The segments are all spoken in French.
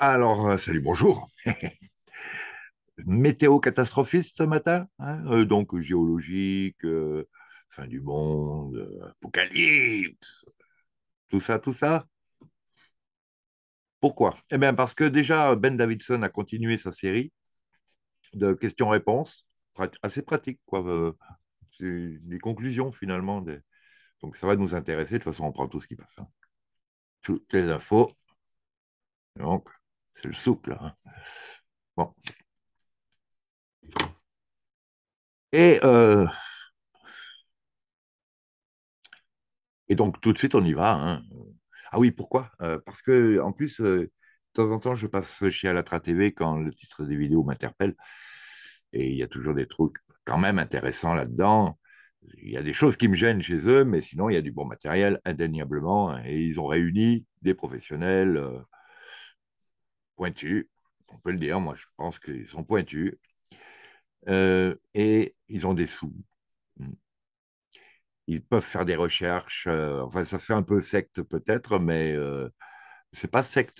Alors, salut, bonjour. Météo catastrophiste ce matin, hein, donc géologique, fin du monde, apocalypse, tout ça, tout ça. Pourquoi? Eh bien, parce que déjà, Ben Davidson a continué sa série de questions-réponses, assez pratique, quoi. C'est des conclusions, finalement. Donc, ça va nous intéresser. De toute façon, on prend tout ce qui passe, hein. Toutes les infos. Donc, c'est le souple, là, hein. Bon. Et, euh, et donc, tout de suite, on y va, hein. Ah oui, pourquoi? Parce que en plus, de temps en temps, je passe chez Alatra TV quand le titre des vidéos m'interpelle, et il y a toujours des trucs quand même intéressants là-dedans. Il y a des choses qui me gênent chez eux, mais sinon, il y a du bon matériel, indéniablement, et ils ont réuni des professionnels pointus, on peut le dire, moi je pense qu'ils sont pointus, et ils ont des sous. Ils peuvent faire des recherches, enfin ça fait un peu secte peut-être, mais c'est pas secte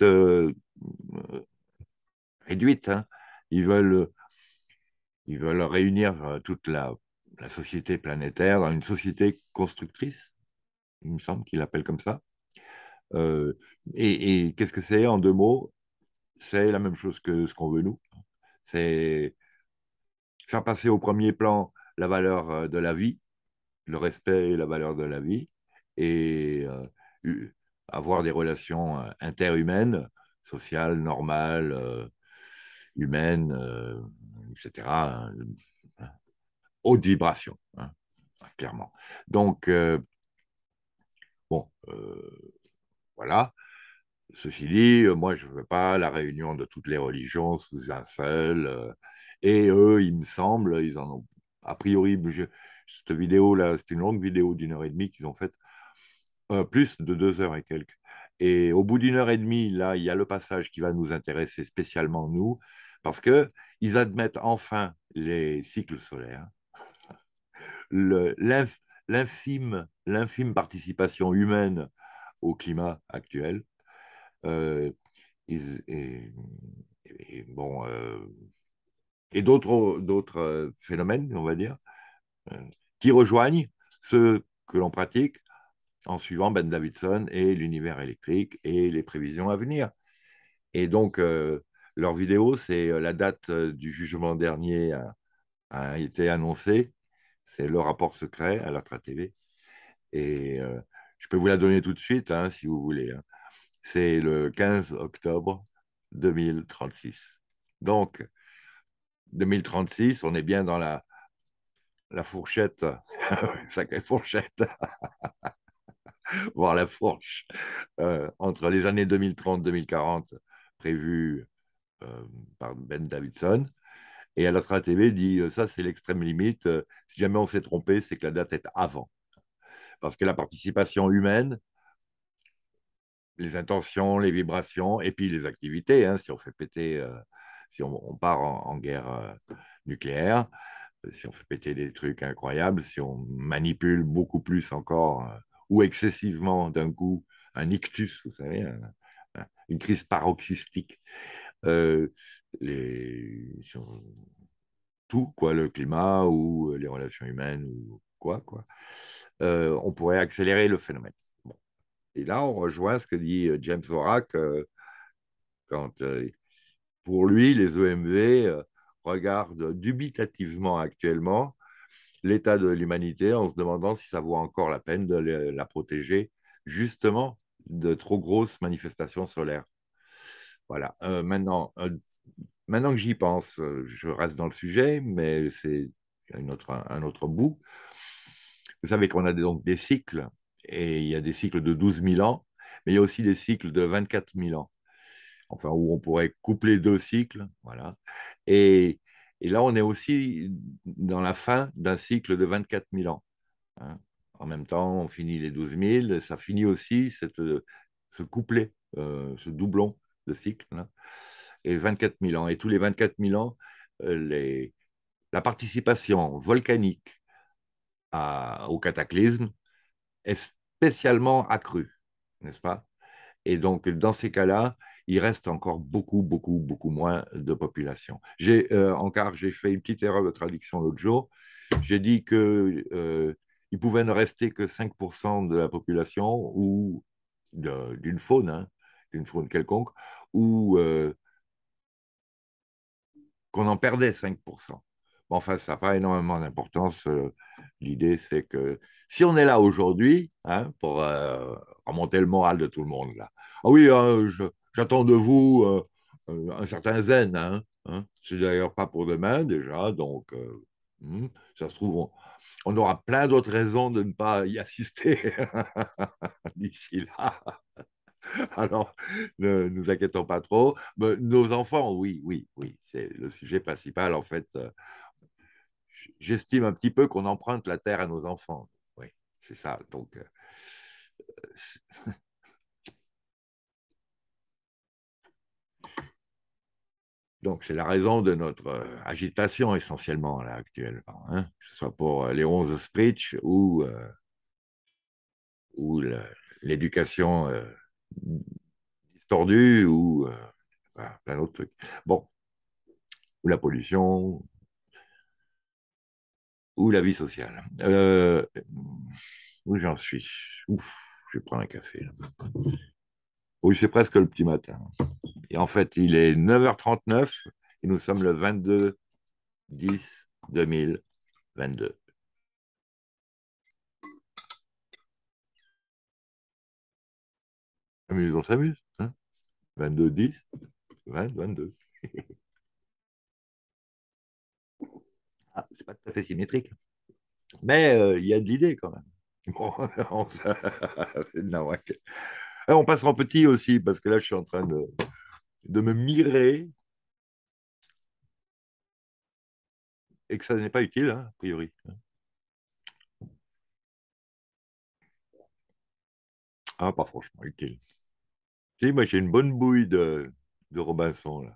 réduite, hein. Ils veulent, ils veulent réunir toute la société planétaire dans une société constructrice, il me semble qu'il l'appelle comme ça. Euh, et qu'est-ce que c'est en deux mots? C'est la même chose que ce qu'on veut nous. C'est faire passer au premier plan la valeur de la vie, le respect et la valeur de la vie, et avoir des relations interhumaines, sociales, normales, humaines, etc., haute vibration, hein, clairement. Donc, bon, voilà. Ceci dit, moi, je ne veux pas la réunion de toutes les religions sous un seul. Et eux, il me semble, ils en ont. A priori, cette vidéo-là, c'était une longue vidéo d'1 heure et demie qu'ils ont faite, plus de 2 heures et quelques. Et au bout d'1 heure et demie, là, il y a le passage qui va nous intéresser spécialement, nous, parce que ils admettent enfin les cycles solaires, le- l'inf- l'infime participation humaine au climat actuel. Euh, bon, et d'autres phénomènes, on va dire, euh, qui rejoignent ceux que l'on pratique en suivant Ben Davidson et l'univers électrique et les prévisions à venir. Et donc, leur vidéo, c'est la date du jugement dernier a été annoncée. C'est le rapport secret à la TV. Et je peux vous la donner tout de suite, hein, si vous voulez, hein. C'est le 15 octobre 2036. Donc, 2036, on est bien dans la fourchette, sacrée fourchette, voire la fourche, entre les années 2030-2040 prévues par Ben Davidson. Et Alatra TV dit ça, c'est l'extrême limite. Si jamais on s'est trompé, c'est que la date est avant. Parce que la participation humaine, les intentions, les vibrations, et puis les activités, hein, si on fait péter, si on part en guerre nucléaire, si on fait péter des trucs incroyables, si on manipule beaucoup plus encore, ou excessivement d'un coup, un ictus, vous savez, une crise paroxystique, euh, tout, quoi, le climat ou les relations humaines ou quoi, on pourrait accélérer le phénomène. Bon. Et là, on rejoint ce que dit James Horak quand, pour lui, les EMV regardent dubitativement actuellement l'état de l'humanité en se demandant si ça vaut encore la peine de la protéger justement de trop grosses manifestations solaires. Voilà. Maintenant que j'y pense, je reste dans le sujet, mais c'est un autre bout. Vous savez qu'on a donc des cycles, et il y a des cycles de 12 000 ans, mais il y a aussi des cycles de 24 000 ans, enfin, où on pourrait coupler deux cycles. Voilà. Et, et là, on est aussi dans la fin d'un cycle de 24 000 ans, hein. En même temps, on finit les 12 000, ça finit aussi ce couplet, ce doublon de cycle, là, et 24 000 ans. Et tous les 24 000 ans, la participation volcanique au cataclysme est spécialement accrue, n'est-ce pas? Et donc, dans ces cas-là, il reste encore beaucoup moins de population. Encore, j'ai fait une petite erreur de traduction l'autre jour. J'ai dit que il pouvait ne rester que 5% de la population ou d'une faune, hein, d'une faune quelconque, ou qu'on en perdait 5%. Bon, enfin, ça n'a pas énormément d'importance. L'idée, c'est que si on est là aujourd'hui, hein, pour remonter le moral de tout le monde, là. Ah oui, hein, j'attends de vous un certain zen. Hein. C'est d'ailleurs pas pour demain déjà, donc ça se trouve, on aura plein d'autres raisons de ne pas y assister d'ici là. Alors, ne nous inquiétons pas trop. Mais nos enfants, oui, c'est le sujet principal. En fait, j'estime un petit peu qu'on emprunte la terre à nos enfants. Oui, c'est ça. Donc c'est la raison de notre agitation essentiellement là actuellement, hein, que ce soit pour les 11 speech ou l'éducation distordue ou voilà, plein d'autres trucs. Bon, ou la pollution ou la vie sociale. Où j'en suis? Ouf, je vais prendre un café là. Oui, c'est presque le petit matin. Et en fait, il est 9h39 et nous sommes le 22-10-2022. Amuse, on s'amuse. Hein, 22-10, 20-22. Ah, c'est pas tout à fait symétrique. Mais il y a de l'idée quand même. Bon, non, ouais. Et on passera en petit aussi, parce que là, je suis en train de me mirer et que ça n'est pas utile, hein, a priori. Ah, pas franchement utile. Si, moi, j'ai une bonne bouille de Robinson, là.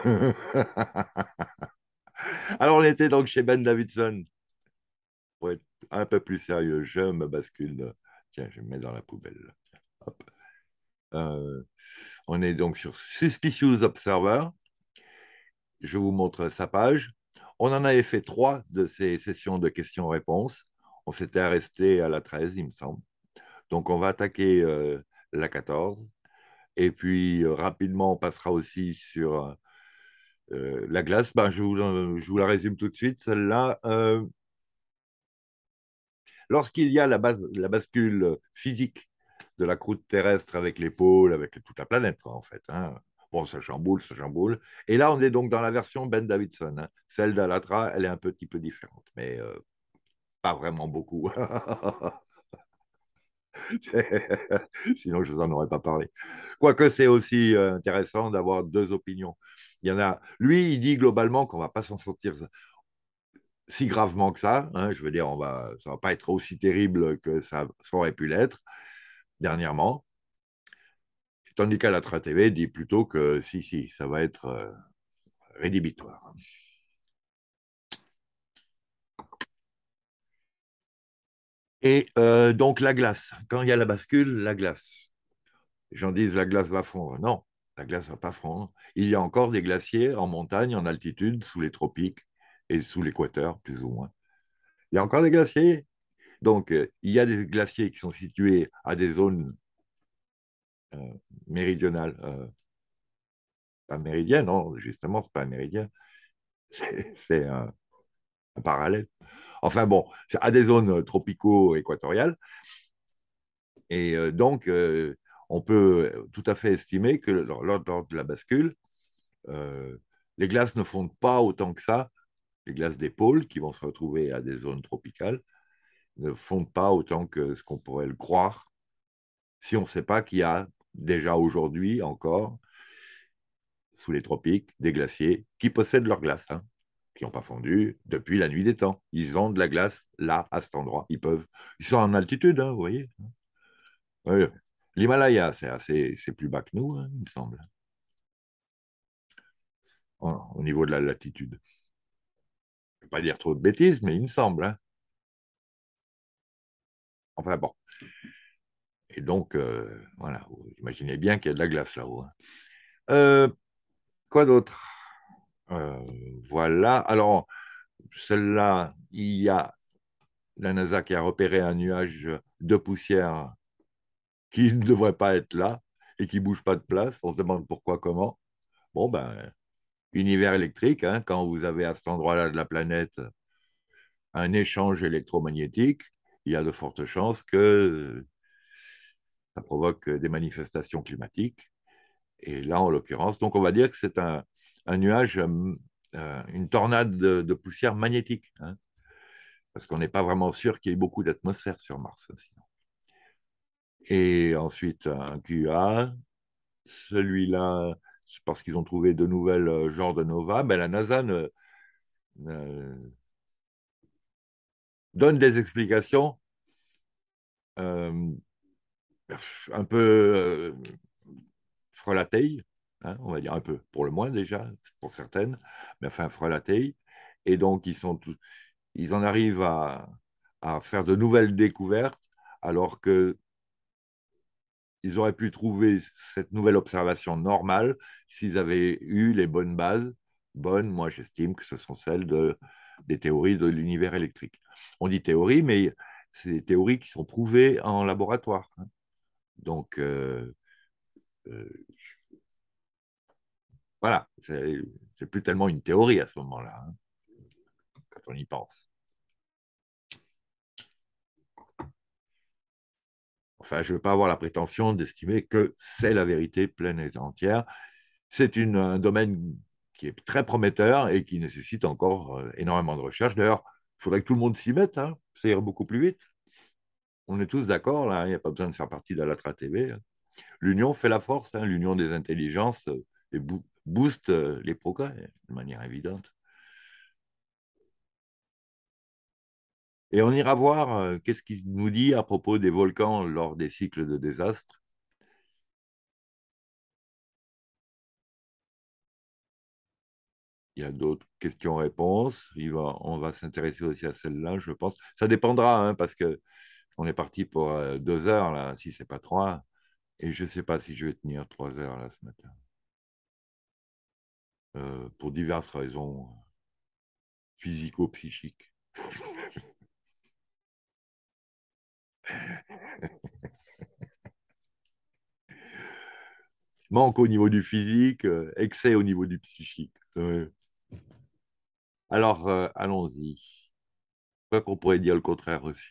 Alors, on était donc chez Ben Davidson. Pour être un peu plus sérieux, je me bascule. Tiens, je me mets dans la poubelle. Là. Hop. Euh, on est donc sur Suspicious Observer. Je vous montre sa page. On en avait fait 3 de ces sessions de questions-réponses. On s'était arrêté à la 13, il me semble. Donc, on va attaquer la 14. Et puis, rapidement, on passera aussi sur la glace. Ben, je vous la résume tout de suite, celle-là. Lorsqu'il y a la bascule physique de la croûte terrestre avec les pôles, avec toute la planète, quoi, en fait. Hein. Bon, ça chamboule, ça chamboule. Et là, on est donc dans la version Ben Davidson. Hein. Celle d'Alatra, elle est un petit peu différente, mais pas vraiment beaucoup. Sinon, je vous en aurais pas parlé. Quoique c'est aussi intéressant d'avoir deux opinions. Il y en a. Lui, il dit globalement qu'on va pas s'en sortir si gravement que ça. Hein. Je veux dire, ça va pas être aussi terrible que ça aurait pu l'être dernièrement. Tandis qu'à la TV dit plutôt que si, ça va être rédhibitoire. Et donc la glace, quand il y a la bascule, la glace. Les gens disent la glace va fondre. Non, la glace va pas fondre. Il y a encore des glaciers en montagne, en altitude, sous les tropiques et sous l'équateur, plus ou moins. Il y a encore des glaciers. Donc, il y a des glaciers qui sont situés à des zones euh, méridionales. Pas méridiennes, non, justement, c'est pas un méridien. C'est un parallèle. Enfin bon, c'est à des zones tropicaux-équatoriales. Et donc, on peut tout à fait estimer que lors de la bascule, euh, les glaces ne fondent pas autant que ça. Les glaces des pôles, qui vont se retrouver à des zones tropicales, ne fondent pas autant que ce qu'on pourrait le croire si on ne sait pas qu'il y a déjà aujourd'hui encore, sous les tropiques, des glaciers qui possèdent leur glace, hein, qui n'ont pas fondu depuis la nuit des temps. Ils ont de la glace là, à cet endroit. Ils sont en altitude, hein, vous voyez. Oui. L'Himalaya, c'est plus bas que nous, hein, il me semble, au niveau de la latitude. Je ne vais pas dire trop de bêtises, mais il me semble. Hein. Enfin bon. Et donc, voilà, vous imaginez bien qu'il y a de la glace là-haut. Hein. Euh, quoi d'autre? Euh, voilà. Alors, celle-là, il y a la NASA qui a repéré un nuage de poussière qui ne devrait pas être là et qui ne bouge pas de place. On se demande pourquoi, comment. Bon, ben, univers électrique, hein, quand vous avez à cet endroit-là de la planète un échange électromagnétique, il y a de fortes chances que ça provoque des manifestations climatiques. Et là, en l'occurrence, donc on va dire que c'est un nuage, une tornade de poussière magnétique, hein, parce qu'on n'est pas vraiment sûr qu'il y ait beaucoup d'atmosphère sur Mars. Sinon. Et ensuite, un QA, celui-là, c'est parce qu'ils ont trouvé de nouvelles genres de nova, mais la NASA ne donne des explications euh, un peu frelatées, hein, on va dire un peu, pour le moins déjà, pour certaines, mais enfin frelatées. Et donc, ils en arrivent à faire de nouvelles découvertes, alors que ils auraient pu trouver cette nouvelle observation normale s'ils avaient eu les bonnes bases. Bonnes, moi j'estime que ce sont celles des théories de l'univers électrique. On dit théorie, mais c'est des théories qui sont prouvées en laboratoire, hein. Donc, euh, voilà, c'est plus tellement une théorie à ce moment-là, hein, quand on y pense. Enfin, je ne veux pas avoir la prétention d'estimer que c'est la vérité pleine et entière. C'est un domaine qui est très prometteur et qui nécessite encore énormément de recherche. D'ailleurs, il faudrait que tout le monde s'y mette, hein. Ça ira beaucoup plus vite. On est tous d'accord, là, il n'y a pas besoin de faire partie d'Alatra TV. L'union fait la force, hein. L'union des intelligences et booste les progrès de manière évidente. Et on ira voir qu'est-ce qu'il nous dit à propos des volcans lors des cycles de désastres. Il y a d'autres questions-réponses. On va s'intéresser aussi à celle-là, je pense. Ça dépendra, hein, parce que on est parti pour 2 heures, là, si c'est pas trois. Et je ne sais pas si je vais tenir 3 heures là ce matin. Pour diverses raisons physico-psychiques. Manque au niveau du physique, excès au niveau du psychique. Ouais. Alors, allons-y. Quoi qu'on pourrait dire le contraire aussi.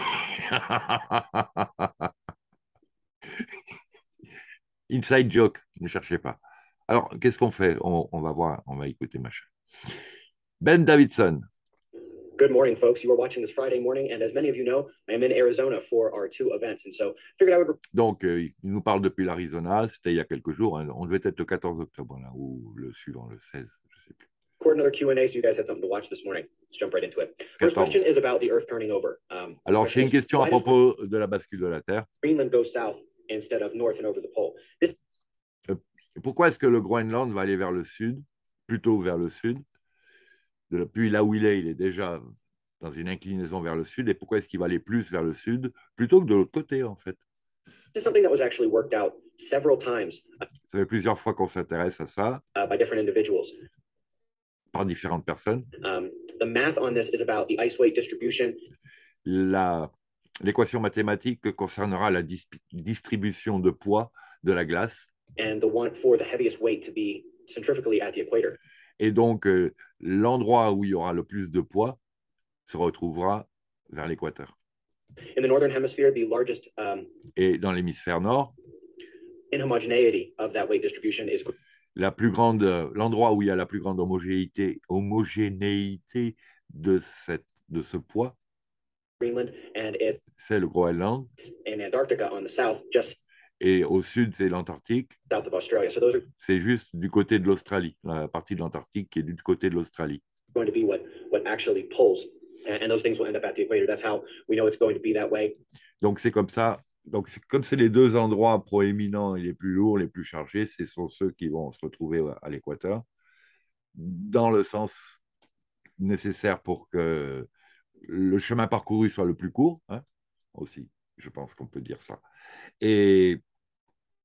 Inside joke, ne cherchez pas. Alors, qu'est-ce qu'on fait? On va voir, on va écouter machin. Ben Davidson. Good morning, folks. You are watching this Friday morning, and as many of you know, I am in Arizona for our two events, and so figured I would. Donc, il nous parle depuis l'Arizona, c'était il y a quelques jours, hein. On devait être le 14 octobre, là, ou le suivant, le 16, je ne sais plus. Record another Q&A, so you guys had something to watch this morning. Let's jump right into it. First question 14. is about the Earth turning over. The Alors, c'est question une is, question à why does propos de la bascule de la Terre. Greenland go south instead of north and over the pole? This Euh, Pourquoi est-ce que le Groenland va aller vers le sud, plutôt vers le sud? Depuis là où il est déjà dans une inclinaison vers le sud, et pourquoi est-ce qu'il va aller plus vers le sud, plutôt que de l'autre côté, en fait? is something that was actually worked out several times Ça fait plusieurs fois qu'on s'intéresse à ça, by different individuals. par différentes personnes. Um, the math on this is about the ice weight distribution. L'équation mathématique concernera la distribution de poids de la glace. And the one for the heaviest weight to be centrifugally at the equator. Et donc, l'endroit où il y aura le plus de poids se retrouvera vers l'équateur. In the northern hemisphere, the largest Et dans l'hémisphère nord, inhomogeneity of that weight distribution is l'endroit où il y a la plus grande homogénéité de ce poids, Greenland, and it's c'est le Groenland. in Antarctica on the south, just Et au sud, c'est l'Antarctique. south of Australia. So those are C'est juste du côté de l'Australie, la partie de l'Antarctique qui est du côté de l'Australie. going to be what actually pulls, and those things will end up at the equator. That's how we know it's going to be that way. Donc c'est comme ça. Donc comme c'est les deux endroits proéminents et les plus lourds, les plus chargés, ce sont ceux qui vont se retrouver à l'équateur, dans le sens nécessaire pour que le chemin parcouru soit le plus court, hein, aussi. Je pense qu'on peut dire ça. Et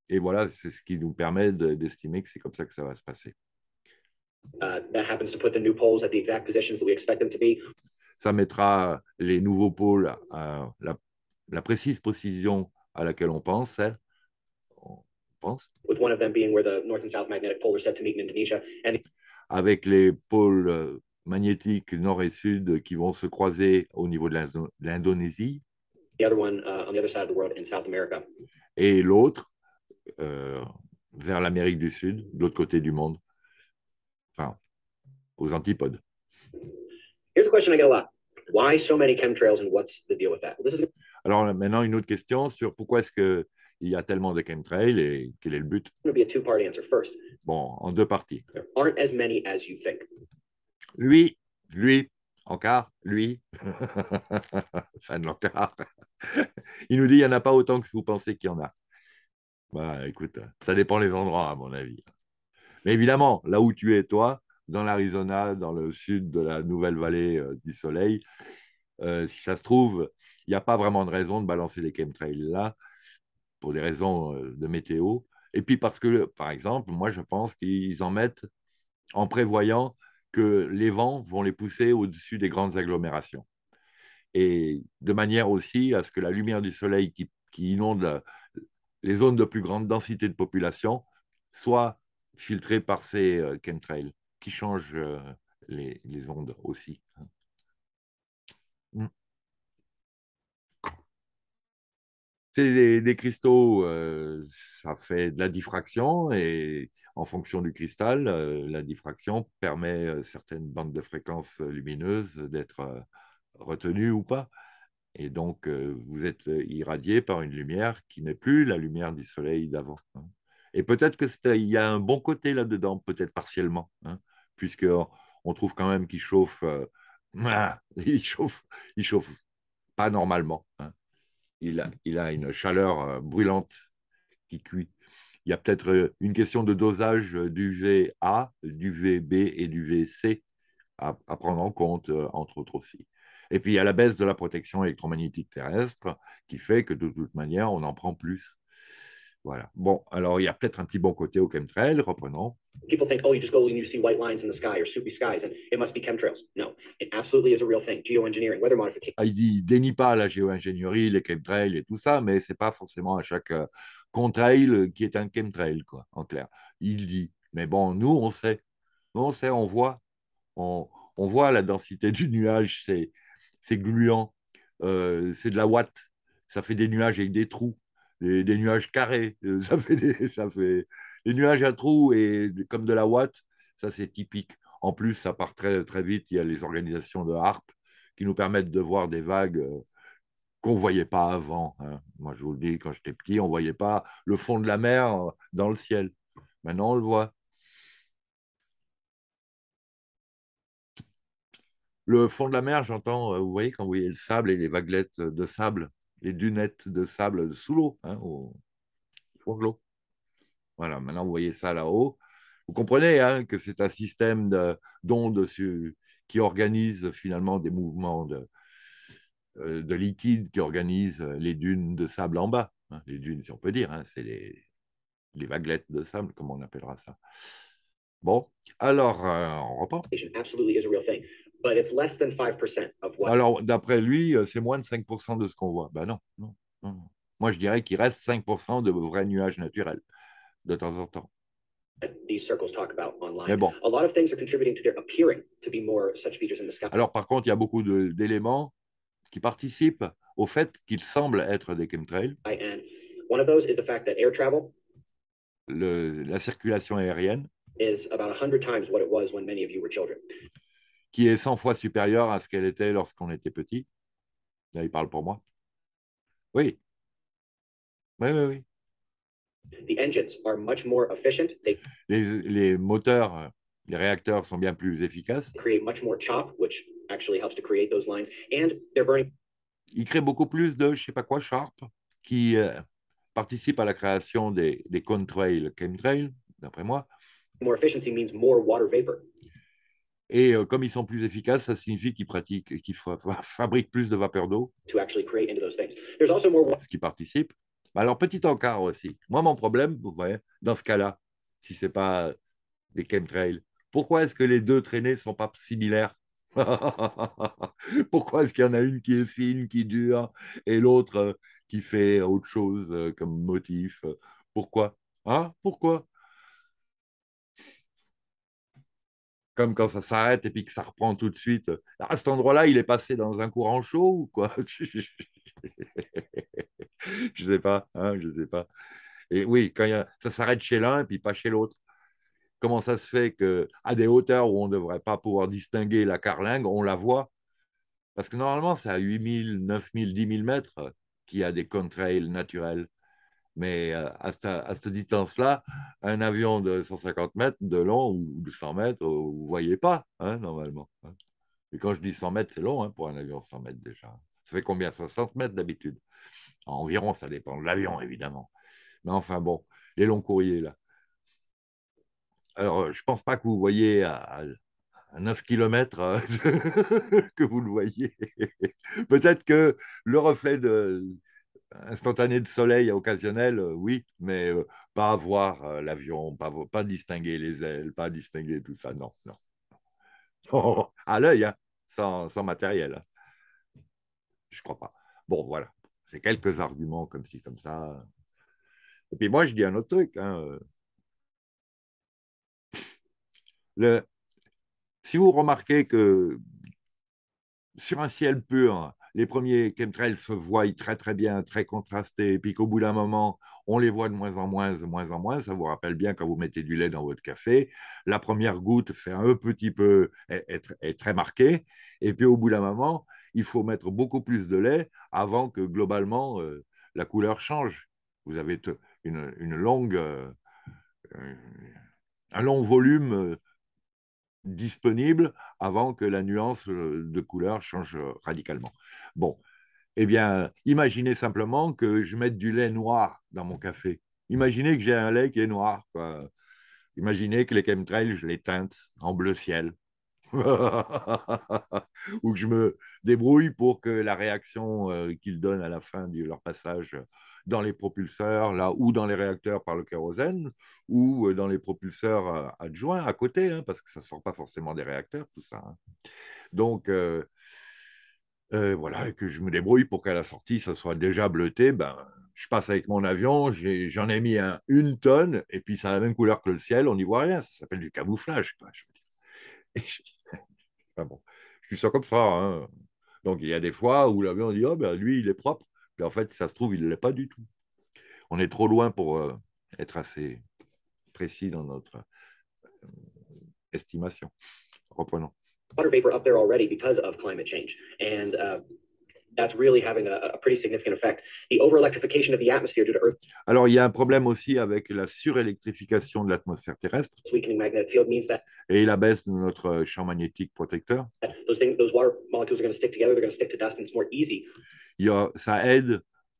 Et voilà, c'est ce qui nous permet d'estimer que c'est comme ça que ça va se passer. That happens to put the new poles at the exact positions that we expect them to be. Ça mettra les nouveaux pôles à la précise précision à laquelle on pense, hein, on pense, With one of them being where the North and South magnetic pole are set to meet in Indonesia, and avec les pôles magnétiques nord et sud qui vont se croiser au niveau de l'Indonésie, the other one on the other side of the world in South America. et l'autre vers l'Amérique du Sud, de l'autre côté du monde, enfin, aux antipodes. Here's a question I get a lot. Why so many chemtrails and what's the deal with that? Well, this is Alors maintenant, une autre question sur pourquoi est-ce qu'il y a tellement de chemtrails et quel est le but? going to be a two-part answer. First, bon, en deux parties. There aren't as many as you think. Lui, encore, lui, fin de l'encart. Il nous dit, il n'y en a pas autant que vous pensez qu'il y en a. Bah, écoute, ça dépend des endroits, à mon avis. Mais évidemment, là où tu es, toi, dans l'Arizona, dans le sud de la Nouvelle-Vallée du Soleil, si ça se trouve, il n'y a pas vraiment de raison de balancer les chemtrails là, pour des raisons de météo. Et puis parce que, par exemple, moi, je pense qu'ils en mettent en prévoyant que les vents vont les pousser au-dessus des grandes agglomérations. Et de manière aussi à ce que la lumière du soleil qui inonde les zones de plus grande densité de population soit filtrée par ces chemtrails qui changent les ondes aussi. Mm. C'est des cristaux, ça fait de la diffraction et en fonction du cristal, la diffraction permet certaines bandes de fréquences lumineuses d'être retenues ou pas. Et donc, vous êtes irradié par une lumière qui n'est plus la lumière du soleil d'avant. Hein. Et peut-être qu'il y a un bon côté là-dedans, peut-être partiellement, hein, puisqu'on on trouve quand même qu'il chauffe, il chauffe pas normalement. Hein. Il a une chaleur brûlante qui cuit. Il y a peut-être une question de dosage du VA, du VB et du VC à prendre en compte, entre autres aussi. Et puis, il y a la baisse de la protection électromagnétique terrestre qui fait que de toute manière, on en prend plus. Voilà. Bon, alors il y a peut-être un petit bon côté au chemtrail, reprenons. People think, oh, you just go and you see white lines in the sky or soupy skies, and it must be chemtrails. No, it absolutely is a real thing. Geoengineering, weather modification. Il dit, dénie pas la géo-ingénierie, les chemtrails et tout ça, mais c'est pas forcément à chaque contrail qui est un chemtrail, quoi, en clair. Il dit, mais bon, nous, on sait. On sait, on voit. On voit la densité du nuage, c'est gluant, c'est de la ouate, ça fait des nuages avec des trous, des nuages carrés, ça fait des nuages à trous et comme de la ouate, ça c'est typique. En plus, ça part très, très vite, il y a les organisations de HARP qui nous permettent de voir des vagues qu'on ne voyait pas avant. Hein. Moi, je vous le dis, quand j'étais petit, on ne voyait pas le fond de la mer dans le ciel. Maintenant, on le voit. Le fond de la mer, j'entends, vous voyez, quand vous voyez le sable et les vaguelettes de sable, les dunettes de sable sous l'eau, hein, au fond de l'eau. Voilà, maintenant vous voyez ça là-haut. Vous comprenez hein, que c'est un système d'ondes qui organise finalement des mouvements de liquide qui organisent les dunes de sable en bas. Hein, les dunes, si on peut dire, hein, c'est les vaguelettes de sable, comme on appellera ça. Bon, alors, on reprend. Absolutely is a real thing, but it's less than 5% of what. Alors, d'après lui, c'est moins de 5% de ce qu'on voit. Ben non, non, non. Moi, je dirais qu'il reste 5% de vrais nuages naturels, de temps en temps. These circles talk about online. Mais bon. A lot of things are contributing to there appearing to be more such features in the sky. Alors, par contre, il y a beaucoup d'éléments qui participent au fait qu'ils semblent être des chemtrails. And one of those is the fact that air travel La circulation aérienne is about 100 times what it was when many of you were children. Qui est 100 fois supérieure à ce qu'elle était lorsqu'on était petit. Là, il parle pour moi. Oui. Oui, oui, oui. The engines are much more efficient. Les moteurs, les réacteurs sont bien plus efficaces. Create much more chop, which actually helps to create those lines, and they're burning. Ils créent beaucoup plus de, je sais pas quoi, Sharp, qui participe à la création des contrails, chemtrails, d'après moi. More efficiency means more water vapor. Et comme ils sont plus efficaces, ça signifie qu'ils fabriquent plus de vapeur d'eau. To actually create into those things. There's also more. Ce qui participe. Alors, petit encart aussi. Moi, mon problème, vous voyez, dans ce cas-là, si ce n'est pas des chemtrails, pourquoi est-ce que les deux traînées ne sont pas similaires? Pourquoi est-ce qu'il y en a une qui est fine, qui dure, et l'autre qui fait autre chose comme motif? Pourquoi? Hein? Pourquoi? Comme quand ça s'arrête et puis que ça reprend tout de suite. À cet endroit-là, il est passé dans un courant chaud ou quoi? Je sais pas, hein, je sais pas. Et oui, ça s'arrête chez l'un et puis pas chez l'autre. Comment ça se fait que à des hauteurs où on ne devrait pas pouvoir distinguer la carlingue, on la voit? Parce que normalement, c'est à 8000, 9000, 10 000 mètres qu'il y a des contrails naturels. Mais à cette distance-là, un avion de 150 mètres de long ou de 100 mètres, vous ne voyez pas, hein, normalement. Hein. Et quand je dis 100 mètres, c'est long hein, pour un avion de 100 mètres déjà. Ça fait combien? 60 mètres d'habitude. Environ, ça dépend de l'avion, évidemment. Mais enfin, bon, les longs courriers, là. Alors, je ne pense pas que vous voyez à 9 km que vous le voyez. Peut-être que le reflet instantané de soleil occasionnel, oui, mais pas voir l'avion, pas distinguer les ailes, pas distinguer tout ça, non, non. À l'œil, hein, sans matériel, hein, je crois pas. Bon, voilà, c'est quelques arguments comme ci, comme ça. Et puis moi, je dis un autre truc. Hein, le, si vous remarquez que sur un ciel pur, les premiers chemtrails se voient très très bien, très contrastés, et puis qu'au bout d'un moment, on les voit de moins en moins, de moins en moins. Ça vous rappelle bien quand vous mettez du lait dans votre café, la première goutte fait un petit peu, est très marquée, et puis au bout d'un moment, il faut mettre beaucoup plus de lait avant que globalement la couleur change. Vous avez une longue, un long volume disponible avant que la nuance de couleur change radicalement. Bon, eh bien, imaginez simplement que je mette du lait noir dans mon café. Imaginez que j'ai un lait qui est noir, quoi. Imaginez que les chemtrails, je les teinte en bleu ciel. Ou que je me débrouille pour que la réaction qu'ils donnent à la fin de leur passage dans les propulseurs, là, ou dans les réacteurs par le kérosène, ou dans les propulseurs adjoints à côté, hein, parce que ça ne sort pas forcément des réacteurs, tout ça. Hein. Donc, voilà, et que je me débrouille pour qu'à la sortie, ça soit déjà bleuté. Ben, je passe avec mon avion, j'en ai mis une tonne, et puis ça a la même couleur que le ciel, on n'y voit rien. Ça s'appelle du camouflage. Quoi. Enfin, bon, je suis ça comme ça. Hein. Donc, il y a des fois où l'avion dit, oh, ben, lui, il est propre. Puis en fait, ça se trouve, il ne l'est pas du tout. On est trop loin pour être assez précis dans notre estimation. Reprenons. Water vapor up there already because of climate change. And that's really having a pretty significant effect. The over-electrification of the atmosphere due to Earth's Alors, il y a un problème aussi avec la surélectrification de l'atmosphère terrestre weakening magnetic field means that et la baisse de notre champ magnétique protecteur. those water molecules are going to stick together, they're going to stick to dust, and it's more easy Ça aide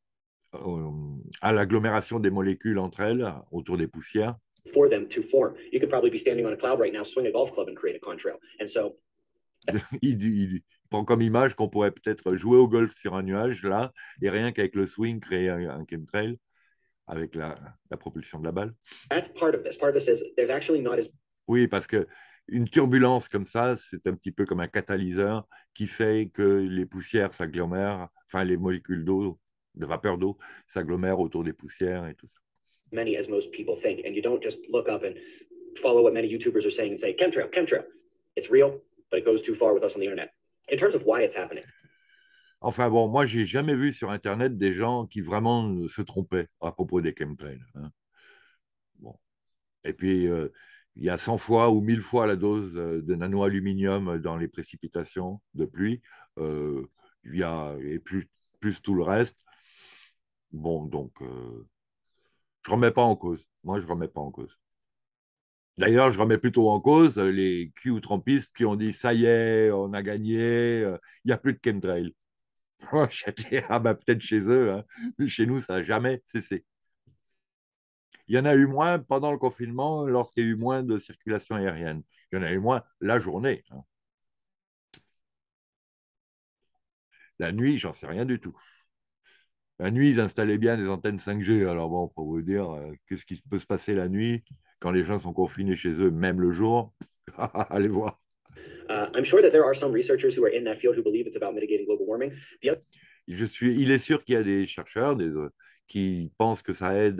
à l'agglomération des molécules entre elles autour des poussières. for them to form. You could probably be standing on a cloud right now, swing a golf club, and create a contrail. And so Il prend comme image qu'on pourrait peut-être jouer au golf sur un nuage là, et rien qu'avec le swing créer un chemtrail avec la propulsion de la balle. that's part of this. Part of this is there's actually not as Oui, parce que une turbulence comme ça, c'est un petit peu comme un catalyseur qui fait que les poussières s'agglomèrent, enfin les molécules d'eau, de vapeur d'eau, s'agglomèrent autour des poussières et tout ça. many as most people think. And you don't just look up and follow what many YouTubers are saying and say, chemtrail, chemtrail. It's real, but it goes too far with us on the internet. In terms of why it's happening, Enfin bon, moi, j'ai jamais vu sur Internet des gens qui vraiment se trompaient à propos des chemtrails. Hein. Bon. Et puis, il y a 100 fois ou 1000 fois la dose de nanoaluminium dans les précipitations de pluie. Il y a, et plus tout le reste. Bon, donc, je ne remets pas en cause. Moi, je ne remets pas en cause. D'ailleurs, je remets plutôt en cause les Q-trompistes qui ont dit ça y est, on a gagné, il n'y a plus de chemtrail. J'ai dit, ah bah peut-être chez eux, hein. Mais chez nous, ça n'a jamais cessé. Il y en a eu moins pendant le confinement lorsqu'il y a eu moins de circulation aérienne. Il y en a eu moins la journée. Hein. La nuit, j'en sais rien du tout. La nuit, ils installaient bien des antennes 5G. Alors bon, pour vous dire, qu'est-ce qui peut se passer la nuit quand les gens sont confinés chez eux, même le jour? Allez voir. I'm sure that there are some researchers who are in that field who believe it's about mitigating global warming. Il est sûr qu'il y a des chercheurs qui pensent que ça aide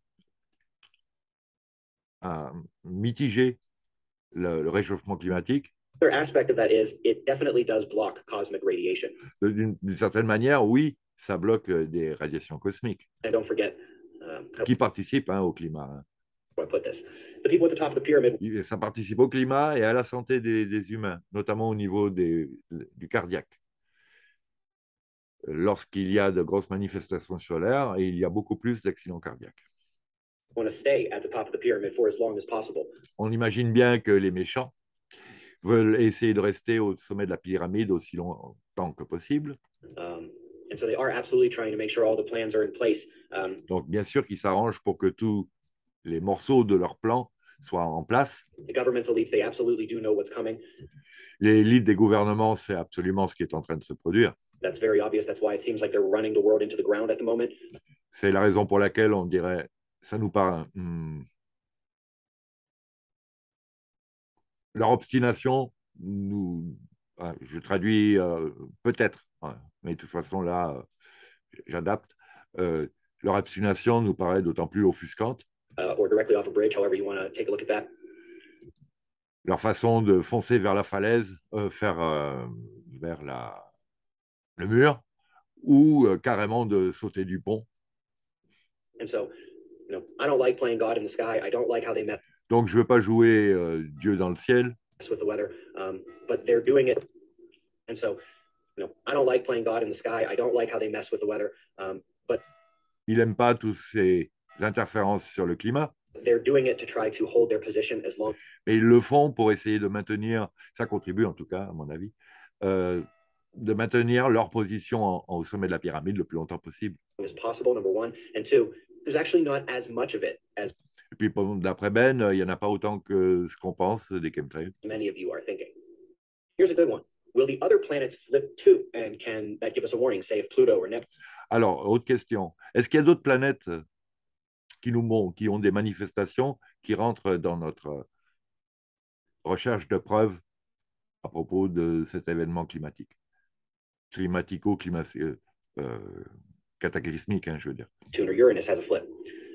à mitiger le réchauffement climatique. Other aspect of that is it definitely does block cosmic radiation. D'une certaine manière, oui, ça bloque des radiations cosmiques And don't forget, qui participent au climat. how do I put this? The people at the top of the pyramid Ça participe au climat et à la santé des humains, notamment au niveau du cardiaque. Lorsqu'il y a de grosses manifestations solaires, il y a beaucoup plus d'accidents cardiaques. want to stay at the top of the pyramid for as long as possible. On imagine bien que les méchants veulent essayer de rester au sommet de la pyramide aussi longtemps que possible. And so they are absolutely trying to make sure all the plans are in place. Donc, bien sûr qu'ils s'arrangent pour que tous les morceaux de leur plan soient en place. The government's elites, they absolutely do know what's coming. L'élite des gouvernements sait absolument ce qui est en train de se produire. That's very obvious. That's why it seems like they're running the world into the ground at the moment. C'est la raison pour laquelle on dirait, ça nous paraît, leur obstination nous, je traduis peut-être, mais de toute façon là, j'adapte. Leur obstination nous paraît d'autant plus offusquante. Or directly off a bridge, however you want to take a look at that. Leur façon de foncer vers la falaise, vers le mur, ou carrément de sauter du pont. And so, I don't like playing God in the sky. I don't like how they mess Donc, je ne veux pas jouer Dieu dans le ciel. with the weather, but they're doing it. And so, I don't like playing God in the sky. I don't like how they mess with the weather, but Il n'aime pas toutes ces interférences sur le climat. they're doing it to try to hold their position as long Mais ils le font pour essayer de maintenir, ça contribue en tout cas, à mon avis, de maintenir leur position au sommet de la pyramide le plus longtemps possible. as possible, number one. And two, there's actually not as much of it as Et puis, d'après Ben, il n'y en a pas autant que ce qu'on pense des chemtrails. many of you are thinking. Here's a good one. Will the other planets flip too? And can that give us a warning, say if Pluto or Neptune? Alors, autre question. Est-ce qu'il y a d'autres planètes qui ont des manifestations qui rentrent dans notre recherche de preuves à propos de cet événement climatique, cataclysmique, je veux dire. Neptune or Uranus has a flip.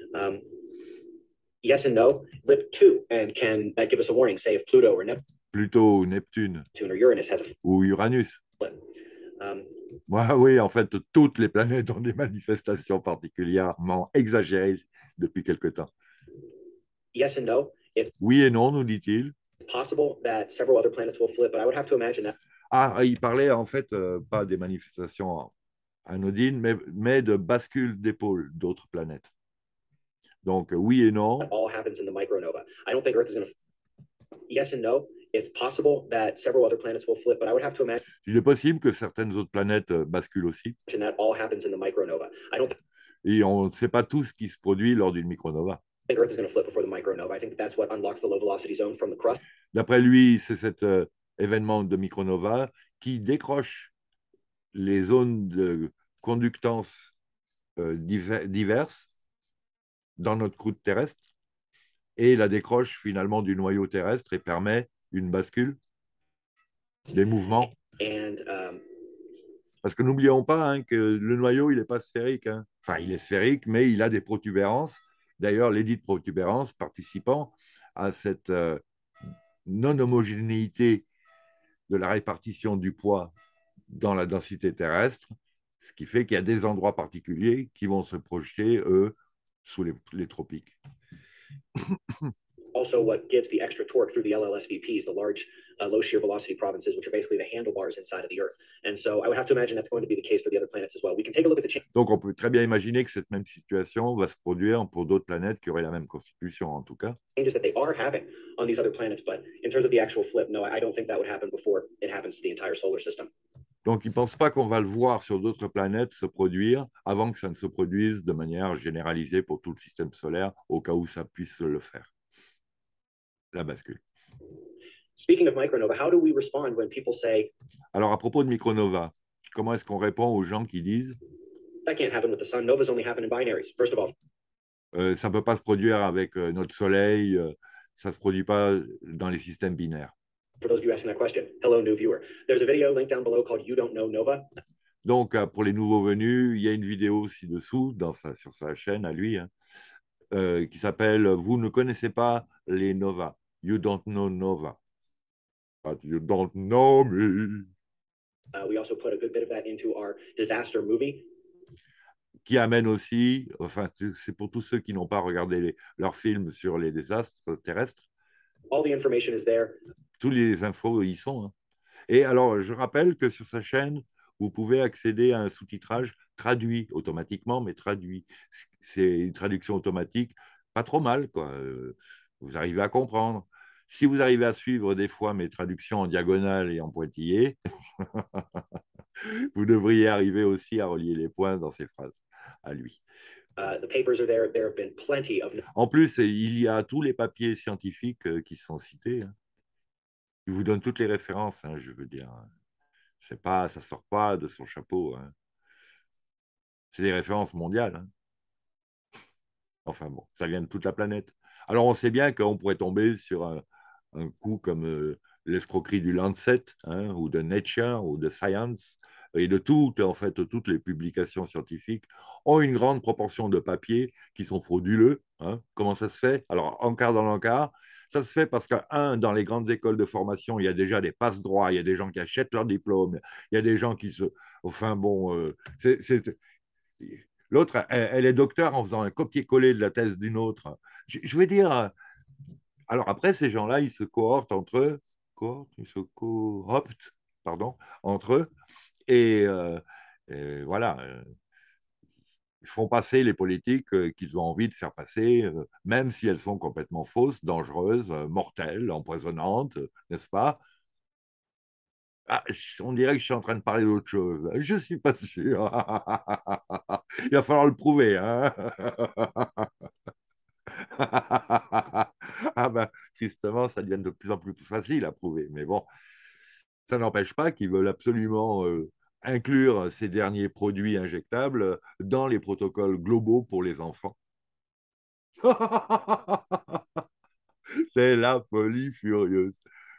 Yes and no. Flip too. And can that give us a warning, say if Pluto or Pluto, Neptune or Uranus has a ou Uranus. flip? Oui, en fait, toutes les planètes ont des manifestations particulièrement exagérées depuis quelque temps. Yes and no. It's Oui et non, nous dit-il. possible that several other planets will flip, but I would have to imagine that. Ah, il parlait en fait pas des manifestations anodines, mais de bascule d'épaule d'autres planètes. Donc, oui et non. That all happens in the micronova. I don't think Earth is going to. Yes and no. It's possible that several other planets will flip, but I would have to imagine Il est possible que certaines autres planètes basculent aussi. that all happens in the micronova. I don't Et on ne sait pas tout ce qui se produit lors d'une micronova. think Earth is going to flip before the micronova. I think that's what unlocks the low velocity zone from the crust. D'après lui, c'est cet événement de micronova qui décroche les zones de conductance diverses dans notre croûte terrestre et la décroche finalement du noyau terrestre et permet une bascule des mouvements. And Parce que n'oublions pas que le noyau, il n'est pas sphérique. Enfin, il est sphérique, mais il a des protubérances. D'ailleurs, les dites protubérances participant à cette non-homogénéité de la répartition du poids dans la densité terrestre, ce qui fait qu'il y a des endroits particuliers qui vont se projeter, eux, sous les tropiques. also, what gives the extra torque through the LLSVPs, the large low shear velocity provinces, which are basically the handlebars inside of the Earth. And so I would have to imagine that's going to be the case for the other planets as well. We can take a look at the change. Donc, on peut très bien imaginer que cette même situation va se produire pour d'autres planètes qui auraient la même constitution, en tout cas. Changes that they are having on these other planets, but in terms of the actual flip, no, I don't think that would happen before it happens to the entire solar system. Donc, ils ne pensent pas qu'on va le voir sur d'autres planètes se produire avant que ça ne se produise de manière généralisée pour tout le système solaire, au cas où ça puisse le faire. La bascule. Speaking of micronova, how do we respond when people say, Alors, à propos de micronova, comment est-ce qu'on répond aux gens qui disent That can't happen with the sun. Novas only happen in binaries. First of all, Ça ne peut pas se produire avec notre Soleil, ça ne se produit pas dans les systèmes binaires. for those of you asking that question, hello, new viewer. There's a video linked down below called You Don't Know Nova. Donc, pour les nouveaux venus, il y a une vidéo ci-dessous sur sa chaîne à lui, hein, qui s'appelle Vous ne connaissez pas les Nova. You don't know Nova. But you don't know me. We also put a good bit of that into our disaster movie. Qui amène aussi, enfin, c'est pour tous ceux qui n'ont pas regardé leurs films sur les désastres terrestres. All the information is there. Tous les infos y sont. Hein. Et alors, je rappelle que sur sa chaîne, vous pouvez accéder à un sous-titrage traduit automatiquement, mais traduit. C'est une traduction automatique, pas trop mal, quoi. Vous arrivez à comprendre. Si vous arrivez à suivre des fois mes traductions en diagonale et en pointillé, vous devriez arriver aussi à relier les points dans ces phrases à lui. The papers are there. There have been plenty of. En plus, il y a tous les papiers scientifiques qui sont cités. Hein. Il vous donne toutes les références, hein, je veux dire. C'est pas, ça sort pas de son chapeau. Hein. C'est des références mondiales. Hein. Enfin bon, ça vient de toute la planète. Alors on sait bien qu'on pourrait tomber sur un coup comme l'escroquerie du Lancet, hein, ou de Nature, ou de Science, et de toutes, en fait, toutes les publications scientifiques ont une grande proportion de papiers qui sont frauduleux. Hein. Comment ça se fait? Alors, encart dans l'encart, ça se fait parce dans les grandes écoles de formation, il y a déjà des passe-droits, il y a des gens qui achètent leur diplôme, il y a des gens qui se... Enfin bon, l'autre, elle est docteur en faisant un copier-coller de la thèse d'une autre. Je veux dire, alors après, ces gens-là, ils se cohortent entre eux, ils se cooptent, pardon, entre eux, et voilà, ils font passer les politiques qu'ils ont envie de faire passer, même si elles sont complètement fausses, dangereuses, mortelles, empoisonnantes, n'est-ce pas? Ah, on dirait que je suis en train de parler d'autre chose. Je ne suis pas sûr. Il va falloir le prouver. Hein. Ah ben, tristement, ça devient de plus en plus facile à prouver. Mais bon, ça n'empêche pas qu'ils veulent absolument inclure ces derniers produits injectables dans les protocoles globaux pour les enfants. C'est la folie furieuse.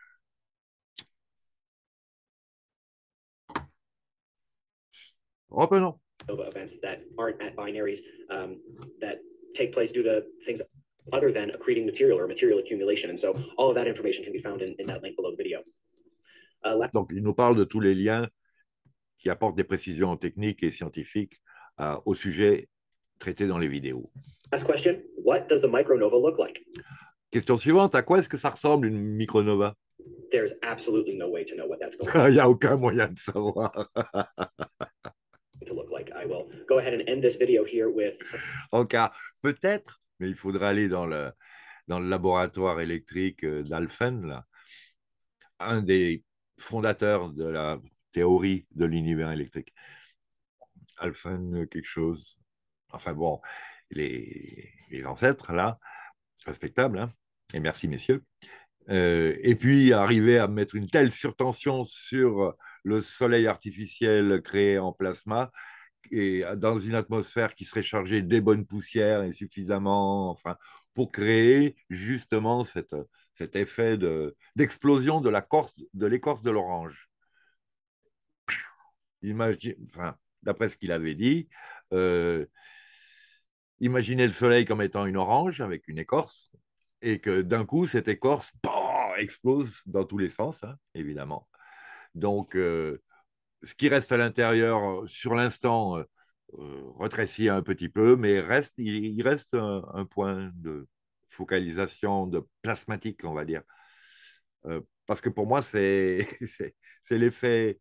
Reprenons. Nova events that aren't at binaries that take place due to things other than accreting material or material accumulation. And so all of that information can be found in that link below the video. Donc, il nous parle de tous les liens qui apportent des précisions techniques et scientifiques au sujet traité dans les vidéos. Last question, what does the micronova look like? Question suivante, à quoi est-ce que ça ressemble une micronova? There's absolutely no way to know what that's going Il n'y a aucun moyen de savoir. to look like. I will go ahead and end this video here with... En cas, peut-être, mais il faudra aller dans le laboratoire électrique d'Alphen, là, un des fondateurs de la théorie de l'univers électrique. Alphen, quelque chose. Enfin bon, les ancêtres, là, respectables, hein, et merci, messieurs. Et puis, arriver à mettre une telle surtension sur le soleil artificiel créé en plasma et dans une atmosphère qui serait chargée des bonnes poussières et suffisamment, enfin, pour créer justement cet effet d'explosion de l'écorce de l'orange. Enfin, d'après ce qu'il avait dit, imaginez le soleil comme étant une orange avec une écorce, et que d'un coup, cette écorce explose dans tous les sens, hein, évidemment. Donc, ce qui reste à l'intérieur, sur l'instant, rétrécit un petit peu, mais il reste un point de focalisation de plasmatique, on va dire. Parce que pour moi, c'est l'effet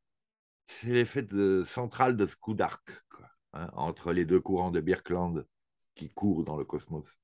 central de ce coup d'arc, quoi, hein, entre les deux courants de Birkeland qui courent dans le cosmos.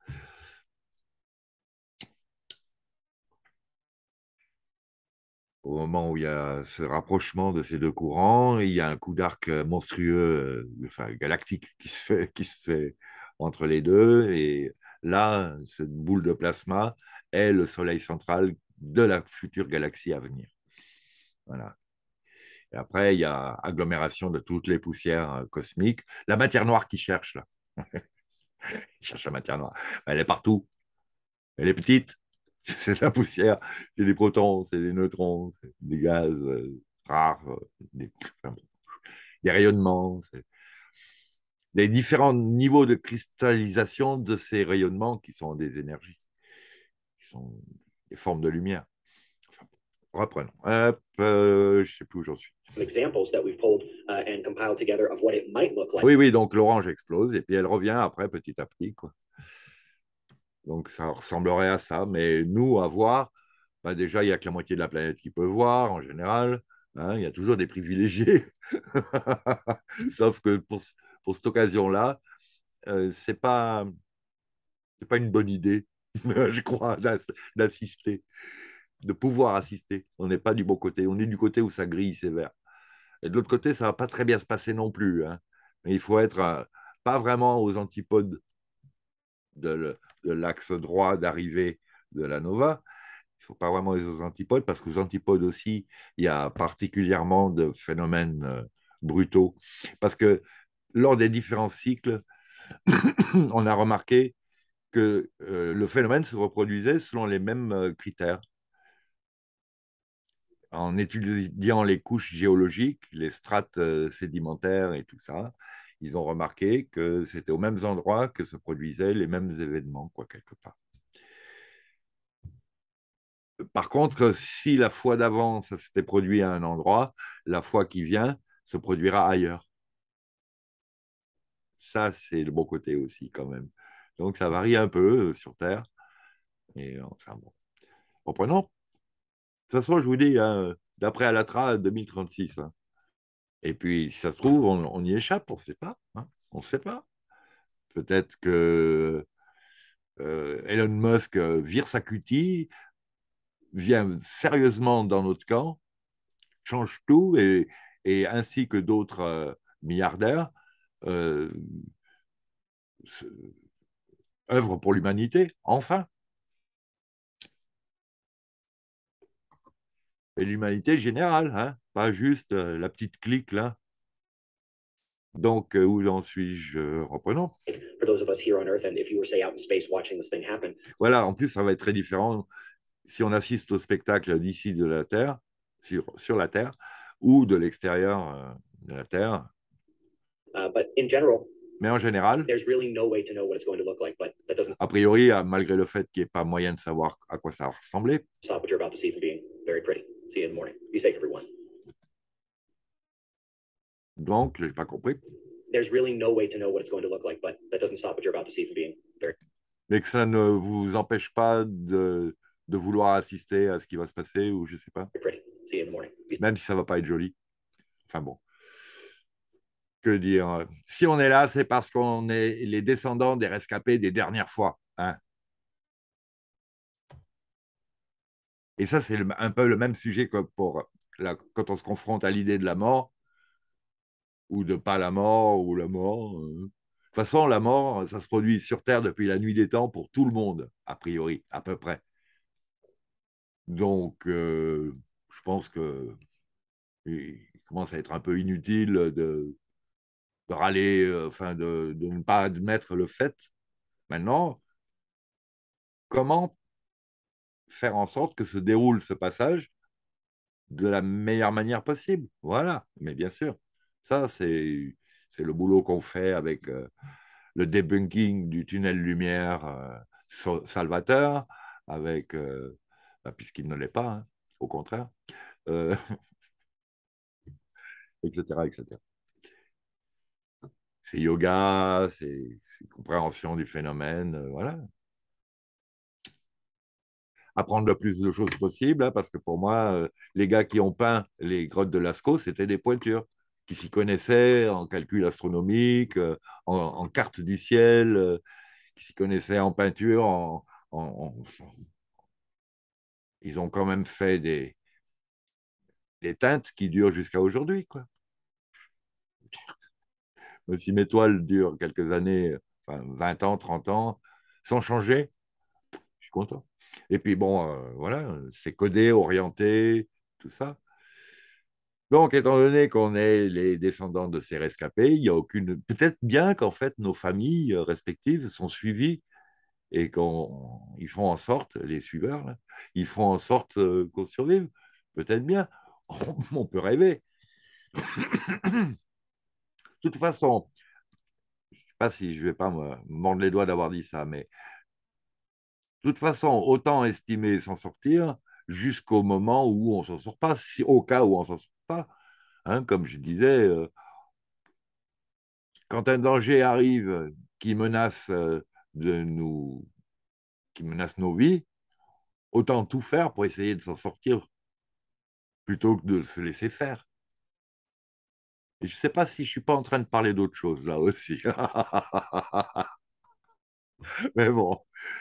Au moment où il y a ce rapprochement de ces deux courants, il y a un coup d'arc monstrueux, enfin galactique, qui se fait entre les deux. Et là, cette boule de plasma est le soleil central de la future galaxie à venir. Voilà. Et après, il y a agglomération de toutes les poussières cosmiques. La matière noire qui cherche, là. Il cherche la matière noire. Elle est partout. Elle est petite. C'est de la poussière. C'est des protons, c'est des neutrons, c'est des gaz rares, enfin, des rayonnements. Des différents niveaux de cristallisation de ces rayonnements qui sont des énergies, qui sont des formes de lumière. Enfin, reprenons. Hop, je ne sais plus où j'en suis. Examples that we've pulled and compiled together of what it might look like. Oui, oui, donc l'orange explose et puis elle revient après petit à petit, quoi. Donc ça ressemblerait à ça, mais nous, à voir, bah déjà, il n'y a que la moitié de la planète qui peut voir en général. Hein, il y a toujours des privilégiés. Sauf que pour cette occasion-là, c'est pas, c'est pas une bonne idée, je crois, d'assister, de pouvoir assister. On n'est pas du bon côté. On est du côté où ça grille sévère. Et de l'autre côté, ça va pas très bien se passer non plus. Hein. Mais il faut être pas vraiment aux antipodes de l'axe droit d'arrivée de la nova. Il ne faut pas vraiment aller aux antipodes parce qu'aux antipodes aussi, il y a particulièrement de phénomènes brutaux. Parce que lors des différents cycles, on a remarqué que le phénomène se reproduisait selon les mêmes critères. En étudiant les couches géologiques, les strates sédimentaires et tout ça, ils ont remarqué que c'était aux mêmes endroits que se produisaient les mêmes événements, quoi, quelque part. Par contre, si la fois d'avant, ça s'était produit à un endroit, la fois qui vient se produira ailleurs. Ça, c'est le bon côté aussi, quand même. Donc, ça varie un peu sur Terre. Et enfin, bon. Reprenons. De toute façon, je vous dis, hein, d'après Alatra, 2036. Hein. Et puis, si ça se trouve, on y échappe, on ne sait pas. Hein. On ne sait pas. Peut-être que Elon Musk vire sa cutie, vient sérieusement dans notre camp, change tout, et ainsi que d'autres milliardaires, euh, œuvrent pour l'humanité, enfin. Et l'humanité générale, hein, pas juste la petite clique là. Donc, où en suis-je? Reprenons. For those of us here on Earth, and if you were, say, out in space watching this thing happen. Voilà, en plus, ça va être très différent si on assiste au spectacle d'ici de la Terre, sur la Terre, ou de l'extérieur de la Terre. But in general, mais en général, there's really no way to know what it's going to look like, but that doesn't a priori, malgré le fait qu'il n'y ait pas moyen de savoir à quoi ça ressemblait, stop what you're about to see from being very pretty. See you in the morning. Be safe, everyone. donc je n'ai pas compris, There's really no way to know what it's going to look like, but that doesn't stop what you're about to see from being very mais que ça ne vous empêche pas de vouloir assister à ce qui va se passer, ou je ne sais pas, pretty. See you in the morning. même si ça ne va pas être joli. Enfin bon, que dire? Si on est là, c'est parce qu'on est les descendants des rescapés des dernières fois. Hein. Et ça, c'est un peu le même sujet que quand on se confronte à l'idée de la mort, ou de pas la mort, ou la mort. De toute façon, la mort, ça se produit sur Terre depuis la nuit des temps pour tout le monde, a priori, à peu près. Donc, je pense que il commence à être un peu inutile de râler, enfin, de ne pas admettre le fait. Maintenant, comment faire en sorte que se déroule ce passage de la meilleure manière possible? Voilà, mais bien sûr, ça, c'est le boulot qu'on fait avec le debunking du tunnel lumière salvateur, avec, bah, puisqu'il ne l'est pas, hein, au contraire, euh, etc., etc. C'est yoga, c'est compréhension du phénomène, voilà. Apprendre le plus de choses possible, hein, parce que pour moi, les gars qui ont peint les grottes de Lascaux, c'était des pointures, qui s'y connaissaient en calcul astronomique, en carte du ciel, qui s'y connaissaient en peinture, ils ont quand même fait des teintes qui durent jusqu'à aujourd'hui, quoi. Si mes toiles durent quelques années, enfin 20 ans, 30 ans, sans changer, je suis content. Et puis bon, voilà, c'est codé, orienté, tout ça. Donc, étant donné qu'on est les descendants de ces rescapés, il y a aucune. Peut-être bien qu'en fait, nos familles respectives sont suivies et qu'ils font en sorte, les suiveurs, là, ils font en sorte qu'on survive. Peut-être bien. On peut rêver. De toute façon, je ne sais pas si je ne vais pas me mordre les doigts d'avoir dit ça, mais de toute façon, autant estimer s'en sortir jusqu'au moment où on ne s'en sort pas, si, au cas où on ne s'en sort pas. Hein, comme je disais, quand un danger arrive qui menace, de nous, qui menace nos vies, autant tout faire pour essayer de s'en sortir plutôt que de se laisser faire. Et je ne sais pas si je ne suis pas en train de parler d'autre chose là aussi. Mais bon.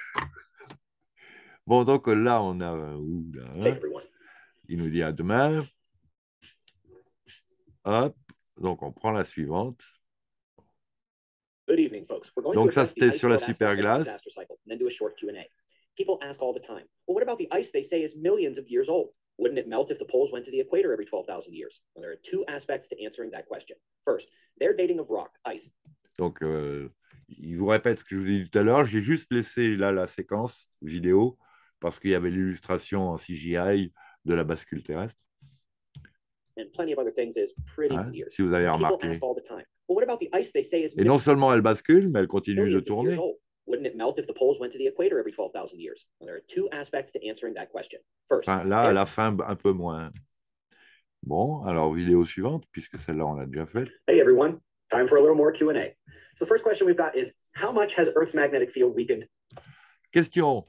Bon, donc là, on a Safe, hein, everyone. il nous dit à demain. Hop. Donc, on prend la suivante. Good evening, folks. We're going to Donc, ça, address the c'était ice sur la flood aspect of the superglace. disaster cycle and then do a short Q&A. People ask all the time, well, what about the ice they say is millions of years old? Wouldn't it melt if the poles went to the equator every 12,000 years? Well, there are two aspects to answering that question. First, their dating of rock, ice. Donc, il vous répète ce que je vous ai dit tout à l'heure. J'ai juste laissé là la séquence vidéo parce qu'il y avait l'illustration en CGI de la bascule terrestre. And plenty of other things is pretty Hein, weird. si vous avez People remarqué. ask all the time, well, what about the ice they say is Et non seulement elle bascule, mais elle continue de millions of years tourner. old? Wouldn't it melt if the poles went to the equator every 12,000 years? Well, there are two aspects to answering that question. First, Enfin, là, à la fin, un peu moins. Bon, alors vidéo suivante, puisque celle-là, on l'a déjà faite. hey everyone, time for a little more Q&A. So the first question we've got is, how much has Earth's magnetic field weakened? Question,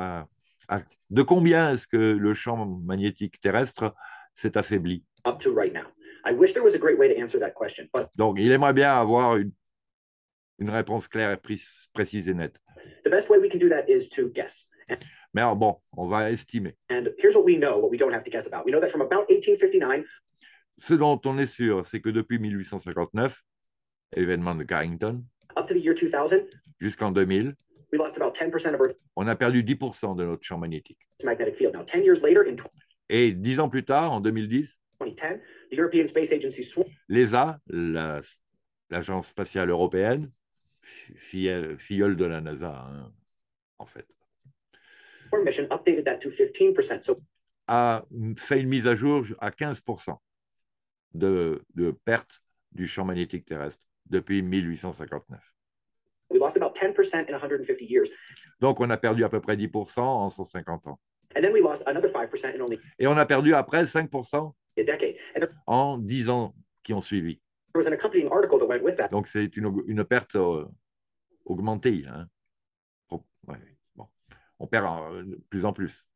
de combien est-ce que le champ magnétique terrestre s'est affaibli? Up to right now. I wish there was a great way to answer that question, but Donc, il aimerait bien avoir une réponse claire et précise et nette. the best way we can do that is to guess. Mais alors, bon, on va estimer. And here's what we know, what we don't have to guess about. We know that from about 1859, Ce dont on est sûr, c'est que depuis 1859, événement de Carrington, up to the year 2000, jusqu'en 2000, we lost about 10% of Earth's on a perdu 10% de notre champ magnétique. magnetic field. Now, 10 years later, in Et 10 ans plus tard, en 2010, 2010, the European Space Agency l'ESA, l'Agence spatiale européenne, filleule de la NASA, hein, en fait, swarm mission updated that to 15%. So a fait une mise à jour à 15% de perte du champ magnétique terrestre depuis 1859. we lost about 10% in 150 years. Donc, on a perdu à peu près 10% en 150 ans. And then we lost another 5% in only Et on a perdu après 5% a decade. And there en 10 ans qui ont suivi. was an accompanying article that went with that. Donc, c'est une perte augmentée. Hein. Ouais, bon. On perd de plus en plus.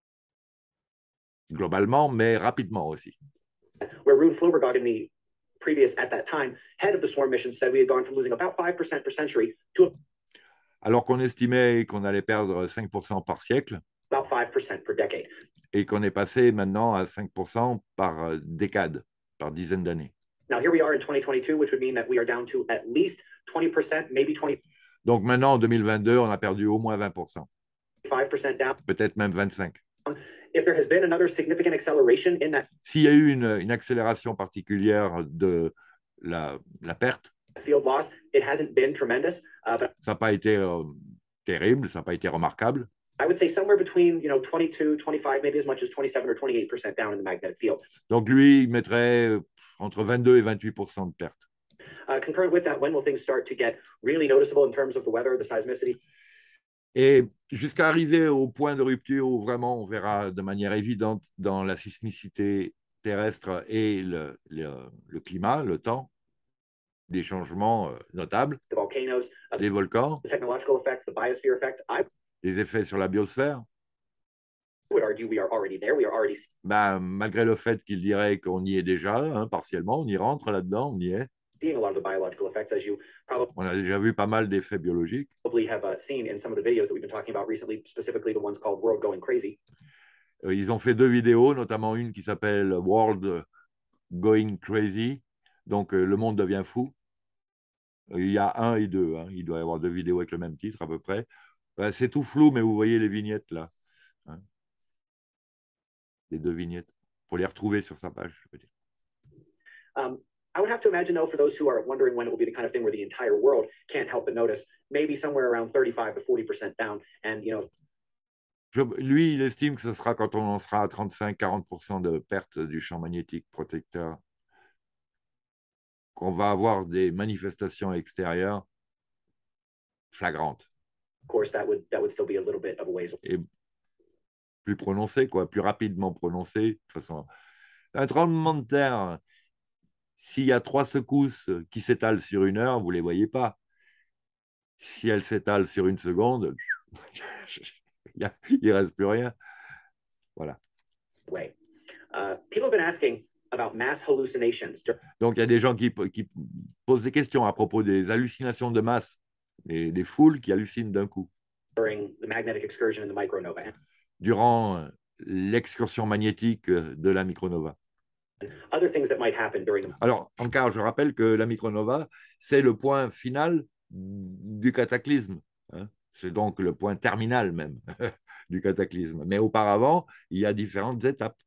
Globalement, mais rapidement aussi. Where Rune Florberg, the previous, at that time, head of the swarm mission, said we had gone from losing about 5% per century to Alors qu'on estimait qu'on allait perdre 5% par siècle about 5% per decade. et qu'on est passé maintenant à 5% par décade, par dizaine d'années. Now, here we are in 2022, which would mean that we are down to at least 20%, maybe 25% Donc maintenant, en 2022, on a perdu au moins 20%, down. peut-être même 25%. If there has been another significant acceleration in that S'il y a eu une accélération particulière de la perte, field loss, it hasn't been tremendous, but ça n'a pas été terrible, ça n'a pas été remarquable. I would say somewhere between 22, 25, maybe as much as 27 or 28% down in the magnetic field. Donc lui, il mettrait entre 22 et 28% de perte. Concurrent with that, when will things start to get really noticeable in terms of the weather, the seismicity? Et jusqu'à arriver au point de rupture où vraiment on verra de manière évidente dans la sismicité terrestre et le climat, le temps, des changements notables, The volcanoes, les volcans, the technological effects, the biosphere effects. I les effets sur la biosphère, would argue we are already there. We are already ben, malgré le fait qu'il dirait qu'on y est déjà, hein, partiellement, on y rentre là-dedans, on y est. seeing a lot of the biological effects, as you On a déjà vu pas mal d'effets biologiques. probably have seen in some of the videos that we've been talking about recently, specifically the ones called World Going Crazy. Ils ont fait 2 vidéos, notamment une qui s'appelle World Going Crazy, donc le monde devient fou. Il y a 1 et 2, hein. Il doit y avoir 2 vidéos avec le même titre à peu près. C'est tout flou, mais vous voyez les vignettes là. Hein. Les 2 vignettes. Pour les retrouver sur sa page, je peux dire. I would have to imagine, though, for those who are wondering when it will be the kind of thing where the entire world can't help but notice, maybe somewhere around 35 to 40% down. And, Lui, il estime que ce sera quand on en sera à 35-40% de perte du champ magnétique protecteur, qu'on va avoir des manifestations extérieures flagrantes. Of course, that would still be a little bit of a ways. Et plus prononcées, quoi, plus rapidement prononcées. De toute façon, un tremblement de terre, s'il y a 3 secousses qui s'étalent sur 1 heure, vous ne les voyez pas. Si elles s'étalent sur 1 seconde, il ne reste plus rien. Voilà. Way. People have been asking about mass hallucinations. Donc, il y a des gens qui posent des questions à propos des hallucinations de masse et des foules qui hallucinent d'un coup. During the magnetic excursion in the micronova. Durant l'excursion magnétique de la micronova. Other things that might happen during the... Alors, encore, je rappelle que la micronova, c'est le point final du cataclysme. Hein. C'est donc le point terminal même du cataclysme. Mais auparavant, il y a différentes étapes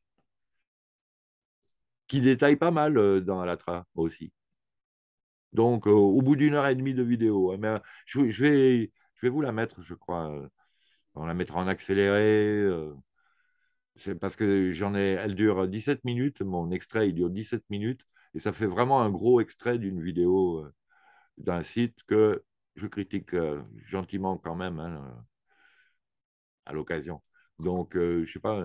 qui détaillent pas mal dans Alatra aussi. Donc, au bout d'1 heure et demie de vidéo, mais, je vais vous la mettre, je crois. On la mettra en accéléré. C'est parce que elle dure 17 minutes. Mon extrait, il dure 17 minutes. Et ça fait vraiment un gros extrait d'une vidéo d'un site que je critique gentiment quand même hein, à l'occasion. Donc, je ne sais pas.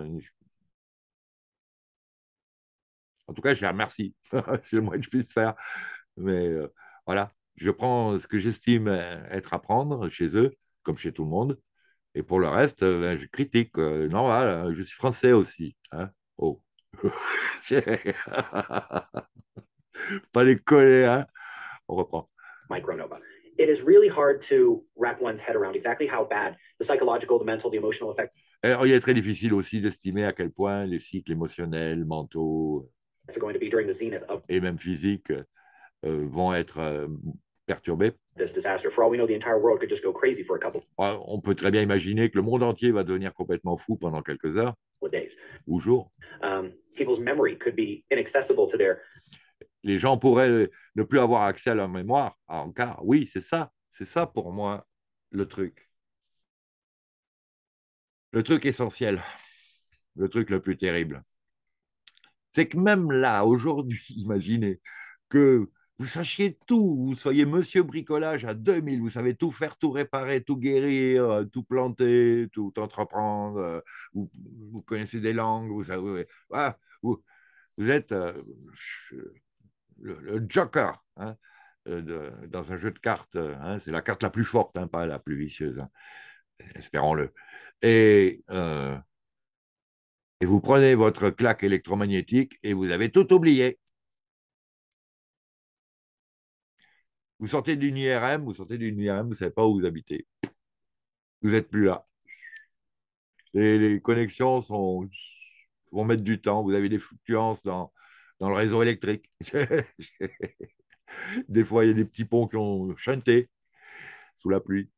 En tout cas, je les remercie. C'est le moins que je puisse faire. Mais voilà, je prends ce que j'estime être à prendre chez eux, comme chez tout le monde. Et pour le reste, je critique. Non, voilà, je suis français aussi. Hein. Oh. Pas les coller, hein. On reprend. Micronova. It is really hard to wrap one's head around exactly how bad the psychological, the mental, the emotional effect. Alors, il est très difficile aussi d'estimer à quel point les cycles émotionnels, mentaux going to be during the zenith of et même physiques vont être perturbés. This disaster. For all we know, the entire world could just go crazy for a couple On peut très bien imaginer que le monde entier va devenir complètement fou pendant quelques heures of days. ou jours. People's memory could be inaccessible to their... Les gens pourraient ne plus avoir accès à leur mémoire. En cas, oui, c'est ça pour moi le truc. Le truc essentiel, le truc le plus terrible. C'est que même là, aujourd'hui, imaginez que vous sachiez tout, vous soyez monsieur bricolage à 2000, vous savez tout faire, tout réparer, tout guérir, tout planter, tout entreprendre, vous connaissez des langues, vous savez, voilà, vous êtes le joker hein, dans un jeu de cartes. Hein, c'est la carte la plus forte, hein, pas la plus vicieuse, hein, espérons-le. Et vous prenez votre claque électromagnétique et vous avez tout oublié. Vous sortez d'une IRM, vous ne savez pas où vous habitez. Vous n'êtes plus là. Les connexions vont mettre du temps. Vous avez des fluctuations dans le réseau électrique. Des fois, il y a des petits ponts qui ont chanté sous la pluie.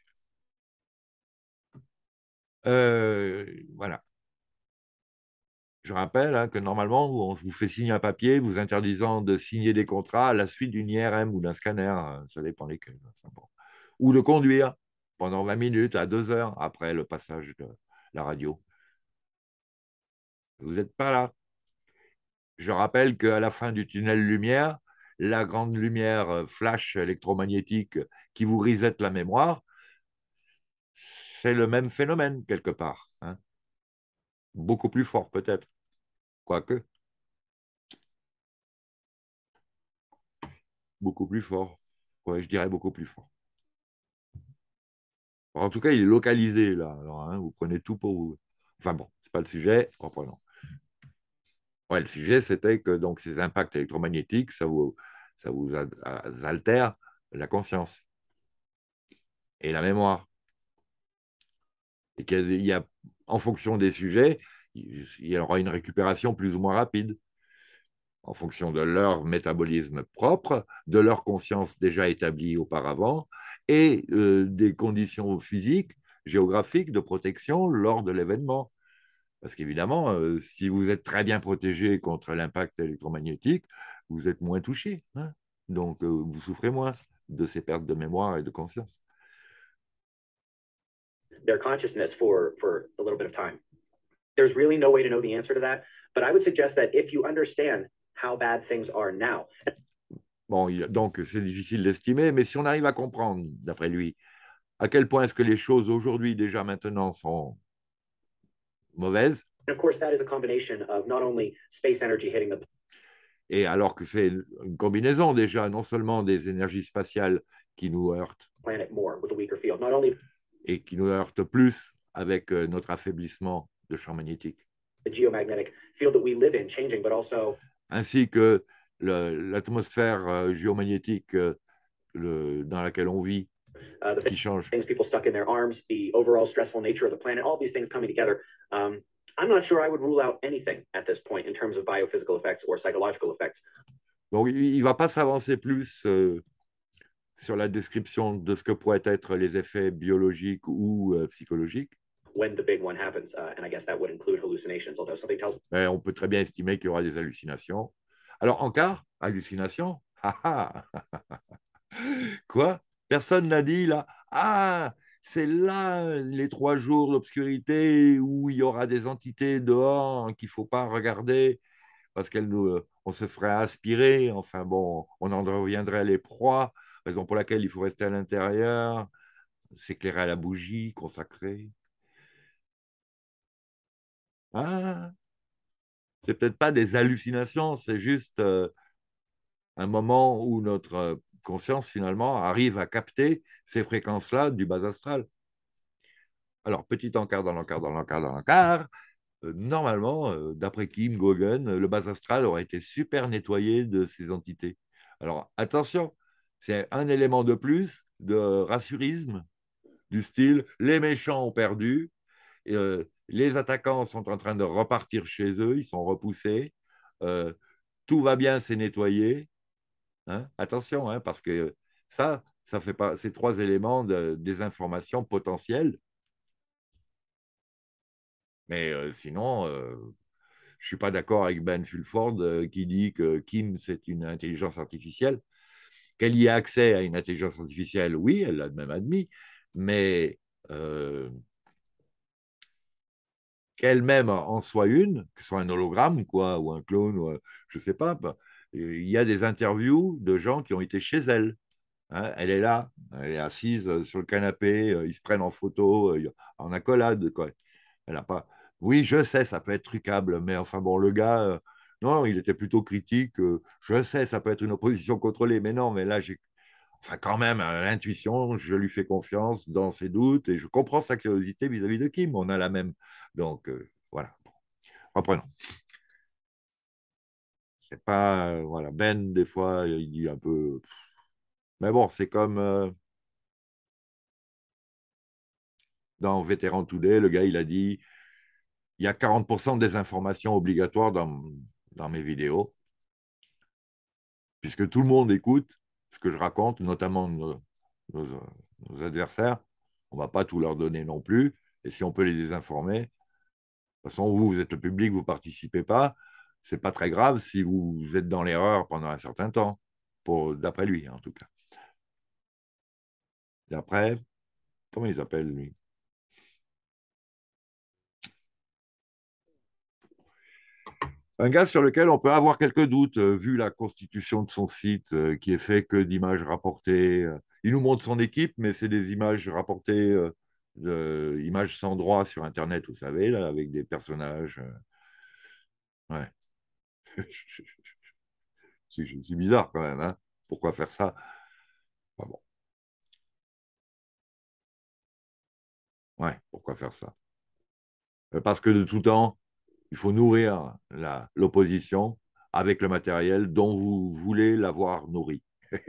Voilà. Je rappelle hein, que normalement, on vous fait signer un papier vous interdisant de signer des contrats à la suite d'une IRM ou d'un scanner, ça dépend lesquels. Enfin, bon. Ou de conduire pendant 20 minutes à 2 heures après le passage de la radio. Vous n'êtes pas là. Je rappelle qu'à la fin du tunnel lumière, la grande lumière flash électromagnétique qui vous reset la mémoire, c'est le même phénomène quelque part. Hein. Beaucoup plus fort peut-être, quoique. Beaucoup plus fort. Ouais, je dirais beaucoup plus fort. En tout cas, il est localisé là. Alors, hein, vous prenez tout pour vous. Enfin bon, c'est pas le sujet. Reprenons. Ouais, le sujet, c'était que donc ces impacts électromagnétiques, ça vous altère la conscience et la mémoire. Et en fonction des sujets, il y aura une récupération plus ou moins rapide en fonction de leur métabolisme propre, de leur conscience déjà établie auparavant et des conditions physiques, géographiques de protection lors de l'événement. Parce qu'évidemment, si vous êtes très bien protégé contre l'impact électromagnétique, vous êtes moins touché, hein. Donc vous souffrez moins de ces pertes de mémoire et de conscience. Their consciousness for a little bit of time. There's really no way to know the answer to that, but I would suggest that if you understand how bad things are now. Bon, donc c'est difficile d'estimer, mais si on arrive à comprendre, d'après lui, à quel point est-ce que les choses aujourd'hui, déjà maintenant, sont mauvaises, And of course, that is a combination of not only space energy hitting the et alors que c'est une combinaison déjà, non seulement des énergies spatiales qui nous heurtent, planet more with a weaker field, not only et qui nous heurtent plus avec notre affaiblissement de champ magnétique, the geomagnetic field that we live in changing, but also ainsi que l'atmosphère géomagnétique dans laquelle on vit the qui change. things people stuck in their arms, the overall stressful nature of the planet, all these things coming together. I'm not sure I would rule out anything at this point in terms of biophysical effects or psychological effects. Donc, il ne va pas s'avancer plus sur la description de ce que pourraient être les effets biologiques ou psychologiques. When the big one happens, and I guess that would include hallucinations, although something tells me Mais on peut très bien estimer qu'il y aura des hallucinations. Alors, en cas, hallucination, quoi? Personne n'a dit là, ah, c'est là les 3 jours d'obscurité où il y aura des entités dehors qu'il ne faut pas regarder parce on se ferait aspirer. Enfin bon, on en deviendrait les proies, raison pour laquelle il faut rester à l'intérieur, s'éclairer à la bougie consacrée. Ah, c'est peut-être pas des hallucinations, c'est juste un moment où notre conscience finalement arrive à capter ces fréquences-là du bas astral. Alors, petit encart dans l'encart dans l'encart dans l'encart, normalement, d'après Kim Gogan, le bas astral aurait été super nettoyé de ces entités. Alors, attention, c'est un élément de plus de rassurisme du style les méchants ont perdu, les attaquants sont en train de repartir chez eux, ils sont repoussés, euh, tout va bien, c'est nettoyé. Hein. Attention, hein, parce que ça fait pas ces 3 éléments des informations potentielles. Mais sinon, je ne suis pas d'accord avec Ben Fulford qui dit que Kim, c'est une intelligence artificielle. Qu'elle y ait accès à une intelligence artificielle, oui, elle l'a même admis, mais euh, qu'elle-même en soit une, que ce soit un hologramme, quoi, ou un clone, ou je ne sais pas, bah, il y a des interviews de gens qui ont été chez elle. Hein, elle est là, elle est assise sur le canapé, ils se prennent en photo, en accolade, quoi. Elle a pas. Oui, je sais, ça peut être trucable, mais enfin bon, le gars, non, il était plutôt critique. Je sais, ça peut être une opposition contrôlée, mais non, mais là, j'ai. Enfin, quand même, l'intuition, je lui fais confiance dans ses doutes et je comprends sa curiosité vis-à-vis de Kim. On a la même. Donc, voilà. Bon, reprenons. C'est pas. Voilà. Ben, des fois, il dit un peu. Mais bon, c'est comme dans Vétéran Today, le gars, il a dit il y a 40% de désinformation obligatoire dans mes vidéos, puisque tout le monde écoute ce que je raconte, notamment nos, nos adversaires. On ne va pas tout leur donner non plus. Et si on peut les désinformer, de toute façon, vous êtes le public, vous ne participez pas. Ce n'est pas très grave si vous êtes dans l'erreur pendant un certain temps, d'après lui en tout cas. D'après, comment il s'appelle lui? Un gars sur lequel on peut avoir quelques doutes, vu la constitution de son site, qui est fait que d'images rapportées. Il nous montre son équipe, mais c'est des images rapportées, images sans droit sur Internet, vous savez, là, avec des personnages. Ouais. C'est bizarre quand même, hein. Pourquoi faire ça? Enfin bon, ouais, pourquoi faire ça? Parce que de tout temps, il faut nourrir l'opposition avec le matériel dont vous voulez l'avoir nourri.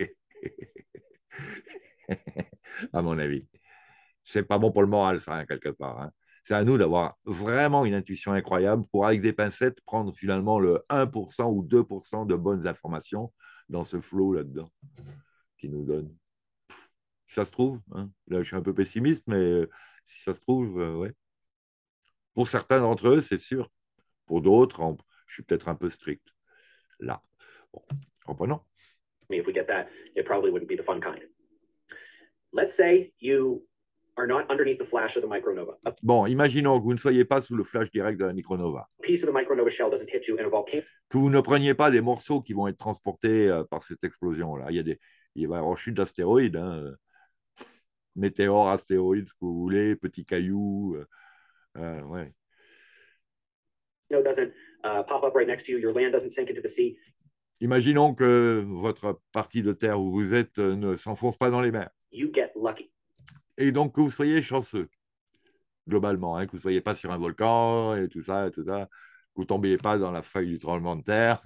À mon avis. C'est pas bon pour le moral, ça, hein, quelque part. Hein. C'est à nous d'avoir vraiment une intuition incroyable pour, avec des pincettes, prendre finalement le 1% ou 2% de bonnes informations dans ce flow là-dedans qui nous donne. Si ça se trouve, hein, là je suis un peu pessimiste, mais si ça se trouve, ouais. Pour certains d'entre eux, c'est sûr. Pour d'autres, je suis peut-être un peu strict là. Bon. Oh, bah non. I mean, if we get that, it probably wouldn't be the fun kind. Let's say you are not underneath the flash of the micronova. A Bon, imaginons que vous ne soyez pas sous le flash direct de la micronova, piece of the micronova shell doesn't hit you in a volcano. que vous ne preniez pas des morceaux qui vont être transportés par cette explosion-là. Il va y avoir chute d'astéroïdes, hein, météores, astéroïdes, ce que vous voulez, petits cailloux. Ouais. Doesn't pop up right next to you. Your land doesn't sink into the sea. Imaginons que votre partie de terre où vous êtes ne s'enfonce pas dans les mers. You get lucky. Et donc que vous soyez chanceux, globalement, hein, que vous ne soyez pas sur un volcan et tout ça, que vous ne tombiez pas dans la feuille du tremblement de terre.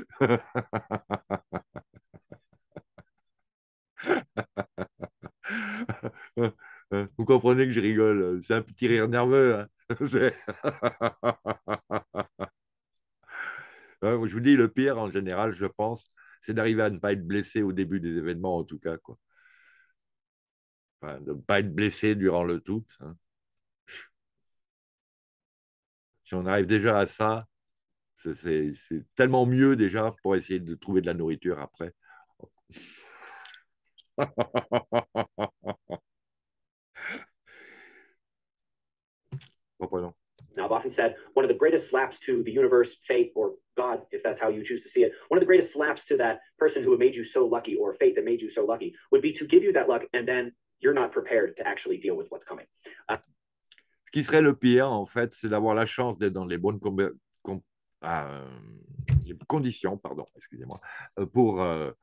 Vous comprenez que je rigole, c'est un petit rire nerveux. Hein. Je vous dis, le pire, en général, je pense, c'est d'arriver à ne pas être blessé au début des événements, en tout cas. Quoi. Enfin, de ne pas être blessé durant le tout. Hein. Si on arrive déjà à ça, c'est tellement mieux déjà pour essayer de trouver de la nourriture après. Reprenons. Now, I've often said one of the greatest slaps to the universe, fate, or God, if that's how you choose to see it, one of the greatest slaps to that person who made you so lucky or fate that made you so lucky would be to give you that luck and then you're not prepared to actually deal with what's coming. Ce qui serait le pire, en fait, c'est d'avoir la chance d'être dans les bonnes les conditions, pardon, excusez-moi, pour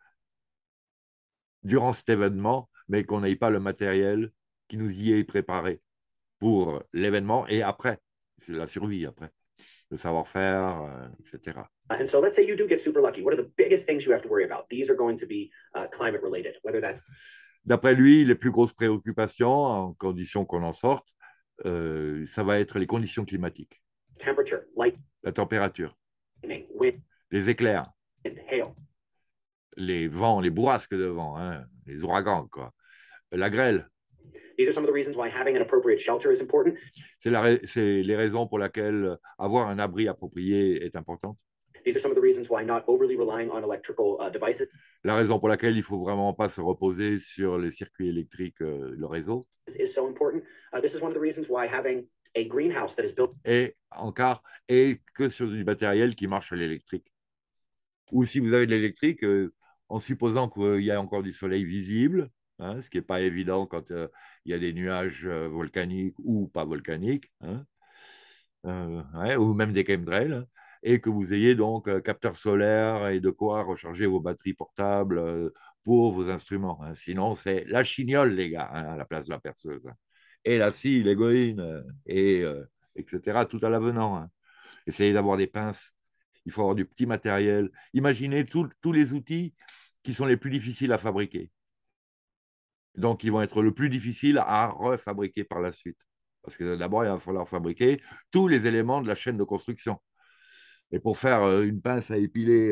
durant cet événement, mais qu'on n'ait pas le matériel qui nous y est préparé pour l'événement et après. C'est la survie après, le savoir-faire, etc. And so let's say you do get super lucky. What are the biggest things you have to worry about? These are going to be climate related, whether that's. D'après lui, les plus grosses préoccupations, en condition qu'on en sorte, ça va être les conditions climatiques. Temperature, light, la température, wind, les éclairs, hail. Les vents, les bourrasques de vent, hein, les ouragans, quoi. La grêle. These are some of the reasons why having an appropriate shelter is important. C'est les raisons pour lesquelles avoir un abri approprié est important. These are some of the reasons why not overly relying on electrical devices. La raison pour laquelle il ne faut vraiment pas se reposer sur les circuits électriques, le réseau. Is so important. This is one of the reasons why having a greenhouse that is built. Et que sur du matériel qui marche à l'électrique. Ou si vous avez de l'électrique, en supposant qu'il y a encore du soleil visible, hein, ce qui n'est pas évident quand il y a des nuages volcaniques ou pas volcaniques, hein, ouais, ou même des chemtrails, hein, et que vous ayez donc capteur solaire et de quoi recharger vos batteries portables pour vos instruments. Hein. Sinon, c'est la chignole, les gars, hein, à la place de la perceuse. Hein. Et la scie, l'égoïne, etc., tout à l'avenant. Hein. Essayez d'avoir des pinces. Il faut avoir du petit matériel. Imaginez tous les outils qui sont les plus difficiles à fabriquer. Donc, ils vont être le plus difficile à refabriquer par la suite. Parce que d'abord, il va falloir fabriquer tous les éléments de la chaîne de construction. Et pour faire une pince à épiler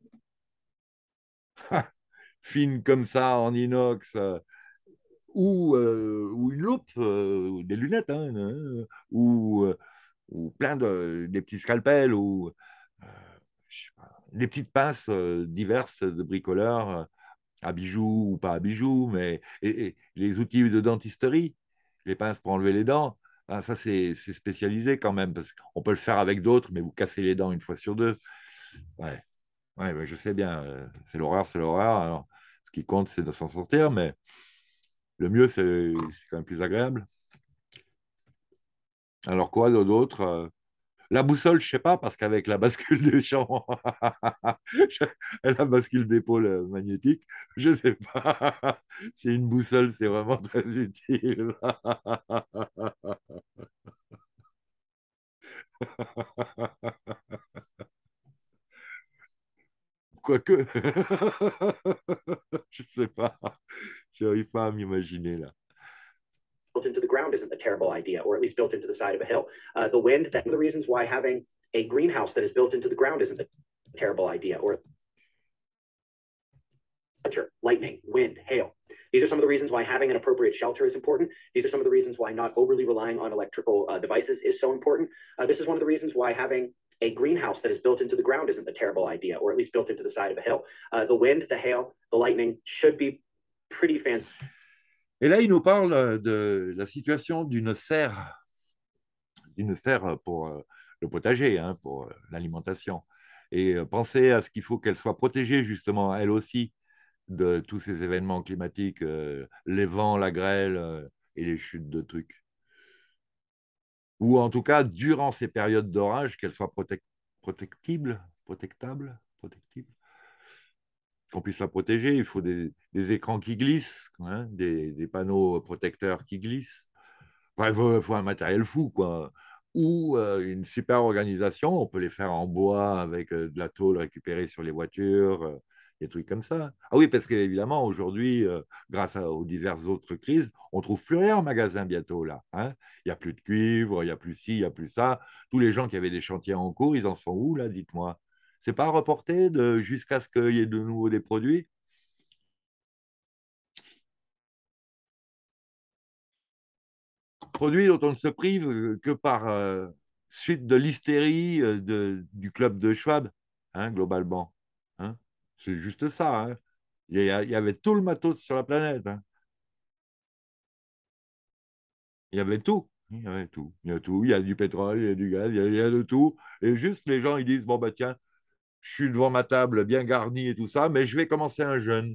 fine comme ça, en inox, ou une loupe, ou des lunettes, hein, ou plein des petits scalpels, ou des petites pinces diverses de bricoleurs, à bijoux ou pas à bijoux, mais et les outils de dentisterie, les pinces pour enlever les dents, hein, ça c'est spécialisé quand même, parce qu'on peut le faire avec d'autres, mais vous cassez les dents une fois sur deux. Ouais, ouais, je sais bien, c'est l'horreur, c'est l'horreur. Alors, ce qui compte, c'est de s'en sortir, mais le mieux, c'est quand même plus agréable. Alors quoi d'autre la boussole, je ne sais pas, parce qu'avec la bascule des champs, la bascule d'épaule magnétique, je ne sais pas. C'est une boussole, c'est vraiment très utile. Quoique, je ne sais pas. Je n'arrive pas à m'imaginer là. Built into the ground isn't a terrible idea, or at least built into the side of a hill. The wind, that's one of the reasons why having a greenhouse that is built into the ground isn't a terrible idea, or lightning, wind, hail. These are some of the reasons why having an appropriate shelter is important. These are some of the reasons why not overly relying on electrical devices is so important. This is one of the reasons why having A greenhouse that is built into the ground isn't a terrible idea, or at least built into the side of a hill. The wind, the hail, the lightning should be pretty fantastic. Et là, il nous parle de la situation d'une serre pour le potager, hein, pour l'alimentation. Et penser à ce qu'il faut qu'elle soit protégée, justement, elle aussi, de tous ces événements climatiques, les vents, la grêle et les chutes de trucs. Ou en tout cas, durant ces périodes d'orage, qu'elle soit protectible, protectible, qu'on puisse la protéger. Il faut des écrans qui glissent, hein, des panneaux protecteurs qui glissent. Enfin, il faut un matériel fou, quoi. Ou une super organisation, on peut les faire en bois avec de la tôle récupérée sur les voitures, des trucs comme ça. Ah oui, parce qu'évidemment, aujourd'hui, grâce aux diverses autres crises, on ne trouve plus rien en magasin bientôt, là. Hein. Il n'y a plus de cuivre, il n'y a plus ci, il n'y a plus ça. Tous les gens qui avaient des chantiers en cours, ils en sont où, là, dites-moi? C'est pas reporté jusqu'à ce qu'il y ait de nouveau des produits? Produits dont on ne se prive que par suite de l'hystérie du club de Schwab, hein, globalement. Hein. C'est juste ça. Hein. Il y avait tout le matos sur la planète. Hein. Il y avait tout. Il y avait tout. Il y a tout. Il y a du pétrole, il y a du gaz, il y a de tout. Et juste les gens, ils disent, bon, bah tiens, je suis devant ma table bien garnie et tout ça, mais je vais commencer un jeûne.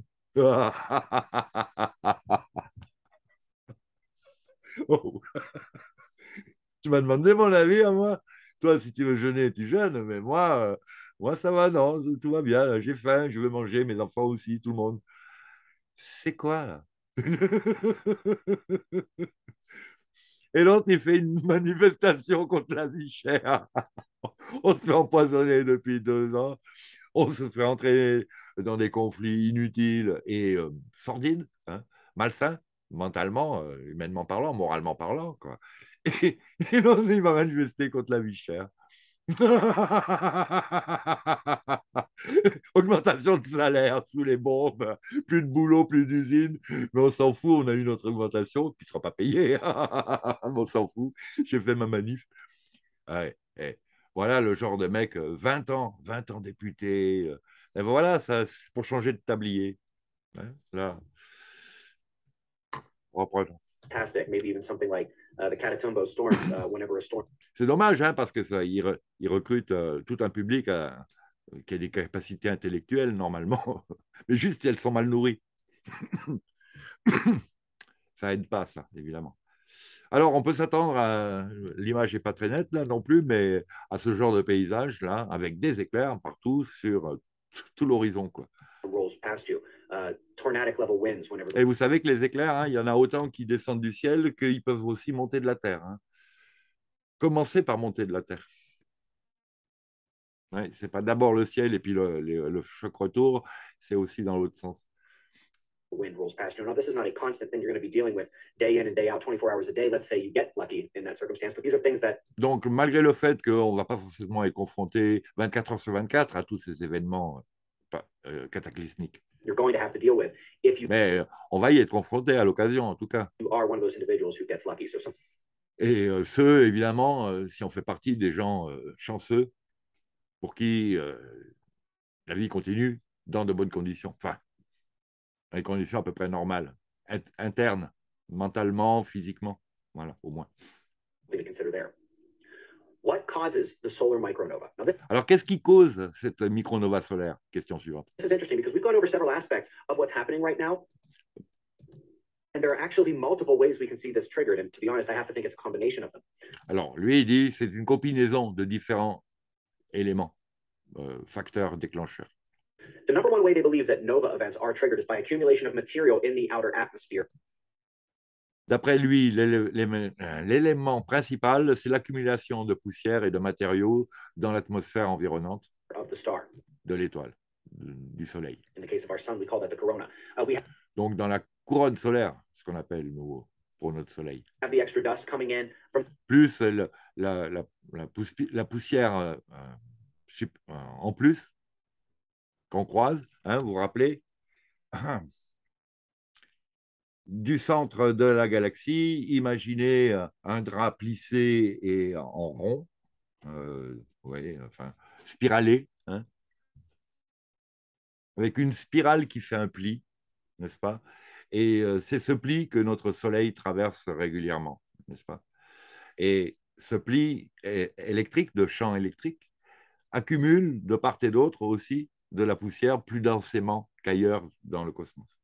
Oh, tu m'as demandé mon avis à moi. Toi, si tu veux jeûner, tu jeûnes, mais moi ça va, non, tout va bien. J'ai faim, je veux manger, mes enfants aussi, tout le monde. C'est quoi, là? Et l'autre, il fait une manifestation contre la vie chère. On se fait empoisonner depuis 2 ans. On se fait entrer dans des conflits inutiles et sordides, hein, malsains, mentalement, humainement parlant, moralement parlant, quoi. Et, et l'autre, il va manifester contre la vie chère. Augmentation de salaire sous les bombes, plus de boulot, plus d'usines, mais on s'en fout, on a eu notre augmentation qui ne sera pas payée. On s'en fout, j'ai fait ma manif. Ouais, ouais. Voilà le genre de mec, 20 ans député. Et voilà, ça, c'est pour changer de tablier. Ouais, là, reproche. Fantastic. Maybe even something like the Catatumbo storm, whenever a storm. C'est dommage, hein, parce que ça, il recrute tout un public qui a des capacités intellectuelles normalement, mais juste si elles sont mal nourries. Ça aide pas, ça, évidemment. Alors, on peut s'attendre à, l'image n'est pas très nette là non plus, mais à ce genre de paysage là, avec des éclairs partout sur tout l'horizon, quoi. Et vous savez que les éclairs, hein, il y en a autant qui descendent du ciel qu'ils peuvent aussi monter de la terre. Hein. Commencez par monter de la terre. Ouais, c'est pas d'abord le ciel et puis le choc retour, c'est aussi dans l'autre sens. Wind rolls past you. Now, this is not a constant thing you're going to be dealing with day in and day out, 24 hours a day. Let's say you get lucky in that circumstance, but these are things that. Donc, malgré le fait qu'on ne va pas forcément être confronté 24 heures sur 24 à tous ces événements cataclysmiques. You're going to have to deal with if you. Mais on va y être confronté à l'occasion, en tout cas. You are one of those individuals who gets lucky. So some. Et ceux, évidemment, si on fait partie des gens chanceux, pour qui la vie continue dans de bonnes conditions. Enfin, dans des conditions à peu près normales, internes, mentalement, physiquement. Voilà, au moins. What causes the solar micronova? Now, alors, qu'est-ce qui cause cette micronova solaire? Question suivante. This is interesting because we've gone over several aspects of what's happening right now. And there are actually multiple ways we can see this triggered. And to be honest, I have to think it's a combination of them. Alors, lui, il dit c'est une combinaison de différents éléments, facteurs déclencheurs. The number one way they believe that nova events are triggered is by accumulation of material in the outer atmosphere. D'après lui, l'élément principal, c'est l'accumulation de poussière et de matériaux dans l'atmosphère environnante de l'étoile, du Soleil. In the case of our sun, we call that the corona. Donc, dans la couronne solaire, ce qu'on appelle nous, pour notre Soleil. Have the extra dust coming in from. Plus la poussière en plus qu'on croise, hein, vous vous rappelez du centre de la galaxie, imaginez un drap plissé et en rond, Vous voyez, enfin, spiralé, hein, avec une spirale qui fait un pli, n'est-ce pas? Et c'est ce pli que notre Soleil traverse régulièrement, n'est-ce pas? Et ce pli électrique, de champ électrique, accumule de part et d'autre aussi de la poussière plus densément qu'ailleurs dans le cosmos.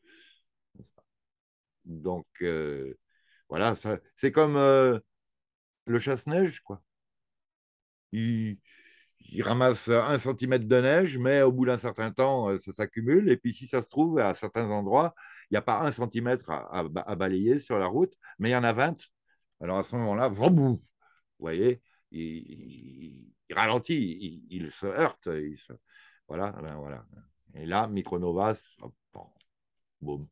Donc, voilà, c'est comme le chasse-neige, quoi. Il, il ramasse 1 centimètre de neige, mais au bout d'un certain temps, ça s'accumule. Et puis, si ça se trouve, à certains endroits, il n'y a pas 1 centimètre à balayer sur la route, mais il y en a 20. Alors, à ce moment-là, vous voyez, il ralentit, il se heurte. Voilà, ben voilà. Et là, Micronova, bon, boum.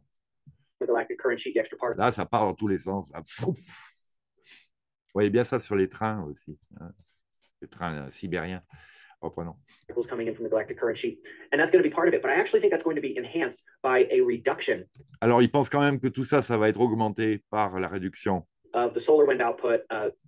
Là, ça part dans tous les sens. Là. Vous voyez bien ça sur les trains aussi, hein, les trains sibériens. Reprenons. Coming in from the galactic current sheet, and that's going to be part of it. But I actually think that's going to be enhanced by a reduction. Alors, il pense quand même que tout ça, ça va être augmenté par la réduction of the solar wind output,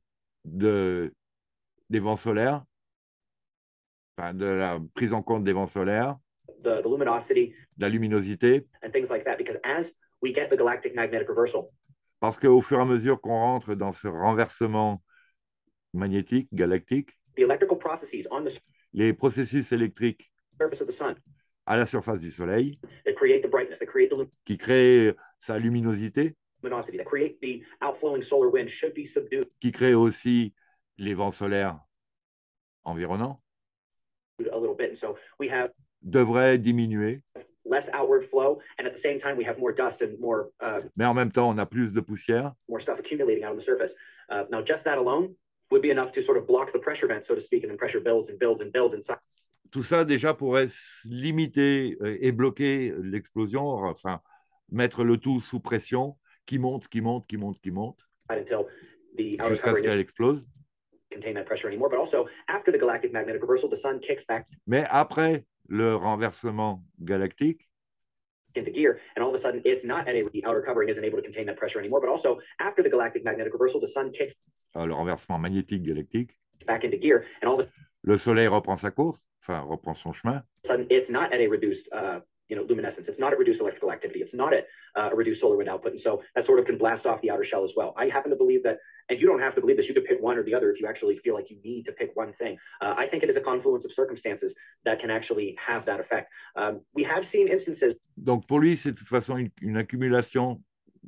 des vents solaires, enfin, de la prise en compte des vents solaires, the luminosity, de la luminosité, and things like that. Because as we get the galactic magnetic reversal, parce qu'au fur et à mesure qu'on rentre dans ce renversement magnétique, galactique, the electrical processes on the les processus électriques surface of the sun à la surface du Soleil, that create the brightness, that create the qui créent sa luminosité, luminosity, that create the outflowing solar wind should be subdued qui créent aussi les vents solaires environnants, a little bit. And so we have devraient diminuer. less outward flow, and at the same time we have more dust and more mais en même temps on a plus de poussière. More stuff accumulating out on the surface. Now, just that alone would be enough to sort of block the pressure vent, so to speak, and then pressure builds and builds and builds inside. Tout ça déjà pourrait limiter et bloquer l'explosion, enfin mettre le tout sous pression, qui monte, qui monte, qui monte, qui monte, jusqu'à ce qu'elle explose. Contain that pressure anymore, but also after the galactic magnetic reversal, the sun kicks back. Mais après le renversement galactique, into gear, and all of a sudden it's not at the outer covering isn't able to contain that pressure anymore. But also after the galactic magnetic reversal, the sun kicks le renversement magnétique galactique, back into gear, and all of a sudden, le Soleil reprend sa course, enfin reprend son chemin. Sudden, it's not at a reduced luminescence. It's not at reduced electrical activity. It's not at a reduced solar wind output. And so that sort of can blast off the outer shell as well. I happen to believe that, and you don't have to believe this, you could pick one or the other if you actually feel like you need to pick one thing. I think it is a confluence of circumstances that can actually have that effect. We have seen instances. Donc pour lui, c'est de toute façon une accumulation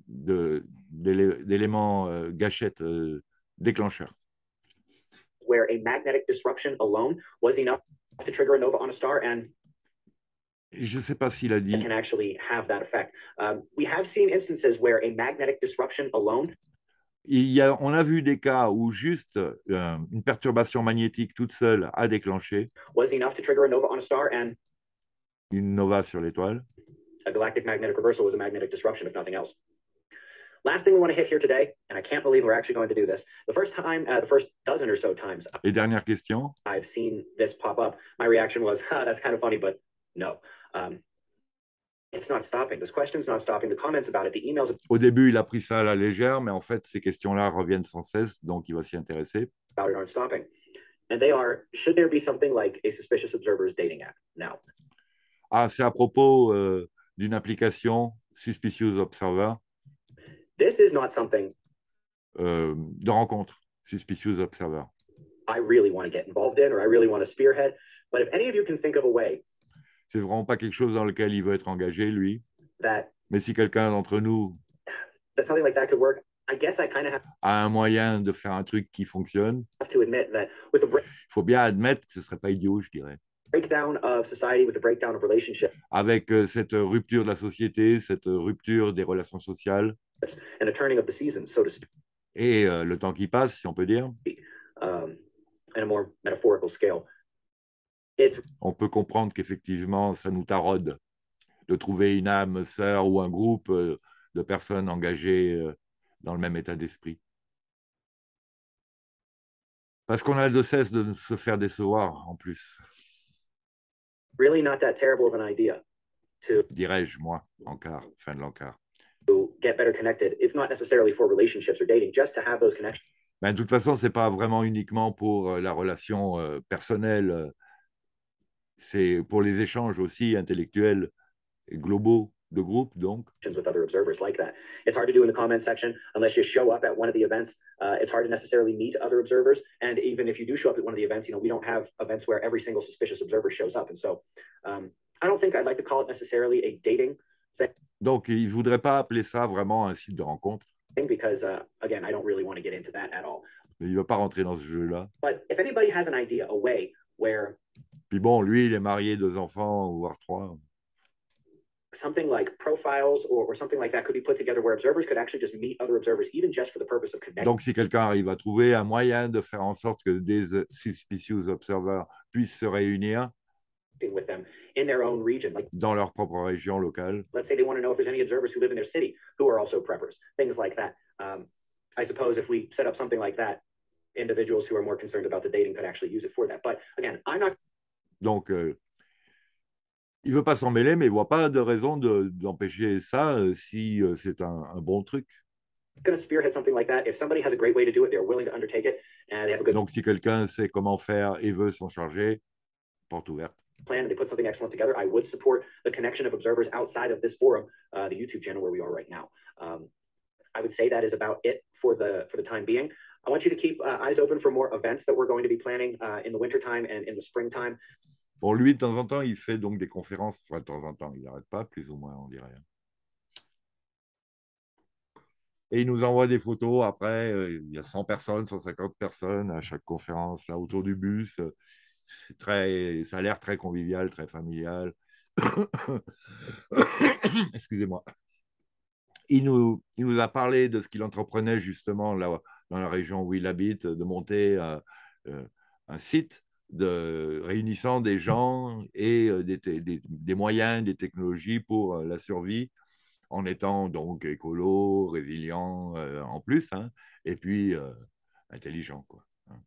d'éléments gâchettes déclencheurs. Where a magnetic disruption alone was enough to trigger a nova on a star, and je ne sais pas s'il a dit. Can actually have that effect. We have seen instances where a magnetic disruption alone. On a vu des cas où juste une perturbation magnétique toute seule a déclenché was enough to trigger a nova on a star, and une nova sur l'étoile. A galactic magnetic reversal was a magnetic disruption, if nothing else. Last thing we want to hit here today, and I can't believe we're actually going to do this. The first dozen or so times. Et dernière question. I've seen this pop up. My reaction was, that's kind of funny, but no. It's not stopping. This question's not stopping. The comments about it, the emails. Au début, il a pris ça à la légère, mais en fait, ces questions-là reviennent sans cesse, donc il va s'y intéresser. About it aren't stopping. And they are, should there be something like a suspicious observers dating app now? Ah, c'est à propos d'une application Suspicious Observer. This is not something de rencontre, Suspicious Observer. I really want to get involved in, or I really want to spearhead. But if any of you can think of a way. C'est vraiment pas quelque chose dans lequel il veut être engagé, lui. Mais si quelqu'un d'entre nous like that could work, I guess I kind of have a un moyen de faire un truc qui fonctionne, il faut bien admettre que ce serait pas idiot, je dirais. Breakdown of society with the breakdown of relationship. Avec cette rupture de la société, cette rupture des relations sociales. And a turning of the seasons, so to speak. Et le temps qui passe, si on peut dire. In a more metaphorical scale. On peut comprendre qu'effectivement, ça nous taraude de trouver une âme sœur ou un groupe de personnes engagées dans le même état d'esprit. Parce qu'on a de cesse de se faire décevoir en plus. Really not that terrible of an idea. Dirais-je, moi, encart, fin de l'encart. To get better connected, if not necessarily for relationships or dating, just to have those connections. Ben, de toute façon, ce n'est pas vraiment uniquement pour la relation personnelle, c'est pour les échanges aussi intellectuels et globaux de groupe, donc. With other observers like that. It's hard to do in the comment section unless you show up at one of the events. It's hard to necessarily meet other observers. And even if you do show up at one of the events, we don't have events where every single suspicious observer shows up. And so I don't think I'd like to call it necessarily a dating thing. Donc, il ne voudrait pas appeler ça vraiment un site de rencontre. Because, again, I don't really want to get into that at all. Il ne va pas rentrer dans ce jeu-là. But if anybody has an idea, a way where... Puis bon, lui, il est marié, 2 enfants, voire 3. Something like profiles or something like that could be put together where observers could actually just meet other observers, even just for the purpose of connecting. Donc, si quelqu'un arrive à trouver un moyen de faire en sorte que des suspicious observers puissent se réunir with them in their own region, like dans leur propre région locale. Let's say they want to know if there's any observers who live in their city who are also preppers, things like that. I suppose if we set up something like that, individuals who are more concerned about the dating could actually use it for that. But again, I'm not. Donc, il ne veut pas s'en mêler, mais il ne voit pas de raison d'empêcher ça si c'est un bon truc. Going to spearhead something like that. If somebody has a great way to do it, they're willing to undertake it, and they have a good. Donc, si quelqu'un sait comment faire et veut s'en charger, porte ouverte. Plan and they put something excellent together, I would support the connection of observers outside of this forum, the YouTube channel where we are right now. I would say that is about it for the time being. I want you to keep eyes open for more events that we're going to be planning in the wintertime and in the springtime. Bon, lui, de temps en temps, il fait donc des conférences. Enfin, de temps en temps, il n'arrête pas, plus ou moins, on dirait. Et il nous envoie des photos. Après, il y a 100 personnes, 150 personnes à chaque conférence, là, autour du bus. Ça a l'air très convivial, très familial. Excusez-moi. Il nous a parlé de ce qu'il entreprenait justement là, dans la région où il habite, de monter un site réunissant des gens et des moyens, des technologies pour la survie, en étant donc écolo, résilient en plus, hein, et puis intelligent, quoi.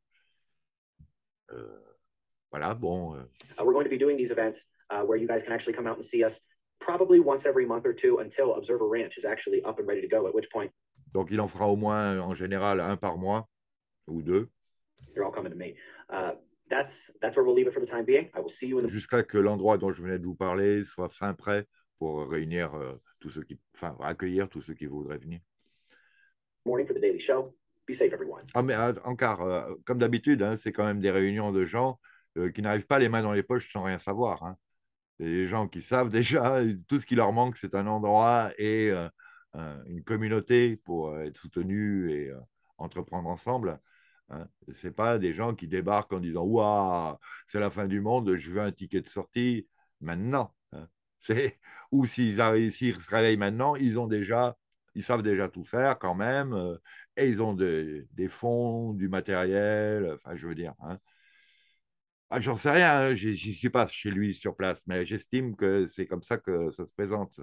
Voilà, bon. We're going to be doing these events where you guys can actually come out and see us probably once every month or two until Observer Ranch is actually up and ready to go, at which point. Donc, il en fera au moins, en général, un par mois ou 2. You're all coming to me. That's where we'll leave it for the time being. I will see you in the... Jusqu'à que l'endroit dont je venais de vous parler soit fin prêt pour réunir tous ceux qui, enfin, accueillir tous ceux qui voudraient venir. Morning for the Daily Show. Be safe, everyone. Ah, mais encore, comme d'habitude, hein, c'est quand même des réunions de gens qui n'arrivent pas les mains dans les poches sans rien savoir. Hein. C'est des gens qui savent déjà, tout ce qui leur manque, c'est un endroit et une communauté pour être soutenus et entreprendre ensemble. Hein. Ce n'est pas des gens qui débarquent en disant « Waouh, c'est la fin du monde, je veux un ticket de sortie maintenant. Hein. » Ou s'ils se réveillent maintenant, ils savent déjà tout faire quand même, et ils ont des fonds, du matériel, enfin je veux dire. Hein. Ah, j'en sais rien, hein, j'y suis pas chez lui sur place, mais j'estime que c'est comme ça que ça se présente.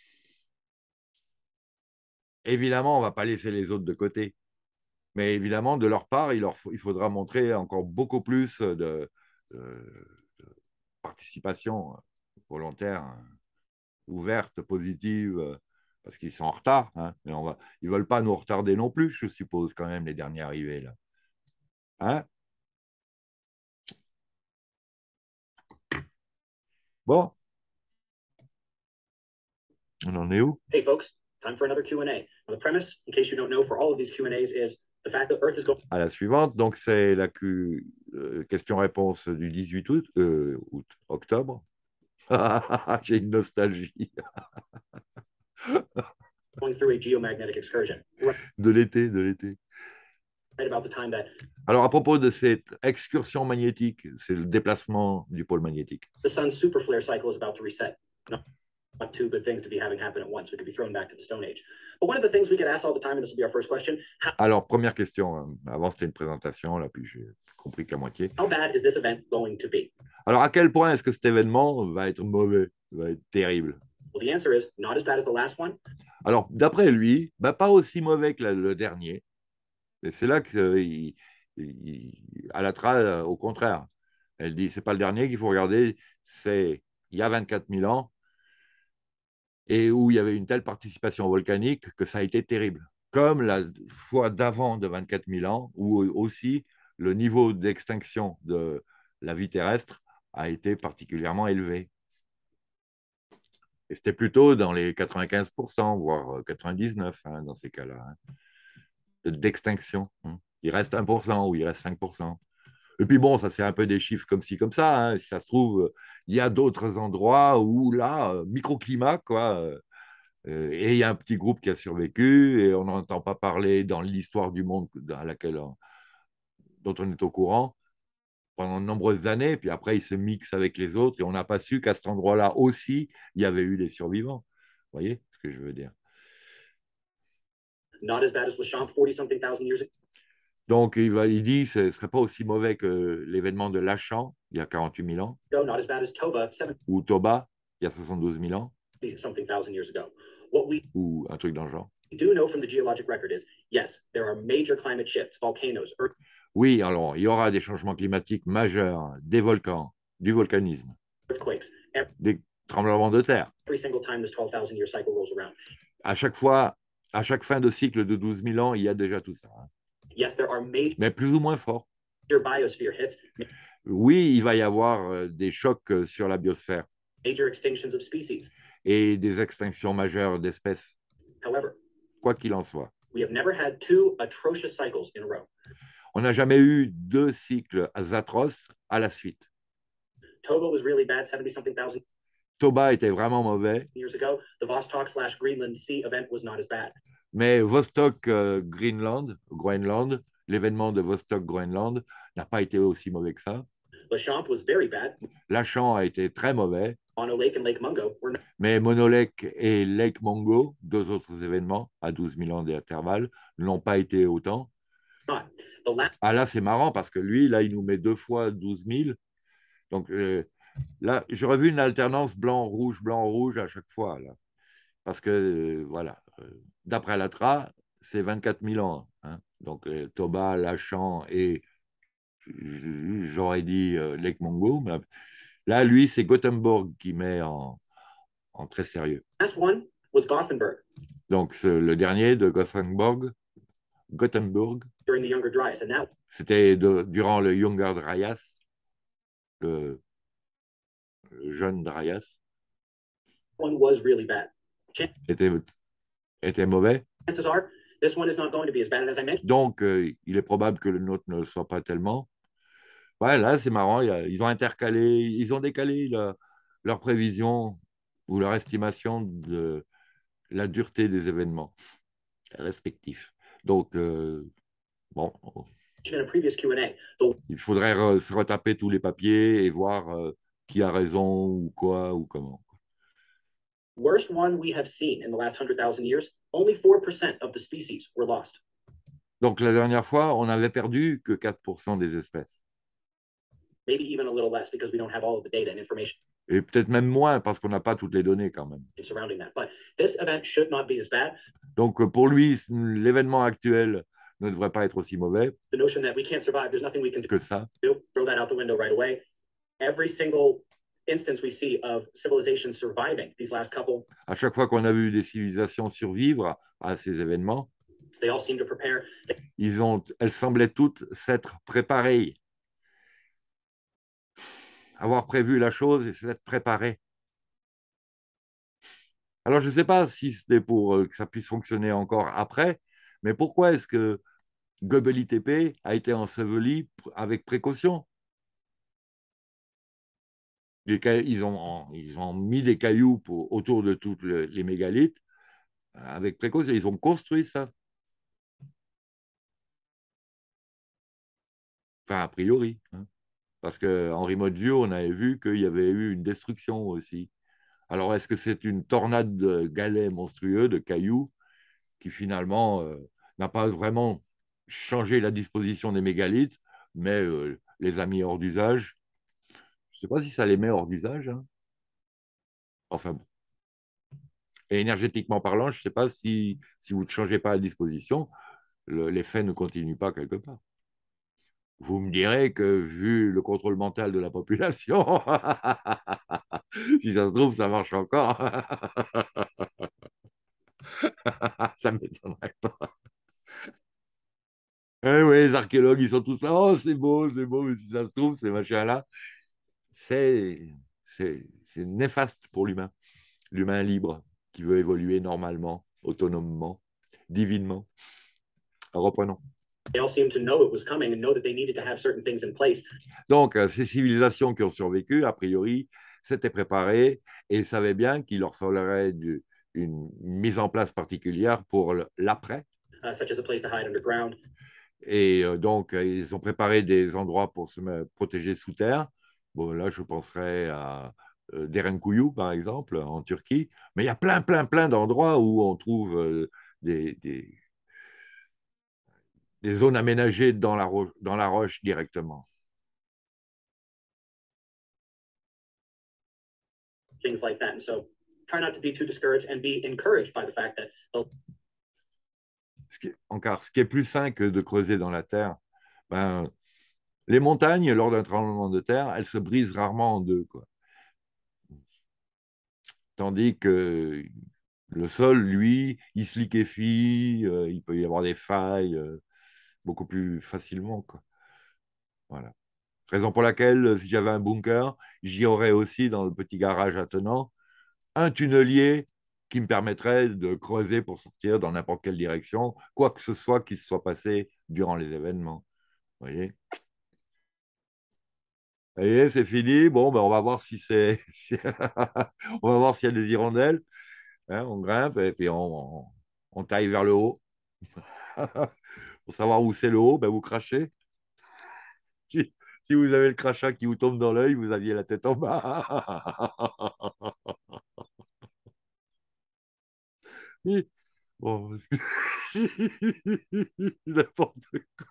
Évidemment, on ne va pas laisser les autres de côté. Mais évidemment, de leur part, il faudra montrer encore beaucoup plus de participation volontaire, hein, ouverte, positive, parce qu'ils sont en retard. Hein, mais ils ne veulent pas nous retarder non plus, je suppose, quand même, les derniers arrivés. Là. Hein? Bon. On en est où? Hey, folks, time for another Q&A. Now, the premise, in case you don't know, for all of these Q&As is the fact that Earth is going... À la suivante, donc c'est la question-réponse du 18 octobre. J'ai une nostalgie. Going through a geomagnetic excursion. De l'été. Right about the time that... Alors, à propos de cette excursion magnétique, c'est le déplacement du pôle magnétique. The sun's super flare cycle is about to reset. Not two good things to be having happen at once. We could be thrown back to the Stone Age. But one of the things we get asked all the time, and this will be our first question. Alors, première question. Avant, c'était une présentation, là, puis j'ai compris qu'à moitié. How bad is this event going to be? Alors, à quel point est-ce que cet événement va être mauvais, va être terrible? Well, the answer is not as bad as the last one. Alors, d'après lui, pas aussi mauvais que le dernier. Et c'est là qu'Alatra, au contraire, elle dit, c'est pas le dernier qu'il faut regarder, c'est il y a 24 000 ans, et où il y avait une telle participation volcanique que ça a été terrible. comme la fois d'avant de 24 000 ans, où aussi le niveau d'extinction de la vie terrestre a été particulièrement élevé. Et c'était plutôt dans les 95%, voire 99% dans ces cas-là, d'extinction. Il reste 1% ou il reste 5%. Et puis bon, ça c'est un peu des chiffres comme ci, comme ça. Si ça se trouve, il y a d'autres endroits où là, microclimat, quoi. Et il y a un petit groupe qui a survécu et on n'entend pas parler dans l'histoire du monde dans laquelle dont on est au courant pendant de nombreuses années. Puis après, ils se mixent avec les autres et on n'a pas su qu'à cet endroit-là aussi, il y avait eu des survivants. Vous voyez ce que je veux dire? Not as bad as Lachamp 40-something thousand years ago. Donc, il dit que ce ne serait pas aussi mauvais que l'événement de Lachan, il y a 48 000 ans, Not as bad as Toba ou Toba, il y a 72 000 ans, 70-something thousand years ago. What we ou un truc dans le genre. do know from the geologic record is, yes, there are major climate shifts, volcanoes, Oui, alors, il y aura des changements climatiques majeurs, des volcans, du volcanisme, earthquakes, des tremblements de terre. every single time this 12,000 year cycle rolls around. À chaque fois, à chaque fin de cycle de 12 000 ans, il y a déjà tout ça. Yes, there are major Mais plus ou moins fort. biosphere hits, Oui, il va y avoir des chocs sur la biosphère major extinctions of species. et des extinctions majeures d'espèces, However, quoi qu'il en soit. we have never had two atrocious cycles in a row. On n'a jamais eu deux cycles atroces à la suite. Toba was really bad 70-something thousand Toba était vraiment mauvais, years ago. The Vostok/Greenland Sea event was not as bad. mais Vostok, Groenland, l'événement de Vostok, Groenland, n'a pas été aussi mauvais que ça. Lachamp was very bad. Lachan a été très mauvais, Mono Lake and Lake Mungo were not. mais Mono Lake et Lake Mungo, deux autres événements à 12 000 ans d'intervalle, n'ont pas été autant. The last Ah là, c'est marrant parce que lui, là, il nous met deux fois 12 000. Donc là, j'aurais vu une alternance blanc-rouge à chaque fois. Là. Parce que, voilà, d'après l'ATRA, c'est 24 000 ans. Hein. Donc Toba, Lachan et j'aurais dit Lake Mungo. Mais là, lui, c'est Gothenburg qui met en très sérieux. one was Gothenburg Donc le dernier de Gothenburg, during the Younger Dryas, and that c'était durant le Younger Dryas, le jeune Dryas, one was really bad. était mauvais. Chances are this one is not going to be as bad as I mentioned. Donc, il est probable que le nôtre ne le soit pas tellement. Ouais, là, c'est marrant. Ils ont ils ont décalé leur prévision ou leur estimation de la dureté des événements respectifs. Donc, bon, In a previous Q&A, il faudrait se retaper tous les papiers et voir qui a raison ou quoi ou comment. worst one we have seen in the last 100,000 years, only 4% of the species were lost. Donc, la dernière fois, on n'avait perdu que 4% des espèces. Maybe even a little less because we don't have all of the data and information Et peut-être même moins parce qu'on n'a pas toutes les données quand même. surrounding that. But this event should not be as bad. Donc, pour lui, l'événement actuel ne devrait pas être aussi mauvais The notion that we can't survive, there's nothing we can que ça. do, throw that out the window right away. Every single instance we see of civilization surviving these last couple, À chaque fois qu'on a vu des civilisations survivre à ces événements, they all seem to prepare. elles semblaient toutes s'être préparées, avoir prévu la chose et s'être préparées. Alors, je ne sais pas si c'était pour que ça puisse fonctionner encore après, mais pourquoi est-ce que Göbekli Tepe a été enseveli avec précaution? Ils ont mis des cailloux autour de tous les mégalithes avec précaution. Ils ont construit ça. Enfin, a priori. Hein. Parce qu'en remote view, on avait vu qu'il y avait eu une destruction aussi. Alors, est-ce que c'est une tornade de galets monstrueux, de cailloux, qui finalement n'a pas vraiment changé la disposition des mégalithes, mais les a mis hors d'usage? Je ne sais pas si ça les met hors d'usage. Hein. Enfin bon. Et énergétiquement parlant, je ne sais pas si vous ne changez pas la disposition, l'effet ne continue pas quelque part. Vous me direz que vu le contrôle mental de la population, si ça se trouve, ça marche encore. Ça m'étonnerait pas. Eh oui, les archéologues, ils sont tous là. Oh, c'est beau, mais si ça se trouve, ces machins-là, c'est c'est néfaste pour l'humain. L'humain libre qui veut évoluer normalement, autonomement, divinement. Reprenons. They all seemed to know it was coming and know that they needed to have certain things in place. Donc, ces civilisations qui ont survécu, a priori, s'étaient préparées et savaient bien qu'il leur faudrait une mise en place particulière pour l'après. Such as a place to hide underground. Et donc, ils ont préparé des endroits pour se protéger sous terre. Bon, là, je penserais à Derinkuyu, par exemple, en Turquie. Mais il y a plein d'endroits où on trouve des, des, des zones aménagées dans la roche directement. Things like that. And so try not to be too discouraged and be encouraged by the fact that Ce qui est plus sain que de creuser dans la terre, ben, les montagnes, lors d'un tremblement de terre, elles se brisent rarement en deux, quoi. Tandis que le sol, lui, il se liquéfie, il peut y avoir des failles beaucoup plus facilement, quoi. Voilà. Raison pour laquelle, si j'avais un bunker, j'y aurais aussi dans le petit garage attenant un tunnelier qui me permettrait de creuser pour sortir dans n'importe quelle direction, quoi que ce soit qui se soit passé durant les événements. Vous voyez? Vous voyez, c'est fini. Bon, ben, on va voir si c'est. On va voir s'il y a des hirondelles. Hein, on grimpe et puis on taille vers le haut. Pour savoir où c'est le haut, ben, vous crachez. Si, si vous avez le crachat qui vous tombe dans l'œil, vous aviez la tête en bas. Bon. N'importe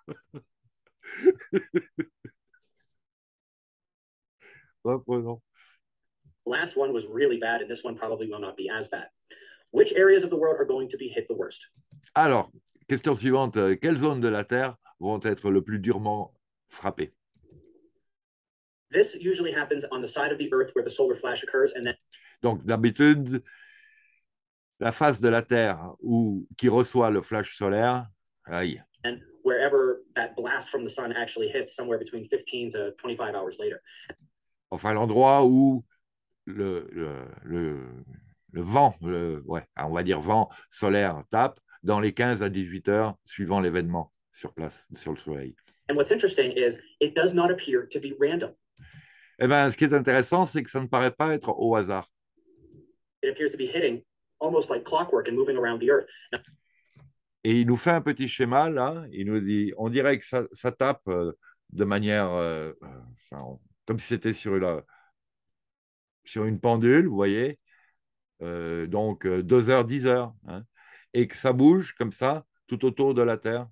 quoi. Reprenons. the last one was really bad and this one probably will not be as bad. Which areas of the world are going to be hit the worst? Alors, question suivante. Quelles zones de la Terre vont être le plus durement frappées? This usually happens on the side of the Earth where the solar flash occurs, and then Donc, d'habitude, la face de la Terre qui reçoit le flash solaire, aïe. and wherever that blast from the sun actually hits, somewhere between 15 to 25 hours later. Enfin, l'endroit où le, le, le, le vent, ouais, on va dire vent solaire tape dans les 15 à 18 heures suivant l'événement sur place, sur le Soleil. And what's interesting is it does not appear to be random. Eh bien, ce qui est intéressant, c'est que ça ne paraît pas être au hasard. It appears to be hitting almost like clockwork and moving around the Earth. Now, Et il nous fait un petit schéma, là. Il nous dit, on dirait que ça tape de manière, enfin, comme si c'était sur une pendule, vous voyez. Donc, 2 heures, 10 heures. Hein, et que ça bouge comme ça, tout autour de la Terre.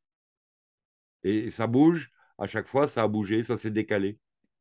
Et ça bouge, à chaque fois, ça a bougé, ça s'est décalé.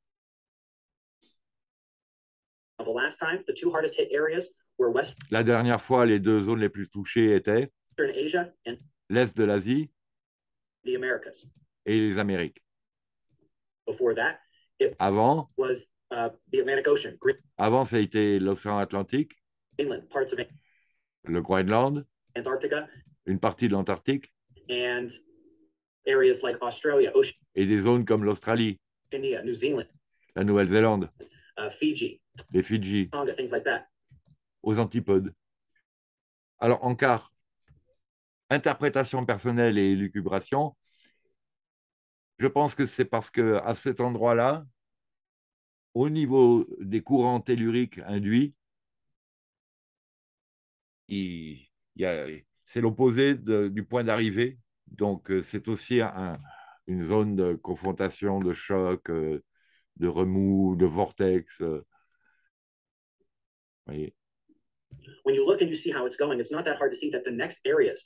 the last time, the two hardest hit areas were Western La dernière fois, les 2 zones les plus touchées étaient Asia and l'Est de l'Asie the Americas. et les Amériques. Before that, it Avant, was the Atlantic Ocean, ça a été l'océan Atlantique, Greenland, parts of le Groenland, Antarctica, une partie de l'Antarctique and areas like Australia, et des zones comme l'Australie, Oceania, New Zealand, la Nouvelle-Zélande, Fiji, les Fidji, Tonga, things like that. aux antipodes. Alors, en quart, interprétation personnelle et élucubration, je pense que c'est parce qu'à cet endroit-là, au niveau des courants telluriques induits, c'est l'opposé du point d'arrivée. Donc, c'est aussi une zone de confrontation, de choc, de remous, de vortex. Voyez. When you look and you see how it's going, it's not that hard to see that the next areas.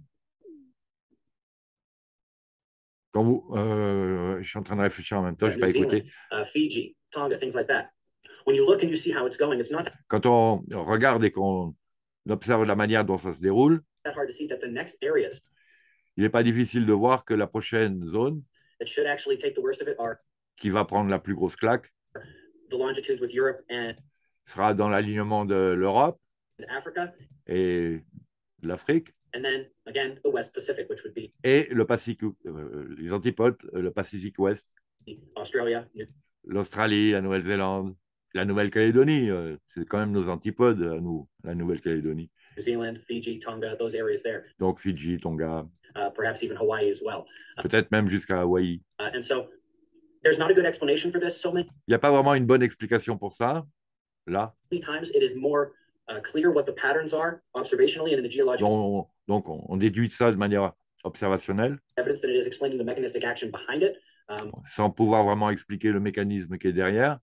Je suis en train de réfléchir en même temps, je n'ai pas écouté. Fiji, Tonga, things like that. When you look and you see how it's going, it's not Quand on regarde et qu'on observe la manière dont ça se déroule, that hard to see that the next areas il n'est pas difficile de voir que la prochaine zone that should actually take the worst of it are qui va prendre la plus grosse claque the longitudes with Europe and sera dans l'alignement de l'Europe Africa et de l'Afrique, and then again the West Pacific, which would be et le Pacifique, les antipodes, le Pacifique Ouest, Australia, l'Australie, la Nouvelle-Zélande, la Nouvelle-Calédonie, c'est quand même nos antipodes à nous, la Nouvelle-Calédonie. New Zealand, Fiji, Tonga, those areas there. Donc Fidji, Tonga, perhaps even Hawaii as well. Peut-être même jusqu'à Hawaï. And so there's not a good explanation for this. So many Il n'y a pas vraiment une bonne explication pour ça, là. times it is more clear what the patterns are observationally and in the geological Donc on déduit ça de manière observationnelle, evidence than it is explaining the mechanistic action behind it. sans pouvoir vraiment expliquer le mécanisme qui est derrière.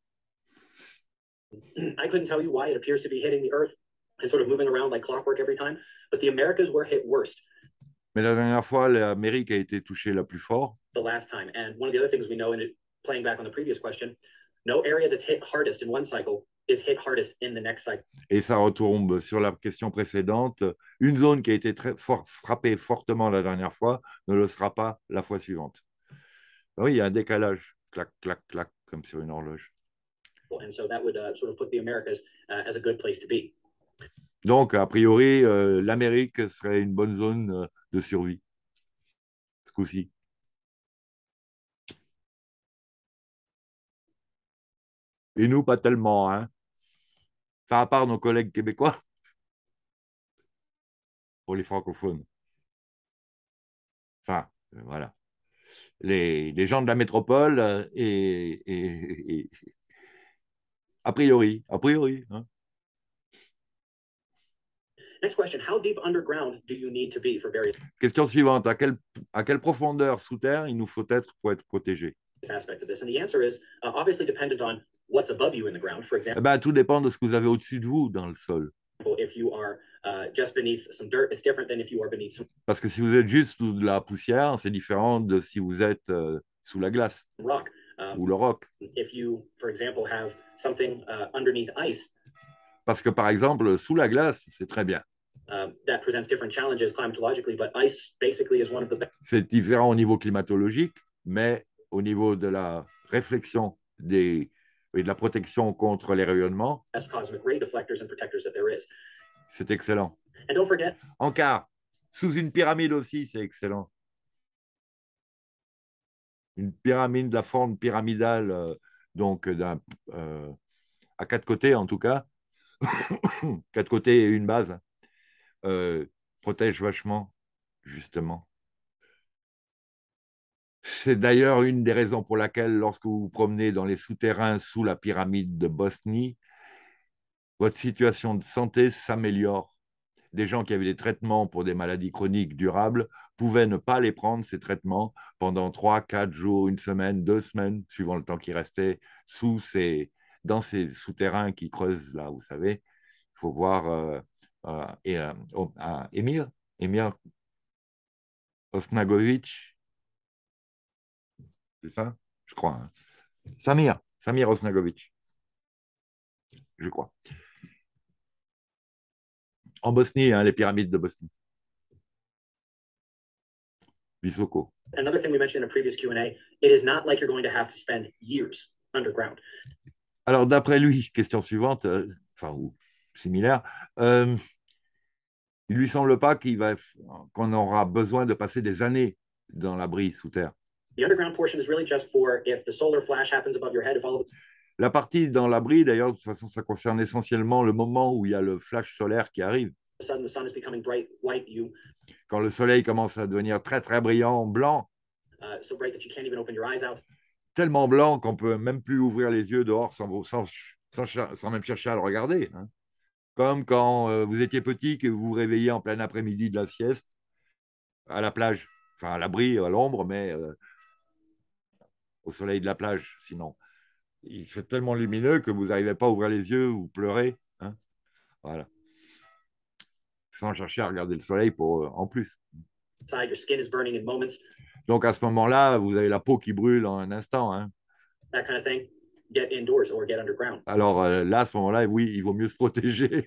I couldn't tell you why it appears to be hitting the Earth and sort of moving around like clockwork every time, but the Americas were hit worst Mais la dernière fois, l'Amérique a été touchée la plus fort. the last time. And one of the other things we know, in it, playing back on the previous question, no area that's hit hardest in one cycle is hit hardest in the next cycle. Et ça retombe sur la question précédente. Une zone qui a été très fort, frappée fortement la dernière fois ne le sera pas la fois suivante. Oui, il y a un décalage. Clac, clac, clac, comme sur une horloge. And so that would sort of put the Americas as a good place to be. Donc, a priori, l'Amérique serait une bonne zone de survie, ce coup-ci. Et nous, pas tellement, hein. Enfin, à part nos collègues québécois, pour les francophones. Enfin, voilà. Les gens de la métropole et a priori, hein. Next question, how deep underground do you need to be for various Question suivante, à quelle profondeur sous terre il nous faut être pour être protégé? aspects of this? And the answer is obviously dependent on what's above you in the ground. For example, Eh ben, tout dépend de ce que vous avez au-dessus de vous dans le sol. if you are just beneath some dirt, it's different than if you are beneath some Parce que si vous êtes juste sous de la poussière, c'est différent de si vous êtes sous la glace rock. ou le roc. If you, for example, have something underneath ice, Parce que par exemple, sous la glace, c'est très bien. that presents different challenges climatologically, but ice basically is one of the best. C'est différent au niveau climatologique, mais au niveau de la réflexion et de la protection contre les rayonnements, Cosmic ray deflectors and protectors that there is. c'est excellent. And don't forget, En quart, sous une pyramide aussi, c'est excellent. Une pyramide, de la forme pyramidale, donc à quatre côtés en tout cas, quatre côtés et une base, protège vachement, justement. C'est d'ailleurs une des raisons pour laquelle, lorsque vous vous promenez dans les souterrains sous la pyramide de Bosnie, votre situation de santé s'améliore. Des gens qui avaient des traitements pour des maladies chroniques durables pouvaient ne pas les prendre, ces traitements, pendant 3, 4 jours, une semaine, 2 semaines, suivant le temps qui restait, dans ces souterrains qui creusent là, vous savez. Il faut voir Emir Osnagovic, c'est ça? Je crois. Hein. Samir Osnagovic, je crois. En Bosnie, hein, les pyramides de Bosnie. Visoko. another thing we mentioned in a previous Q&A, it is not like you're going to have to spend years underground. Alors, d'après lui, question suivante, ou similaire, il lui semble pas qu'on aura besoin de passer des années dans l'abri sous terre. The underground portion is really just for if the solar flash happens above your head, if all of La partie dans l'abri, d'ailleurs, de toute façon, ça concerne essentiellement le moment où il y a le flash solaire qui arrive. a sudden the sun is becoming bright white, Quand le soleil commence à devenir très, très brillant, blanc, so bright that you can't even open your eyes out. tellement blanc qu'on peut même plus ouvrir les yeux dehors sans même chercher à le regarder. Hein. Comme quand vous étiez petit, que vous vous réveillez en plein après-midi de la sieste, à la plage, enfin à l'abri, à l'ombre, mais au soleil de la plage, sinon. Il fait tellement lumineux que vous n'arrivez pas à ouvrir les yeux ou pleurer. Hein. Voilà. Sans chercher à regarder le soleil en plus. Your skin is burning in moments. Donc à ce moment-là, vous avez la peau qui brûle en un instant. Hein. That kind of thing. Get indoors or get underground. Alors là, à ce moment-là, oui, il vaut mieux se protéger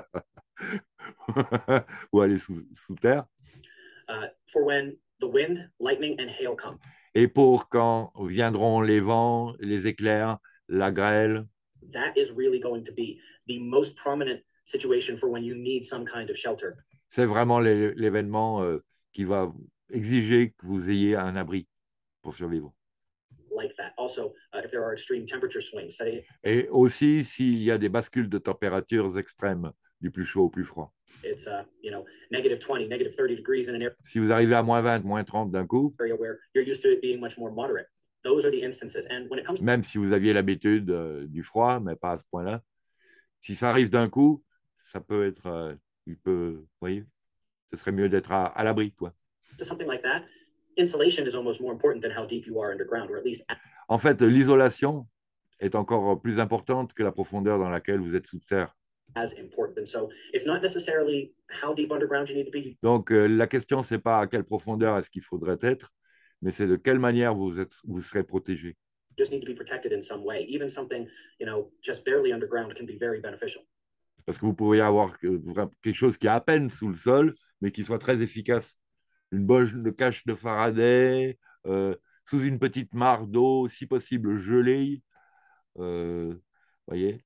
ou aller sous terre. For when the wind, lightning, and hail come. Et pour quand viendront les vents, les éclairs, la grêle. That is really going to be the most prominent situation for when you need some kind of shelter. C'est vraiment l'événement qui va exiger que vous ayez un abri pour survivre. Like that. Also, if there are extreme temperature swings, setting Et aussi s'il y a des bascules de températures extrêmes, du plus chaud au plus froid. it's negative 20, negative 30 degrees in an Si vous arrivez à moins 20, moins 30 d'un coup, area where you're used to it being much more moderate. Those are the instances. And when it comes même si vous aviez l'habitude du froid, mais pas à ce point-là, si ça arrive d'un coup, ça peut être, il peut, vous voyez, ce serait mieux d'être à l'abri, quoi. to something like that, insulation is almost more important than how deep you are underground, or at least En fait, l'isolation est encore plus importante que la profondeur dans laquelle vous êtes sous terre. as important. And so it's not necessarily how deep underground you need to be. You Donc, la question, c'est pas à quelle profondeur est-ce qu'il faudrait être, mais c'est de quelle manière vous serez protégé. just need to be protected in some way. Even something, just barely underground can be very beneficial. Parce que vous pourriez avoir quelque chose qui est à peine sous le sol, mais qui soit très efficace. Une bosse de cache de Faraday, sous une petite mare d'eau, si possible gelée. Voyez,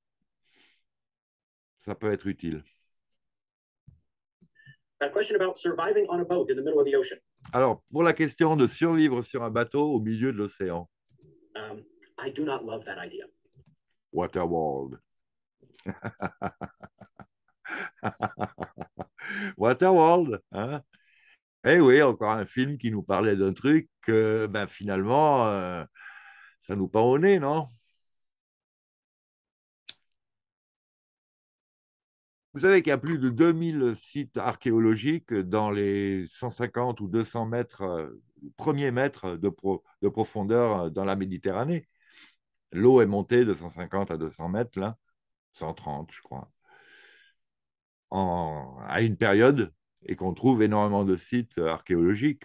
ça peut être utile. That question about surviving on a boat in the middle of the ocean. Alors, pour la question de survivre sur un bateau au milieu de l'océan. I do not love that idea. Waterworld. Waterworld, hein? Eh oui, encore un film qui nous parlait d'un truc que ben, finalement, ça nous pend au nez, non? Vous savez qu'il y a plus de 2000 sites archéologiques dans les 150 ou 200 mètres, premiers mètres de profondeur dans la Méditerranée. L'eau est montée de 150 à 200 mètres, là, 130, je crois, à une période, et qu'on trouve énormément de sites archéologiques,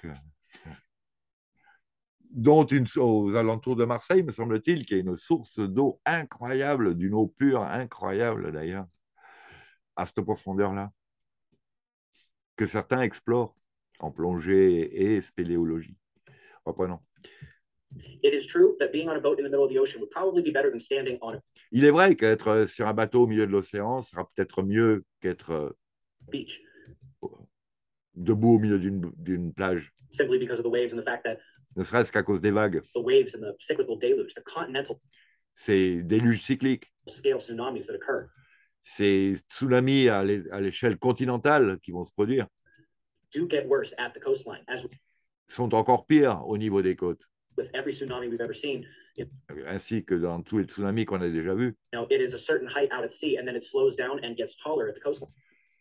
dont aux alentours de Marseille, me semble-t-il, qui est une source d'eau incroyable, d'une eau pure incroyable d'ailleurs, à cette profondeur-là, que certains explorent en plongée et spéléologie. Reprenons. It is true that being on a boat in the middle of the ocean would probably be better than standing on a Il est vrai qu'être sur un bateau au milieu de l'océan sera peut-être mieux qu'être beach, debout au milieu d'une plage, simply because of the waves and the fact that ne serait-ce qu'à cause des vagues. the waves and the cyclical deluge, the continental Ces déluges cycliques, scale tsunamis that occur, ces tsunamis à l'échelle continentale qui vont se produire, do get worse at the coastline. As sont encore pires au niveau des côtes, with every tsunami we've ever seen, ainsi que dans tous les tsunamis qu'on a déjà vus. it is a certain height out at sea, and then it slows down and gets taller at the coastline.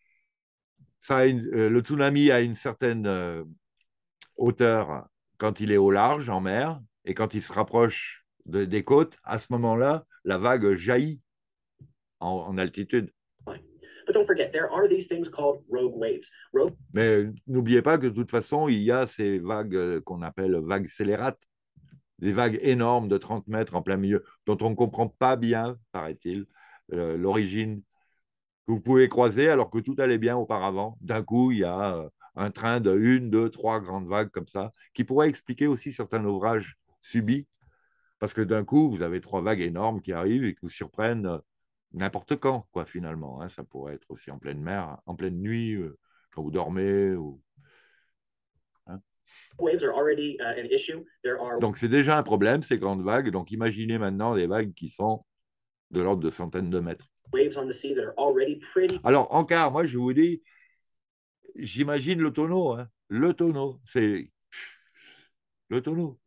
Le tsunami a une certaine hauteur quand il est au large, en mer, et quand il se rapproche des côtes, à ce moment-là, la vague jaillit en altitude. But don't forget, there are these things called rogue waves. Mais n'oubliez pas que de toute façon, il y a ces vagues qu'on appelle vagues scélérates, des vagues énormes de 30 mètres en plein milieu, dont on ne comprend pas bien, paraît-il, l'origine, que vous pouvez croiser alors que tout allait bien auparavant. D'un coup, il y a un train de une, deux, trois grandes vagues comme ça, qui pourrait expliquer aussi certains naufrages subis, parce que d'un coup, vous avez trois vagues énormes qui arrivent et qui vous surprennent n'importe quand, quoi, finalement. Hein. Ça pourrait être aussi en pleine mer, en pleine nuit, quand vous dormez. Hein. Waves are already an issue. There are Donc, c'est déjà un problème, ces grandes vagues. Donc, imaginez maintenant des vagues qui sont de l'ordre de centaines de mètres. waves on the sea that are already pretty. Alors, en quart, moi, je vous dis, j'imagine le tonneau. Hein. Le tonneau, c'est le tonneau.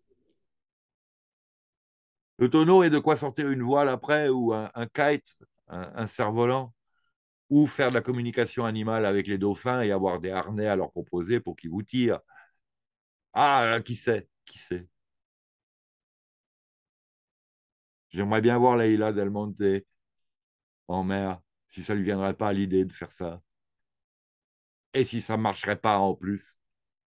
Le tonneau est de quoi sortir une voile après, ou un kite, un cerf-volant, ou faire de la communication animale avec les dauphins et avoir des harnais à leur proposer pour qu'ils vous tirent. Ah, qui sait, qui sait. J'aimerais bien voir Leila Del Monte en mer, si ça ne lui viendrait pas à l'idée de faire ça. Et si ça ne marcherait pas en plus.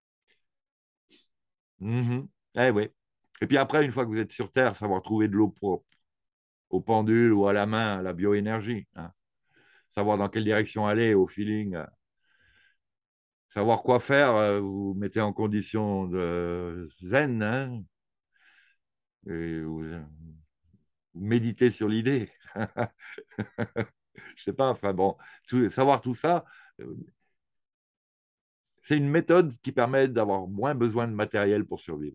Eh oui. Et puis après, une fois que vous êtes sur Terre, savoir trouver de l'eau propre, au pendule ou à la main, à la bioénergie. Hein. Savoir dans quelle direction aller, au feeling. Savoir quoi faire, vous mettez en condition de zen, hein, et vous méditez sur l'idée. Je sais pas, enfin bon, savoir tout ça, C'est une méthode qui permet d'avoir moins besoin de matériel pour survivre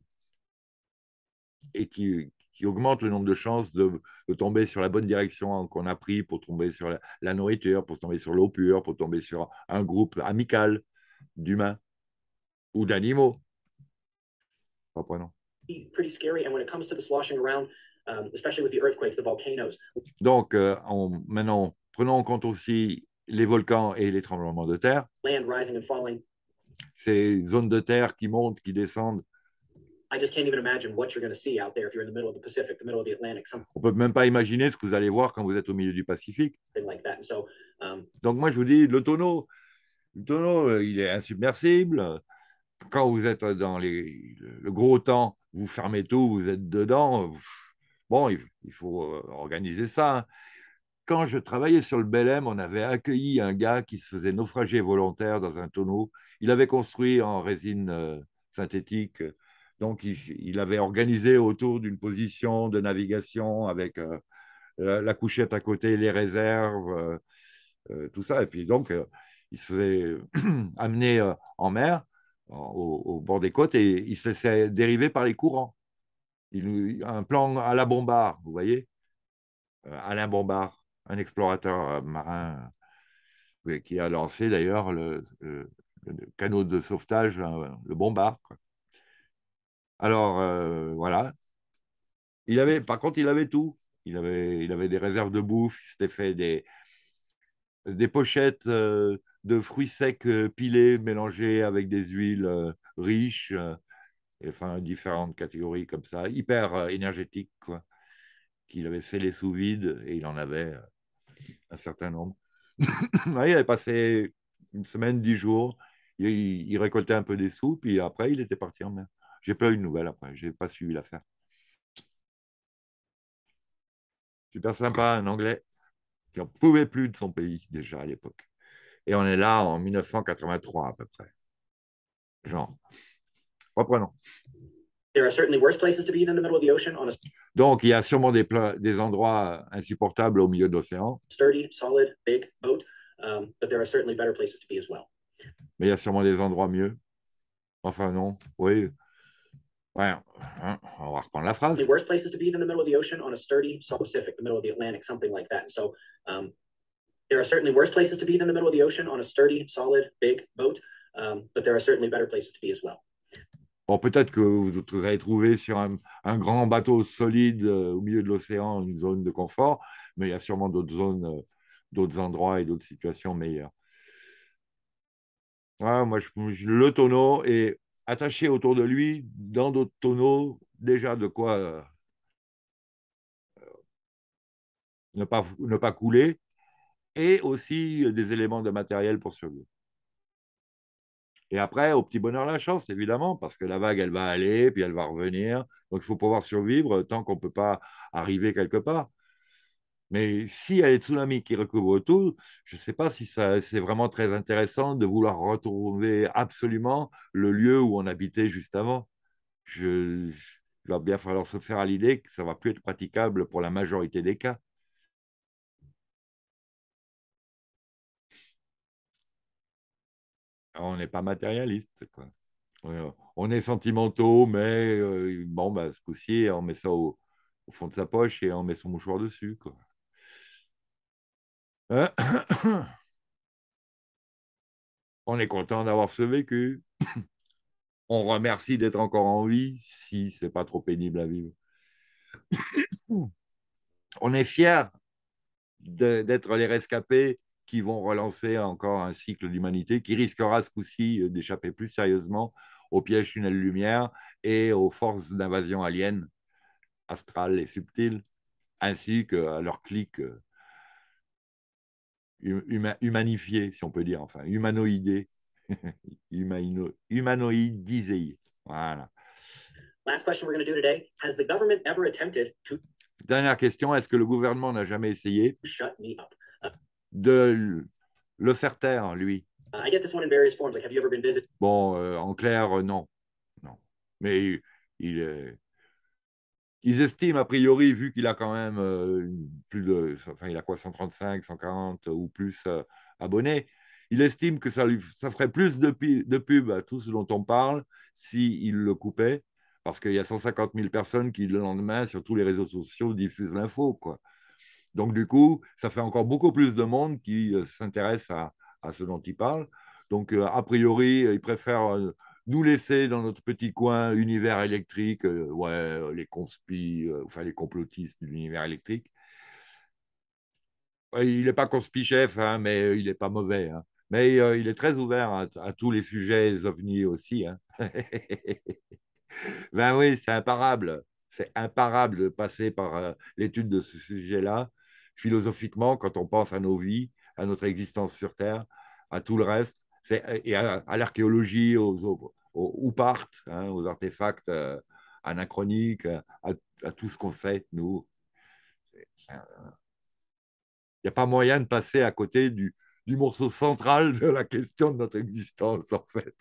et qui augmente le nombre de chances de tomber sur la bonne direction qu'on a pris pour tomber sur la nourriture, pour tomber sur l'eau pure, pour tomber sur un groupe amical d'humains ou d'animaux. Reprenons. Pretty scary. And when it comes to the sloshing around, especially with the earthquakes, the volcanoes. Donc, maintenant, prenons en compte aussi les volcans et les tremblements de terre. Land rising and falling. Ces zones de terre qui montent, qui descendent. I just can't even imagine what you're going to see out there if you're in the middle of the Pacific, the middle of the Atlantic. On peut même pas imaginer ce que vous allez voir quand vous êtes au milieu du Pacifique. Like that. And so, donc, moi, je vous dis, le tonneau, il est insubmersible. Quand vous êtes dans le gros temps, vous fermez tout, vous êtes dedans. Bon, il faut organiser ça. Quand je travaillais sur le Belém, on avait accueilli un gars qui se faisait naufrager volontaire dans un tonneau. Il avait construit en résine synthétique. Donc, il avait organisé autour d'une position de navigation avec la couchette à côté, les réserves, tout ça. Et puis, donc, il se faisait amener en mer, au bord des côtes, et il se laissait dériver par les courants. Un plan à la Bombard, vous voyez, Alain Bombard, un explorateur marin qui a lancé d'ailleurs le canot de sauvetage, le Bombard, quoi. Alors, voilà. Par contre, il avait tout. Il avait des réserves de bouffe, il s'était fait des pochettes de fruits secs pilés, mélangés avec des huiles riches, enfin, différentes catégories comme ça, hyper énergétiques, quoi, qu'il avait scellé sous vide et il en avait un certain nombre. Ouais, il avait passé une semaine, 10 jours. Il récoltait un peu des sous, puis après, il était parti en mer. J'ai pas eu de nouvelles après, j'ai pas suivi l'affaire. Super sympa, un Anglais qui n'en pouvait plus de son pays déjà à l'époque. Et on est là en 1983 à peu près. Genre, reprenons. There are certainly worse places to be than the middle of the ocean on a Donc, il y a sûrement des endroits insupportables au milieu de l'océan. Sturdy, solid, big boat, but there are certainly better places to be as well. Mais il y a sûrement des endroits mieux. Enfin, non, oui. Ouais, hein, on va reprendre la phrase. The worst places to be than the middle of the ocean on a sturdy Pacific, the middle of the Atlantic, something like that. So, there are certainly worse places to be than the middle of the ocean on a sturdy, solid, big boat, but there are certainly better places to be as well. Bon, peut-être que vous allez trouver sur un grand bateau solide au milieu de l'océan une zone de confort, mais il y a sûrement d'autres zones, d'autres endroits et d'autres situations meilleures. Ouais, moi, le tonneau est attaché autour de lui, dans d'autres tonneaux, déjà de quoi ne pas couler, et aussi des éléments de matériel pour survivre. Et après, au petit bonheur la chance, évidemment, parce que la vague, elle va aller, puis elle va revenir. Donc, il faut pouvoir survivre tant qu'on ne peut pas arriver quelque part. Mais s'il y a des tsunamis qui recouvrent tout, je ne sais pas si c'est vraiment très intéressant de vouloir retrouver absolument le lieu où on habitait juste avant. Il va bien falloir se faire à l'idée que ça ne va plus être praticable pour la majorité des cas. On n'est pas matérialiste, quoi. On est sentimentaux, mais bon, bah, ce coup-ci, on met ça au fond de sa poche et on met son mouchoir dessus, quoi. On est content d'avoir survécu. On remercie d'être encore en vie si c'est pas trop pénible à vivre. On est fiers d'être les rescapés qui vont relancer encore un cycle d'humanité qui risquera ce coup-ci d'échapper plus sérieusement au piège tunnel lumière et aux forces d'invasion aliens astrales et subtiles, ainsi qu'à leur clique humanifié, si on peut dire, enfin, humanoïdé, humanoïdisé. Voilà. Last question we're going to do today. Has the government ever attempted to Dernière question, est-ce que le gouvernement n'a jamais essayé shut me up? de le faire taire, lui? I get this one in various forms. Like, have you ever been visited? Bon, en clair, non. Non. Mais ils estiment, a priori, vu qu'il a quand même plus de. Enfin, il a quoi, 135, 140 ou plus abonnés, il estime que ça ferait plus de pub à tout ce dont on parle s'il le coupait, parce qu'il y a 150 000 personnes qui, le lendemain, sur tous les réseaux sociaux, diffusent l'info, quoi. Donc, du coup, ça fait encore beaucoup plus de monde qui s'intéresse à ce dont il parle. Donc, a priori, il préfère nous laisser dans notre petit coin univers électrique, ouais, les conspis, enfin les complotistes de l'univers électrique. Ouais, il n'est pas conspi-chef, hein, mais il n'est pas mauvais, hein. Mais il est très ouvert à tous les sujets ovnis aussi, hein. Ben oui, c'est imparable. C'est imparable de passer par l'étude de ce sujet-là, philosophiquement, quand on pense à nos vies, à notre existence sur Terre, à tout le reste, et à l'archéologie, aux parts, hein, aux artefacts anachroniques, à tout ce qu'on sait, nous. Il n'y a pas moyen de passer à côté du morceau central de la question de notre existence, en fait.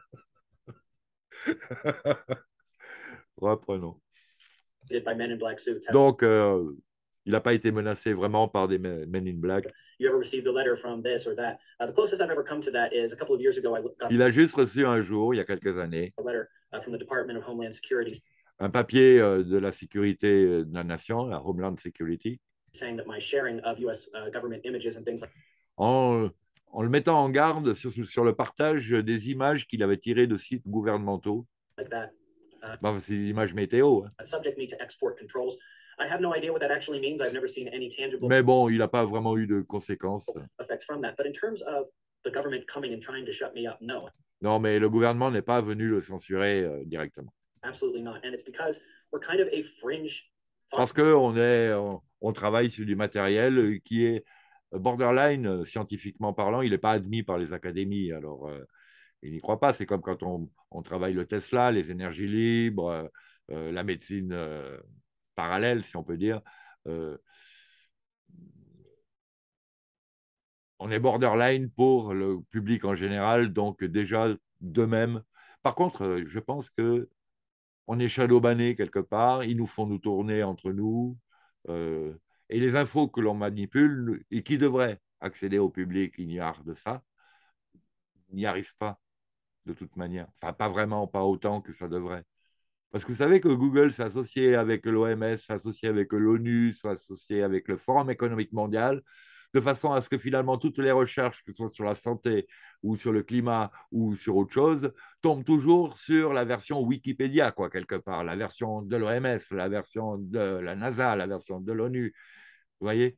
Reprenons. By men in black suits. Donc, il n'a pas été menacé vraiment par des men in black. You ever received a letter from this or that? The closest I've ever come to that is a couple of years ago. I got Il a juste reçu un jour, il y a quelques années, a letter from the Department of Homeland Security un papier de la sécurité de la nation, la Homeland Security, saying that my sharing of US government images and things en le mettant en garde sur le partage des images qu'il avait tirées de sites gouvernementaux. like that Bon, ces images météo, hein. subject me to export controls. I have no idea what that actually means. I've never seen any tangible Mais bon, il n'a pas vraiment eu de conséquences. effects from that. But in terms of the government coming and trying to shut me up, no. Non, mais le gouvernement n'est pas venu le censurer directement. Absolutely not. And it's because we're kind of a fringe. Parce qu'on travaille sur du matériel qui est borderline, scientifiquement parlant, il n'est pas admis par les académies. Alors, il n'y croit pas. C'est comme quand on travaille le Tesla, les énergies libres, la médecine parallèle, si on peut dire. On est borderline pour le public en général, donc déjà de même. Par contre, je pense que on est shadowbanné quelque part, ils nous font nous tourner entre nous, et les infos que l'on manipule et qui devraient accéder au public ignare de ça, n'y arrivent pas de toute manière. Enfin, pas vraiment, pas autant que ça devrait. Parce que vous savez que Google s'est associé avec l'OMS, s'est associé avec l'ONU, s'est associé avec le Forum économique mondial, de façon à ce que finalement toutes les recherches, que ce soit sur la santé ou sur le climat ou sur autre chose, tombent toujours sur la version Wikipédia, quoi, quelque part, la version de l'OMS, la version de la NASA, la version de l'ONU. Vous voyez?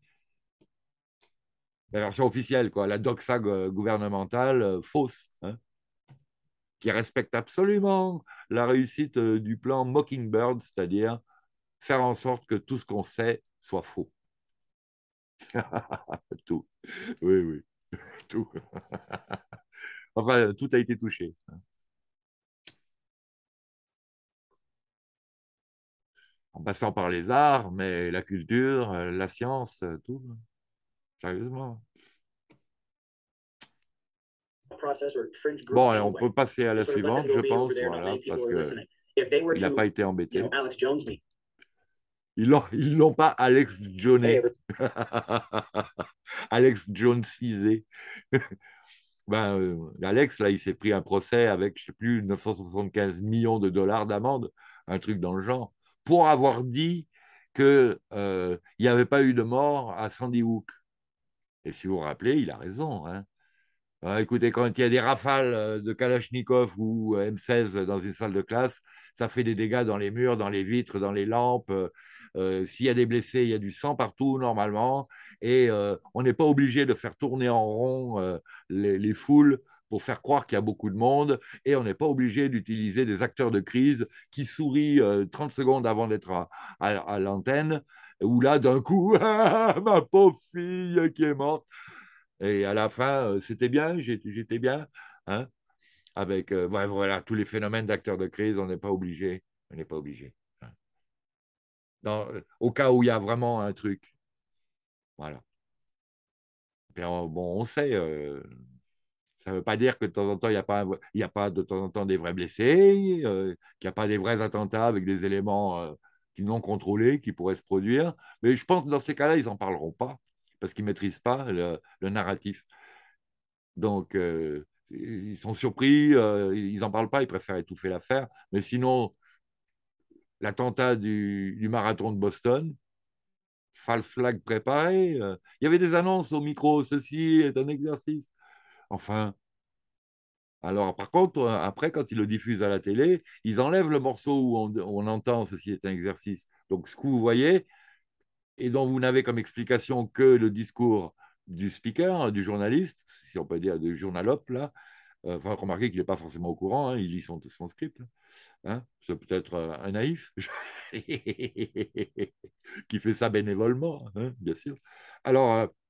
La version officielle, quoi, la doxa gouvernementale fausse, hein, qui respecte absolument la réussite du plan Mockingbird, c'est-à-dire faire en sorte que tout ce qu'on sait soit faux. Tout. Oui, oui, tout. Enfin, tout a été touché. En passant par les arts, mais la culture, la science, tout. Sérieusement. Bon, allez, on peut passer à la suivante, je pense, voilà, parce qu'il n'a pas été embêté. Ils l'ont pas Alex Joné. Alex Jonesisé. Ben, Alex, là, il s'est pris un procès avec, je ne sais plus, 975 millions de dollars d'amende, un truc dans le genre, pour avoir dit qu'il n'y avait pas eu de mort à Sandy Hook. Et si vous vous rappelez, il a raison, hein. Écoutez, quand il y a des rafales de Kalachnikov ou M16 dans une salle de classe, ça fait des dégâts dans les murs, dans les vitres, dans les lampes. S'il y a des blessés, il y a du sang partout normalement. Et on n'est pas obligé de faire tourner en rond les foules pour faire croire qu'il y a beaucoup de monde. Et on n'est pas obligé d'utiliser des acteurs de crise qui sourient 30 secondes avant d'être à l'antenne. Où là, d'un coup, ma pauvre fille qui est morte. Et à la fin, c'était bien, j'étais bien, hein, avec ouais, voilà, tous les phénomènes d'acteurs de crise, on n'est pas obligé. On n'est pas obligé, hein. Au cas où il y a vraiment un truc. Voilà. Et bon, on sait, ça ne veut pas dire que de temps en temps, il y a pas de temps en temps des vrais blessés, qu'il n'y a pas des vrais attentats avec des éléments non contrôlés qui pourraient se produire. Mais je pense que dans ces cas-là, ils n'en parleront pas parce qu'ils ne maîtrisent pas le narratif. Donc, ils sont surpris, ils n'en parlent pas, ils préfèrent étouffer l'affaire. Mais sinon, l'attentat du marathon de Boston, false flag préparé, il y avait des annonces au micro, ceci est un exercice. Enfin, alors par contre, après, quand ils le diffusent à la télé, ils enlèvent le morceau où on entend ceci est un exercice. Donc, ce que vous voyez, et dont vous n'avez comme explication que le discours du speaker, du journaliste, si on peut dire du journalope, là, enfin, remarquez qu'il n'est pas forcément au courant, hein, il lit son script. Hein, c'est peut-être un naïf qui fait ça bénévolement, hein, bien sûr. Alors,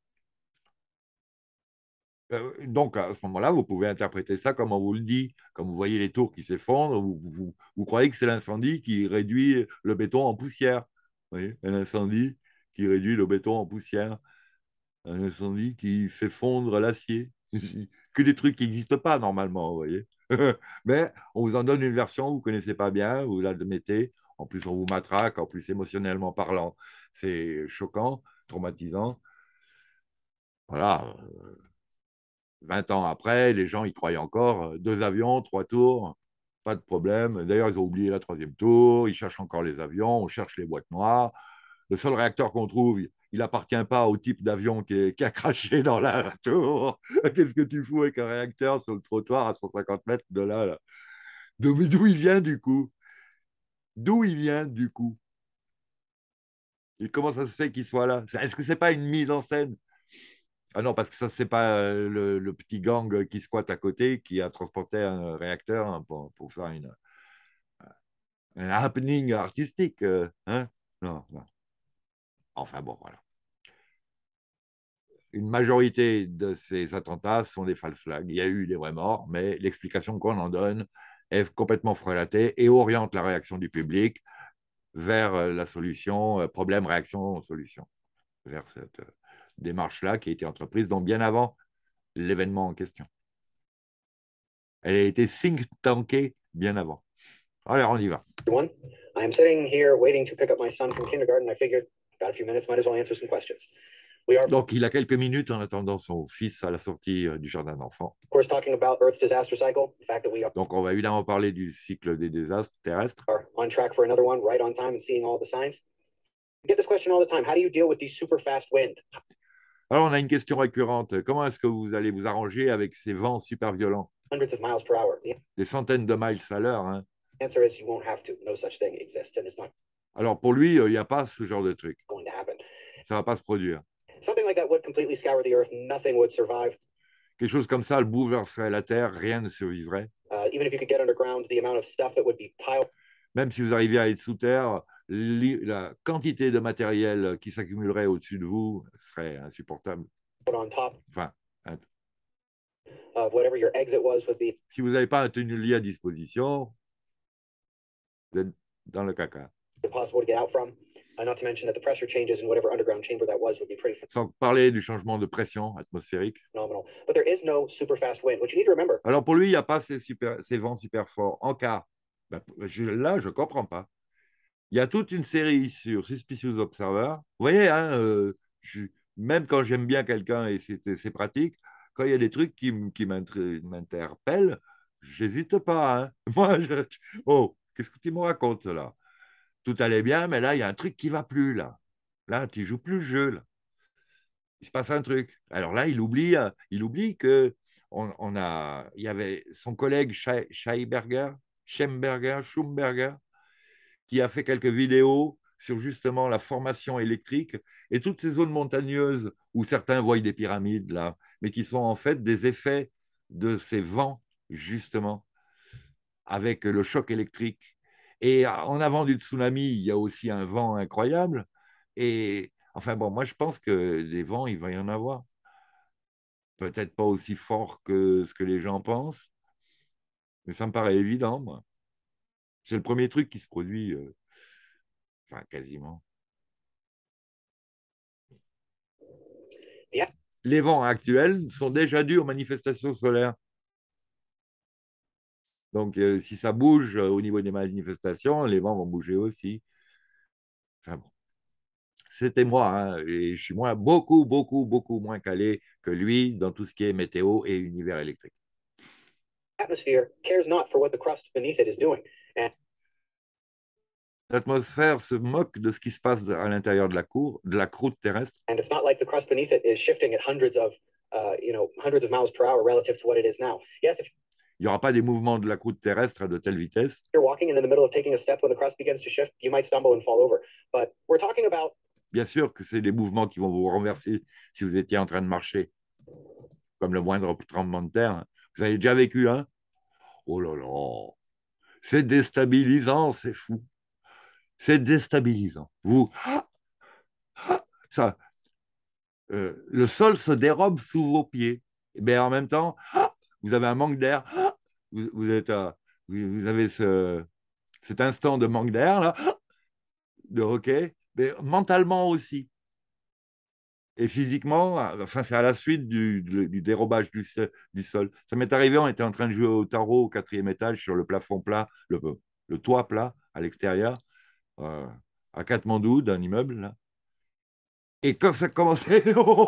donc, à ce moment-là, vous pouvez interpréter ça comme on vous le dit. Comme vous voyez les tours qui s'effondrent, vous croyez que c'est l'incendie qui réduit le béton en poussière. Vous voyez, un incendie qui réduit le béton en poussière. Un incendie qui fait fondre l'acier. Que des trucs qui n'existent pas normalement, vous voyez. Mais on vous en donne une version, vous ne connaissez pas bien, vous l'admettez. En plus, on vous matraque, en plus, émotionnellement parlant, c'est choquant, traumatisant. Voilà, 20 ans après, les gens y croient encore. Deux avions, trois tours, pas de problème. D'ailleurs, ils ont oublié la troisième tour, ils cherchent encore les avions, on cherche les boîtes noires. Le seul réacteur qu'on trouve, il n'appartient pas au type d'avion qui a craché dans la tour. Qu'est-ce que tu fous avec un réacteur sur le trottoir à 150 mètres de là, là? D'où il vient du coup? D'où il vient du coup? Et comment ça se fait qu'il soit là? Est-ce que c'est pas une mise en scène? Ah non, parce que ça, c'est pas le petit gang qui squatte à côté qui a transporté un réacteur, hein, pour faire un happening artistique. Hein? Non, non. Enfin bon, voilà. Une majorité de ces attentats sont des false flags. Il y a eu des vrais morts, mais l'explication qu'on en donne est complètement frelatée et oriente la réaction du public vers la solution, problème, réaction, solution, vers cette démarche-là qui a été entreprise donc bien avant l'événement en question. Elle a été think tankée bien avant. Alors, on y va. Everyone, I'm sitting here waiting to pick up my son from kindergarten. I figured, got a few minutes, might as well answer some questions. We are, of Donc, il a quelques minutes en attendant son fils à la sortie du jardin d'enfants. course, talking about Earth's disaster cycle, the fact that we Donc, on va évidemment parler du cycle des désastres terrestres. are on track for another one, right on time, and seeing all the signs. I get this question all the time. How do you deal with these super fast wind? Alors, on a une question récurrente. Comment est-ce que vous allez vous arranger avec ces vents super violents? Hundreds of miles per hour. The Des centaines de miles à l'heure. Hein. answer is you won't have to. No such thing exists, and it's not Alors, pour lui, il n'y a pas ce genre de truc. going to happen. Ça ne va pas se produire. Something like that would completely scour the Earth. Nothing would survive. Quelque chose comme ça, le bouleverserait la Terre, rien ne survivrait. Even if you could get underground, the amount of stuff that would be piled Même si vous arriviez à être sous terre, la quantité de matériel qui s'accumulerait au-dessus de vous serait insupportable. on top Enfin, hein, of whatever your exit was would be si vous n'avez pas un tunnelier à disposition, vous êtes dans le caca. impossible to get out from. Not to mention that the pressure changes in whatever underground chamber that was would be pretty Sans parler du changement de pression atmosphérique. phenomenal. But there is no super fast wind. What you need to remember. Alors pour lui, il n'y a pas ces vents super forts. En cas, ben, là, je ne comprends pas. Il y a toute une série sur Suspicious Observer. Vous voyez, hein, même quand j'aime bien quelqu'un et c'est pratique, quand il y a des trucs qui m'interpellent, j'hésite pas. Hein. Moi, oh, qu'est-ce que tu me racontes là? Tout allait bien, mais là, il y a un truc qui va plus là. Là, tu joues plus le jeu là. Il se passe un truc. Alors là, il oublie que il y avait son collègue Schemberger, qui a fait quelques vidéos sur justement la formation électrique et toutes ces zones montagneuses où certains voient des pyramides là, mais qui sont en fait des effets de ces vents justement avec le choc électrique. Et en avant du tsunami, il y a aussi un vent incroyable. Et enfin bon, moi je pense que des vents, il va y en avoir. Peut-être pas aussi fort que ce que les gens pensent, mais ça me paraît évident, moi. C'est le premier truc qui se produit, enfin quasiment. Yeah. Les vents actuels sont déjà dus aux manifestations solaires. Donc, si ça bouge au niveau des manifestations, les vents vont bouger aussi. Enfin bon. C'était moi, hein, et je suis beaucoup moins calé que lui dans tout ce qui est météo et univers électrique. Atmosphere cares not for what the crust beneath it is doing. And L'atmosphère se moque de ce qui se passe à l'intérieur de la croûte terrestre. and it's not like the crust beneath it is shifting at hundreds of miles per hour relative to what it is now. Yes, if Il n'y aura pas des mouvements de la croûte terrestre à de telle vitesse. you're walking and in the middle of taking a step when the crust begins to shift, you might stumble and fall over. But we're talking about Bien sûr que c'est des mouvements qui vont vous renverser si vous étiez en train de marcher, comme le moindre tremblement de terre. Vous avez déjà vécu un? Oh là là, c'est déstabilisant, c'est fou. C'est déstabilisant. Ça, le sol se dérobe sous vos pieds. Mais en même temps, vous avez un manque d'air. Vous, êtes, vous avez cet instant de manque d'air, là, de hockey, mais mentalement aussi. Et physiquement, enfin, c'est à la suite du dérobage du sol. Ça m'est arrivé, on était en train de jouer au tarot au quatrième étage sur le plafond plat, le toit plat à l'extérieur, euh, à Katmandou, d'un immeuble. Là. Et quand ça commençait,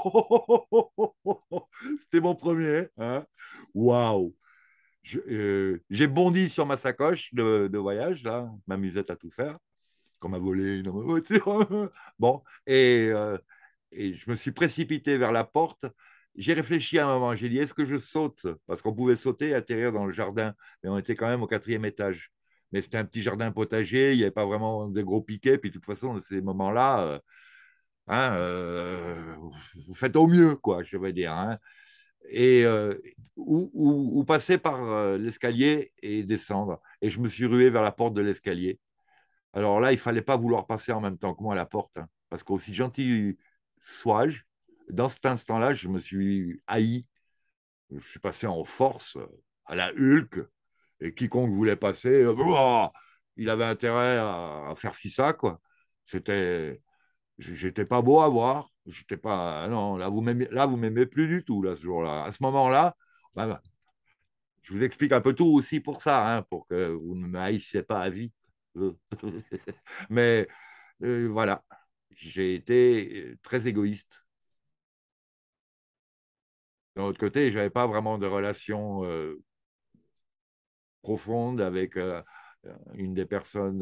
c'était mon premier. Hein. Waouh! J'ai bondi sur ma sacoche de voyage, là, ma musette à tout faire, qu'on m'a volé dans ma voiture. Bon, et je me suis précipité vers la porte. J'ai réfléchi à un moment. J'ai dit, est-ce que je saute? Parce qu'on pouvait sauter et atterrir dans le jardin, mais on était quand même au quatrième étage. Mais c'était un petit jardin potager, il n'y avait pas vraiment de gros piquets. Puis de toute façon, dans ces moments-là, hein, vous faites au mieux, quoi, je veux dire. Hein. Et ou passer par l'escalier et descendre. Et je me suis rué vers la porte de l'escalier. Alors là, il fallait pas vouloir passer en même temps que moi à la porte, hein, parce qu'aussi gentil sois-je, dans cet instant-là, je me suis haï. Je suis passé en force à la Hulk, et quiconque voulait passer, il avait intérêt à faire fi ça, quoi. C'était, j'étais pas beau à voir. J'étais pas, non, là vous m'aimez plus du tout là ce jour-là. À ce moment-là, bah, je vous explique un peu tout aussi pour ça, hein, pour que vous ne me haïssiez pas à vie. Mais voilà, j'ai été très égoïste. D'un autre côté, je n'avais pas vraiment de relation profonde avec une des personnes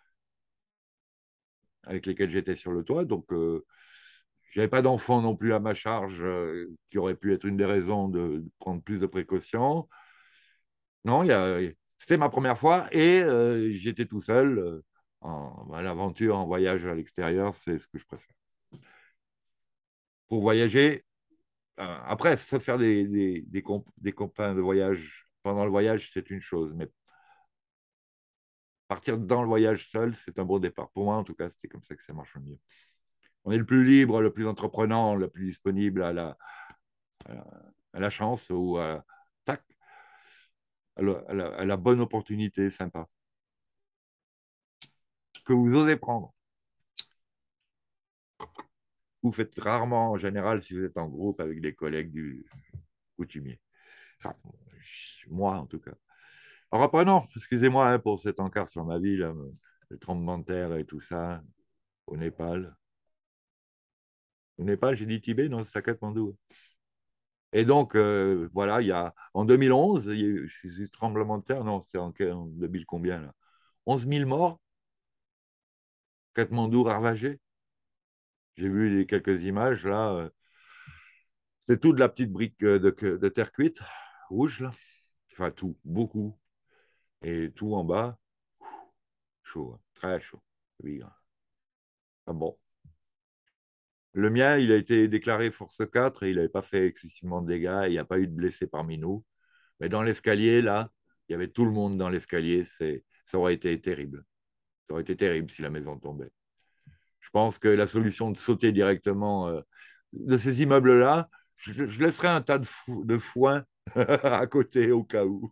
avec lesquelles j'étais sur le toit. Donc, je n'avais pas d'enfant non plus à ma charge, qui aurait pu être une des raisons de prendre plus de précautions. Non, c'était ma première fois et j'étais tout seul. À l'aventure, en voyage à l'extérieur, c'est ce que je préfère. Pour voyager, après, se faire des copains de voyage pendant le voyage, c'est une chose, mais partir dans le voyage seul, c'est un bon départ. Pour moi, en tout cas, c'était comme ça que ça marche le mieux. On est le plus libre, le plus entreprenant, le plus disponible à la, à la chance ou tac, à la bonne opportunité sympa que vous osez prendre. Vous faites rarement en général si vous êtes en groupe avec des collègues du coutumier. Enfin, moi, en tout cas. En reprenant, excusez-moi hein, pour cet encart sur ma vie, là, le tremblement de terre et tout ça, au Népal. Au Népal, j'ai dit Tibet, non, c'est à Katmandou. Et donc, voilà, en 2011, il y a eu ce tremblement de terre, non, c'est en 2000 combien, là 11 000 morts, Katmandou ravagé. J'ai vu quelques images, là. C'est tout de la petite brique de terre cuite, rouge, là. Enfin, tout, beaucoup. Et tout en bas, chaud, hein, très chaud. Oui. Hein. Ah bon. Le mien, il a été déclaré force 4 et il n'avait pas fait excessivement de dégâts. Il n'y a pas eu de blessés parmi nous. Mais dans l'escalier, là, il y avait tout le monde dans l'escalier. Ça aurait été terrible. Ça aurait été terrible si la maison tombait. Je pense que la solution de sauter directement de ces immeubles-là, je laisserai un tas de foin à côté au cas où.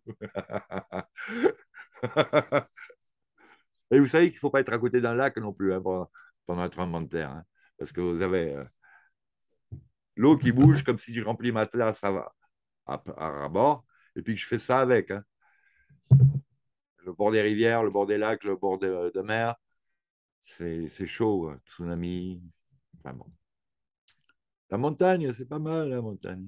Et vous savez qu'il ne faut pas être à côté d'un lac non plus hein, pendant un tremblement de terre. Hein, parce que vous avez l'eau qui bouge comme si je remplis ma tasse à bord, et puis que je fais ça avec. Hein. Le bord des rivières, le bord des lacs, le bord de mer, c'est chaud. Hein. Tsunami. Enfin bon. La montagne, c'est pas mal, la montagne.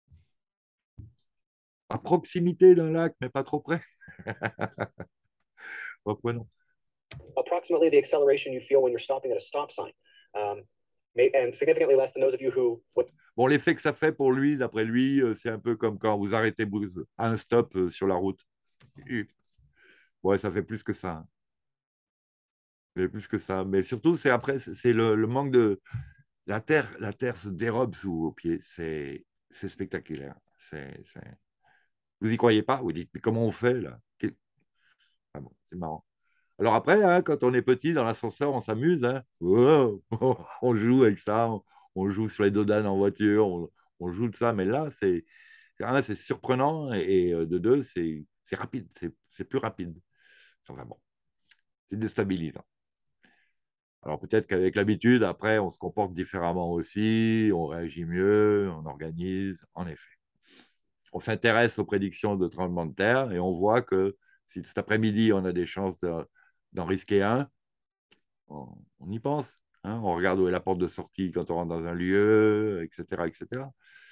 À proximité d'un lac, mais pas trop près. Reprenons. Approximately the acceleration you feel when you're stopping at a stop sign. And significantly less than those of you who. Bon, l'effet que ça fait pour lui, d'après lui, c'est un peu comme quand vous arrêtez à un stop sur la route. Ouais, ça fait plus que ça. Ça fait plus que ça. Mais surtout, c'est après, c'est le manque de. La terre se dérobe sous vos pieds. C'est spectaculaire. Vous y croyez pas? Vous dites, mais comment on fait là? Ah bon, c'est marrant. Alors après, hein, quand on est petit, dans l'ascenseur, on s'amuse. Hein. Wow, on joue avec ça, on joue sur les dodanes en voiture, on joue de ça. Mais là, c'est surprenant et de deux, c'est rapide, c'est plus rapide. Enfin bon, c'est déstabilisant. Alors peut-être qu'avec l'habitude, après, on se comporte différemment aussi, on réagit mieux, on organise, en effet. On s'intéresse aux prédictions de tremblements de terre et on voit que si cet après-midi, on a des chances d'en risquer un, on y pense. Hein, on regarde où est la porte de sortie quand on rentre dans un lieu, etc. etc.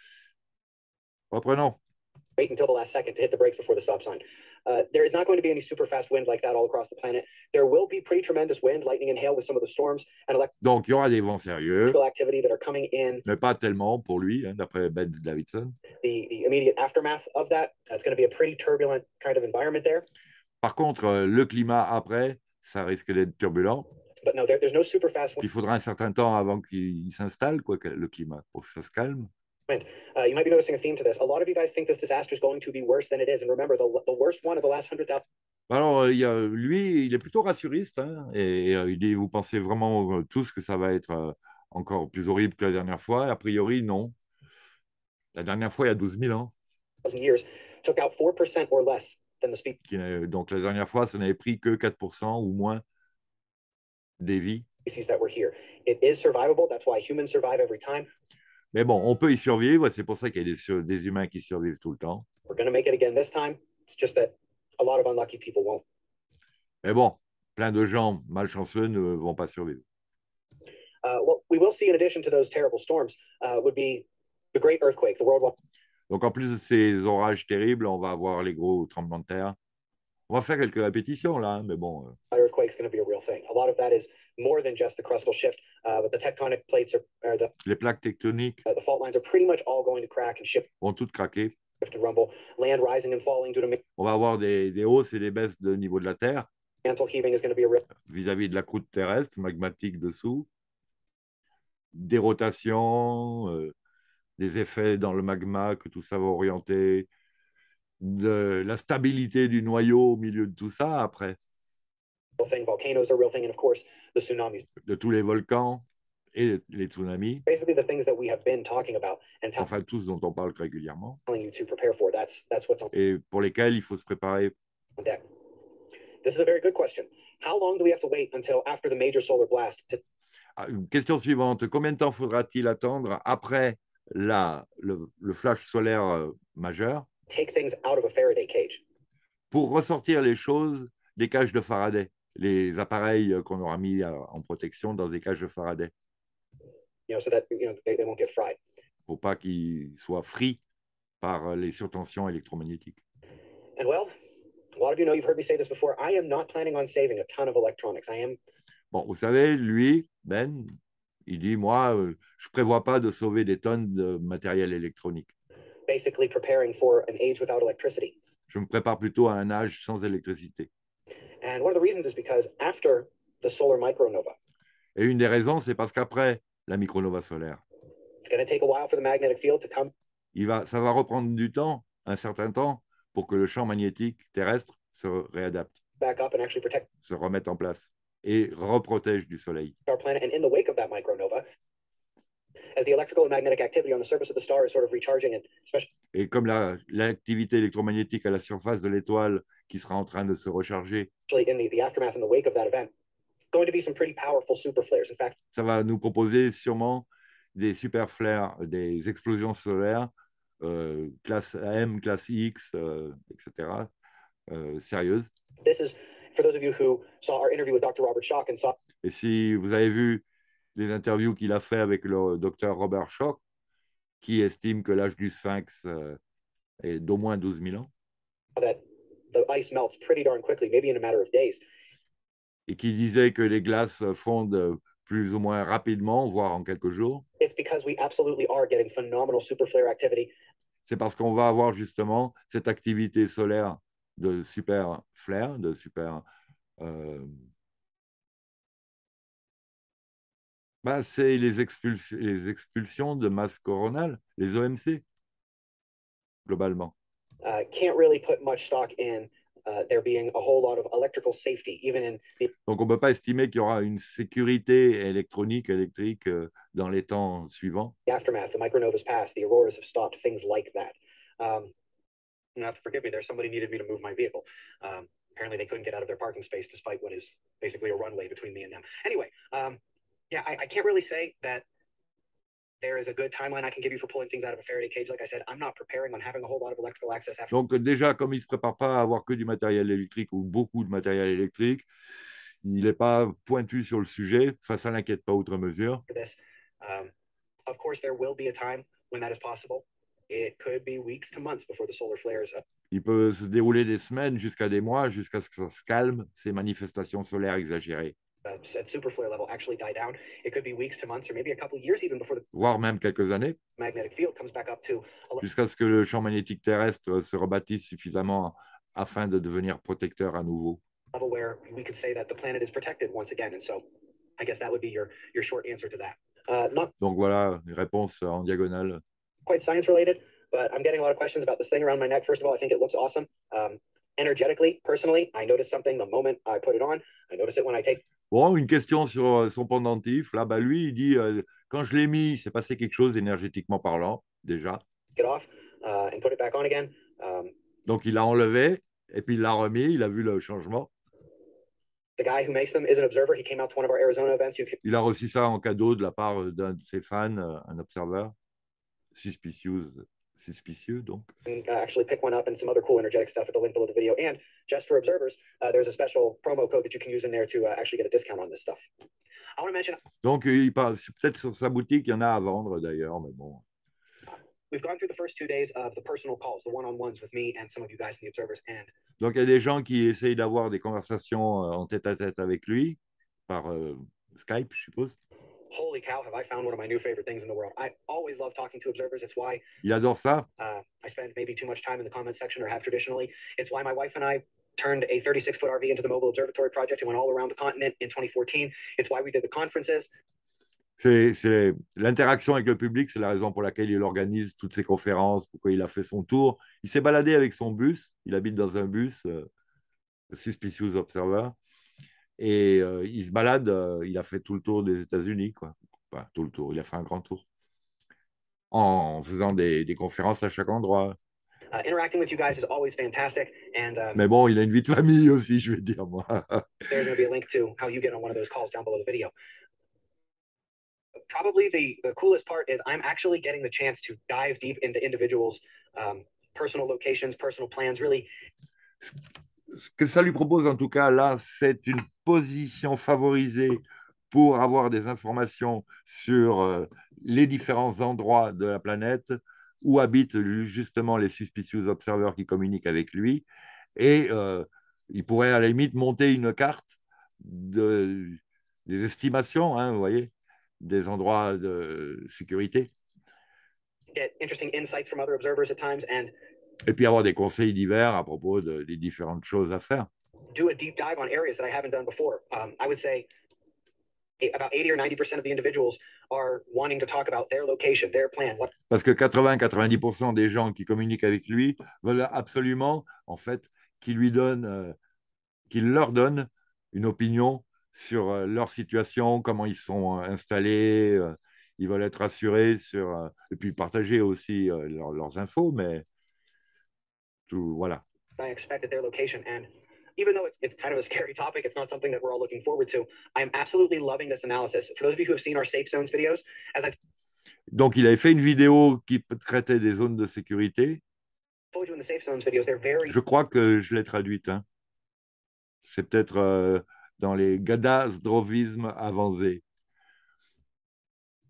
Reprenons. Wait until the last second to hit the brakes before the stop sign. There is not going to be any super fast wind like that all across the planet. There will be pretty tremendous wind, lightning, and hail with some of the storms and Donc, il y aura des vents sérieux, electrical activity that are coming in. Mais pas tellement pour lui, hein, d'après Ben Davidson. The immediate aftermath of that, it's going to be a pretty turbulent kind of environment there. Par contre, le climat après, ça risque d'être turbulent. But no, there's no super fast wind. Il faudra un certain temps avant qu'il s'installe, quoi, le climat, pour que ça se calme. You might be noticing a theme to this. A lot of you guys think this disaster is going to be worse than it is. And remember, the worst one of the last 100,000. Alors, lui, il est plutôt rassuriste, hein, et il dit, vous pensez vraiment tous que ça va être encore plus horrible que la dernière fois? A priori, non. La dernière fois, il y a 12 000 ans. Years, took out 4% or less than the speed. Donc, la dernière fois, ça n'avait pris que 4% ou moins des vies. That were here. It is survivable. That's why humans survive every time. Mais bon, on peut y survivre. C'est pour ça qu'il y a des humains qui survivent tout le temps. We're going to make it again this time. It's just that a lot of unlucky people won't. Mais bon, plein de gens malchanceux ne vont pas survivre. What we will see in addition to those terrible storms would be the great earthquake, the worldwide. Donc, en plus de ces orages terribles, on va avoir les gros tremblements de terre. On va faire quelques répétitions là, hein, mais bon. Earthquake's going to be a real thing. A lot of that is more than just the crustal shift, but the tectonic plates les plaques tectoniques the fault lines are pretty much all going to crack and shift. Vont toutes craquer. And rumble, land rising and falling due to. On va avoir des hausses et des baisses de niveau de la Terre. Mantle heaving is going to be a real. Vis-à-vis de la croûte terrestre, magmatique dessous. Des rotations, des effets dans le magma, que tout ça va orienter. De la stabilité du noyau au milieu de tout ça après. Volcanoes are a real thing, and of course, the tsunamis. De tous les volcans et les tsunamis. Basically, the things that we have been talking about and enfin, tous dont on parle régulièrement. Telling you to prepare for. That's what's on. Et pour lesquels il faut se préparer. Deck. This is a very good question. How long do we have to wait until after the major solar blast? Question suivante. Combien de temps faudra-t-il attendre après le flash solaire majeur Take things out of a Faraday cage. Pour ressortir les choses des cages de Faraday, les appareils qu'on aura mis en protection dans des cages de Faraday. So that they won't get fried. Pour pas qu'ils soient frits par les surtensions électromagnétiques. And well, a lot of you know, you've heard me say this before. I am not planning on saving a ton of electronics. Bon, vous savez, lui, Ben, il dit, moi, je prévois pas de sauver des tonnes de matériel électronique. Basically preparing for an age without electricity. Je me prépare plutôt à un âge sans électricité. And one of the reasons is because after the solar micronova. Et une des raisons, c'est parce qu'après la micronova solaire, it's going to take a while for the magnetic field to come. Ça va reprendre du temps, un certain temps, pour que le champ magnétique terrestre se réadapte, back up and actually protect. Se remette en place et reprotège du soleil. Our planet, and in the wake of that micronova, as the electrical and magnetic activity on the surface of the star is sort of recharging, and especially. Et comme l'activité électromagnétique à la surface de l'étoile qui sera en train de se recharger, in the aftermath and the wake of that event, going to be some pretty powerful super flares. In fact, ça va nous proposer sûrement des super flares, des explosions solaires, classe M, classe X, etc., sérieuses. This is for those of you who saw our interview with Dr. Robert Schoch and saw. Et si vous avez vu les interviews qu'il a fait avec le docteur Robert Schoch, qui estime que l'âge du Sphinx est d'au moins 12 000 ans. That the ice melts pretty darn quickly, maybe in a matter of days. Et qui disait que les glaces fondent plus ou moins rapidement, voire en quelques jours. It's because we absolutely are getting phenomenal super flare activity. C'est parce qu'on va avoir justement cette activité solaire de super flare, de super... c'est les expulsions de masse coronale, les OMC, globalement. Can't really put much stock in there being a whole lot of electrical safety, even in the Donc, on ne peut pas estimer qu'il y aura une sécurité électrique dans les temps suivants. aftermath. The micronovas passed, the auroras have stopped, things like that. You have to forgive me there. Somebody needed me to move my vehicle. Apparently, they couldn't get out of their parking space despite what is basically a runway between me and them. Anyway, yeah, I can't really say that there is a good timeline I can give you for pulling things out of a Faraday cage. Like I said, I'm not preparing on having a whole lot of electrical access after Donc, déjà, comme il ne se prépare pas à avoir que du matériel électrique ou beaucoup de matériel électrique, il n'est pas pointu sur le sujet. Enfin, ça ne l'inquiète pas outre mesure. this. Of course, there will be a time when that is possible. It could be weeks to months before the solar flares Il peut se dérouler des semaines jusqu'à des mois, jusqu'à ce que ça se calme, ces manifestations solaires exagérées. At super flare level actually die down. It could be weeks to months or maybe a couple of years even before the Voire même quelques années, magnetic field comes back up to a jusqu'à ce que le champ magnétique terrestre se rebâtisse suffisamment afin de devenir protecteur à nouveau. level where we could say that the planet is protected once again. And so I guess that would be your short answer to that. Not Donc voilà, une réponse en diagonale. quite science related, but I'm getting a lot of questions about this thing around my neck. First of all, I think it looks awesome. Energetically, personally, I notice something the moment I put it on. I notice it when I take Bon, une question sur son pendentif. Là, bah, lui, il dit quand je l'ai mis, il s'est passé quelque chose énergétiquement parlant, déjà. it off and put it back on again. Donc, il l'a enlevé et puis il l'a remis. Il a vu le changement. The guy who makes them is an observer. He came out to one of our Arizona events. Il a reçu ça en cadeau de la part d'un de ses fans, un observeur suspicieux, donc. Actually pick one up and some other cool energetic stuff at the link below the video. And just for observers, there's a special promo code that you can use in there to actually get a discount on this stuff. I want to mention Donc, il parle peut-être sur sa boutique, il y en a à vendre d'ailleurs, mais bon. we've gone through the first 2 days of the personal calls, the one-on-ones with me and some of you guys in the observers. And Donc, il y a des gens qui essayent d'avoir des conversations en tête-à-tête avec lui, par Skype, je suppose. holy cow, have I found one of my new favorite things in the world. I always love talking to observers. It's why Il adore ça. I spend maybe too much time in the comments section or have traditionally. It's why my wife and I turned a 36-foot RV into the Mobile Observatory Project and went all around the continent in 2014. It's why we did the conferences. C'est l'interaction avec le public, c'est la raison pour laquelle il organise toutes ces conférences, pourquoi il a fait son tour. Il s'est baladé avec son bus, il habite dans un bus, Suspicious Observer, et il se balade, il a fait tout le tour des États-Unis, quoi. Enfin, tout le tour, il a fait un grand tour, en faisant des conférences à chaque endroit. Interacting with you guys is always fantastic. And Mais bon, il a une vie de famille aussi, je vais dire, moi. there's going to be a link to how you get on one of those calls down below the video. Probably the coolest part is I'm actually getting the chance to dive deep into individuals' personal locations, personal plans, really. Ce que ça lui propose en tout cas là, c'est une position favorisée pour avoir des informations sur les différents endroits de la planète où habitent justement les suspicious observers qui communiquent avec lui. Et il pourrait à la limite monter une carte des estimations, hein, vous voyez, des endroits de sécurité. Get interesting insights from other observers at times and Et puis avoir des conseils divers à propos des différentes choses à faire. do a deep dive on areas that I haven't done before. I would say about 80 or 90% of the individuals are wanting to talk about their location, their plan. Parce que 80-90% des gens qui communiquent avec lui veulent absolument, en fait, qu'il leur donne une opinion sur leur situation, comment ils sont installés. Ils veulent être rassurés sur, et puis partager aussi leurs infos, mais tout, voilà. I expect at their location. And even though it's kind of a scary topic, it's not something that we're all looking forward to. I'm absolutely loving this analysis. For those of you who have seen our Safe Zones videos, as I Donc, il avait fait une vidéo qui traitait des zones de sécurité. told you in the Safe Zones videos, they're very Je crois que je l'ai traduite. Hein. C'est peut-être dans les gadazdrovismes avancés.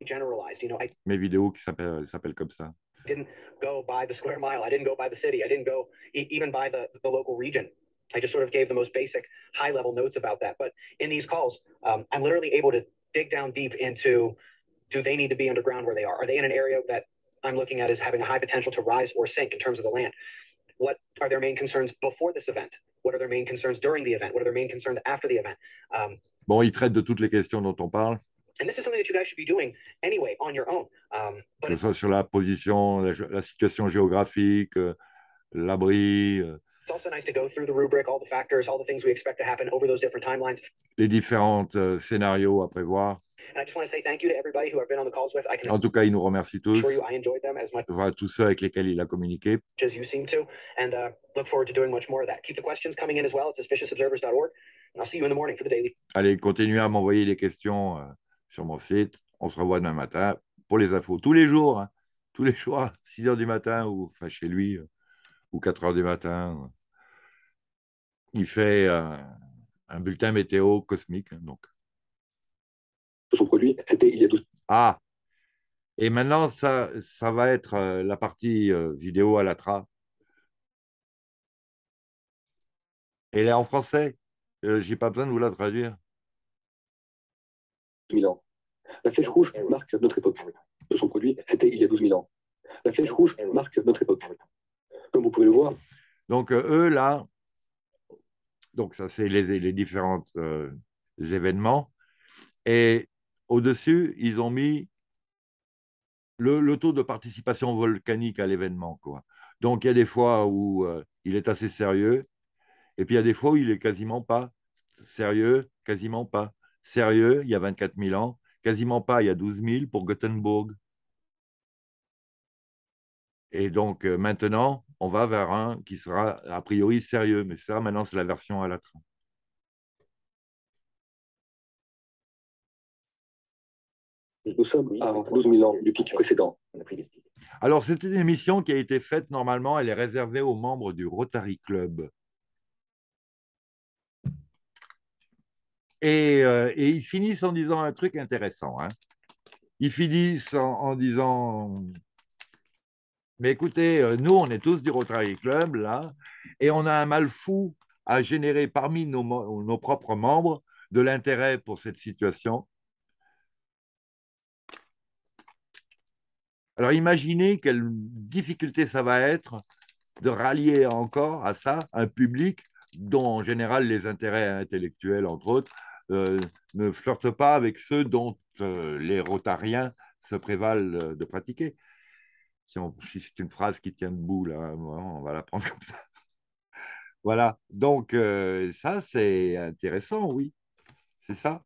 generalized. Mes vidéos qui s'appellent comme ça. Didn't go by the square mile. I didn't go by the city. I didn't go even by the local region. I just sort of gave the most basic high level notes about that. But in these calls, I'm literally able to dig down deep into, do they need to be underground where they are? Are they in an area that I'm looking at as having a high potential to rise or sink in terms of the land? What are their main concerns before this event? What are their main concerns during the event? What are their main concerns after the event? Bon, il traite de toutes les questions dont on parle. And this is something that you guys should be doing anyway on your own. Que ce soit sur la position, la situation géographique, l'abri. It's also nice to go through the rubric, all the factors, all the things we expect to happen over those different timelines. Les différents scénarios à prévoir. And I just want to say thank you to everybody who I've been on the calls with. En tout cas, il nous remercie tous. I enjoyed them as much Voilà, tous ceux avec lesquels il a communiqué. As you seem to, and look forward to doing much more of that. Keep the questions coming in as well at suspiciousobservers.org, and I'll see you in the morning for the daily. Allez, continuez à m'envoyer des questions sur mon site. On se revoit demain matin pour les infos. Tous les jours, hein, tous les jours, 6 heures du matin, ou enfin, chez lui, ou 4 heures du matin. Il fait un bulletin météo cosmique. Donc. Son produit, c'était il y a 12. Ah, et maintenant, ça va être la partie vidéo à la tra. Elle est en français. J'ai pas besoin de vous la traduire. 1000 ans. La flèche rouge marque notre époque. De son produit, c'était il y a 12 000 ans. La flèche rouge marque notre époque. Comme vous pouvez le voir. Donc, eux, là, donc ça, c'est les différents événements. Et au-dessus, ils ont mis le taux de participation volcanique à l'événement, quoi. Donc, il y a des fois où il est assez sérieux, et puis il y a des fois où il est quasiment pas sérieux, quasiment pas sérieux, il y a 24 000 ans, quasiment pas, il y a 12 000 pour Gothenburg. Et donc, maintenant, on va vers un qui sera a priori sérieux, mais ça, maintenant, c'est la version à la train. Nous sommes à 12 000 ans du pic précédent. Alors, c'est une émission qui a été faite, normalement, elle est réservée aux membres du Rotary Club. Et ils finissent en disant un truc intéressant. Hein. Ils finissent en disant, mais écoutez, nous, on est tous du Rotary Club, là, et on a un mal fou à générer parmi nos propres membres de l'intérêt pour cette situation. Alors, imaginez quelle difficulté ça va être de rallier encore à ça un public dont, en général, les intérêts intellectuels, entre autres, ne flirtent pas avec ceux dont les rotariens se prévalent de pratiquer. Si c'est une phrase qui tient debout, là, on va la prendre comme ça. Voilà. Donc, ça, c'est intéressant, oui. C'est ça.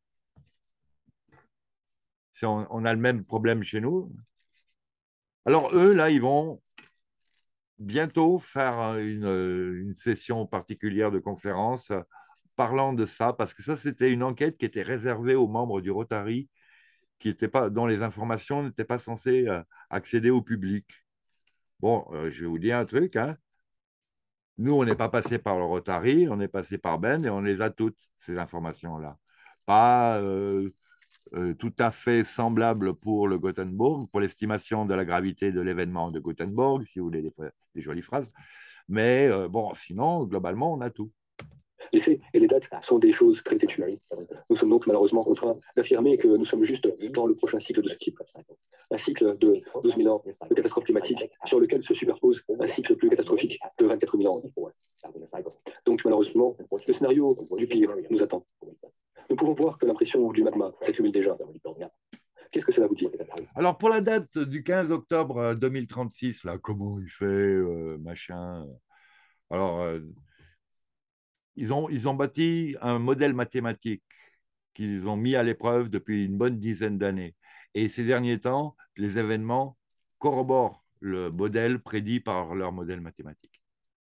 On a le même problème chez nous. Alors, eux, là, ils vont bientôt faire une session particulière de conférence parlant de ça, parce que ça, c'était une enquête qui était réservée aux membres du Rotary, dont les informations n'étaient pas censées accéder au public. Bon, je vais vous dire un truc, hein. Nous, on n'est pas passé par le Rotary, on est passé par Ben et on les a toutes, ces informations-là. Pas tout à fait semblable pour le Gothenburg, pour l'estimation de la gravité de l'événement de Gothenburg, si vous voulez des jolies phrases. Mais bon, sinon, globalement, on a tout. Les faits et les dates sont des choses très têtues. Nous sommes donc malheureusement contraints d'affirmer que nous sommes juste dans le prochain cycle de ce type. Un cycle de 12 000 ans de catastrophes climatiques sur lequel se superpose un cycle plus catastrophique de 24 000 ans. Donc malheureusement, le scénario du pire nous attend. Nous pouvons voir que l'impression du magma s'accumule déjà. Qu'est-ce que cela vous dit? Alors, pour la date du 15 octobre 2036, là, comment il fait, machin. Alors, ils ont bâti un modèle mathématique qu'ils ont mis à l'épreuve depuis une bonne dizaine d'années. Et ces derniers temps, les événements corroborent le modèle prédit par leur modèle mathématique.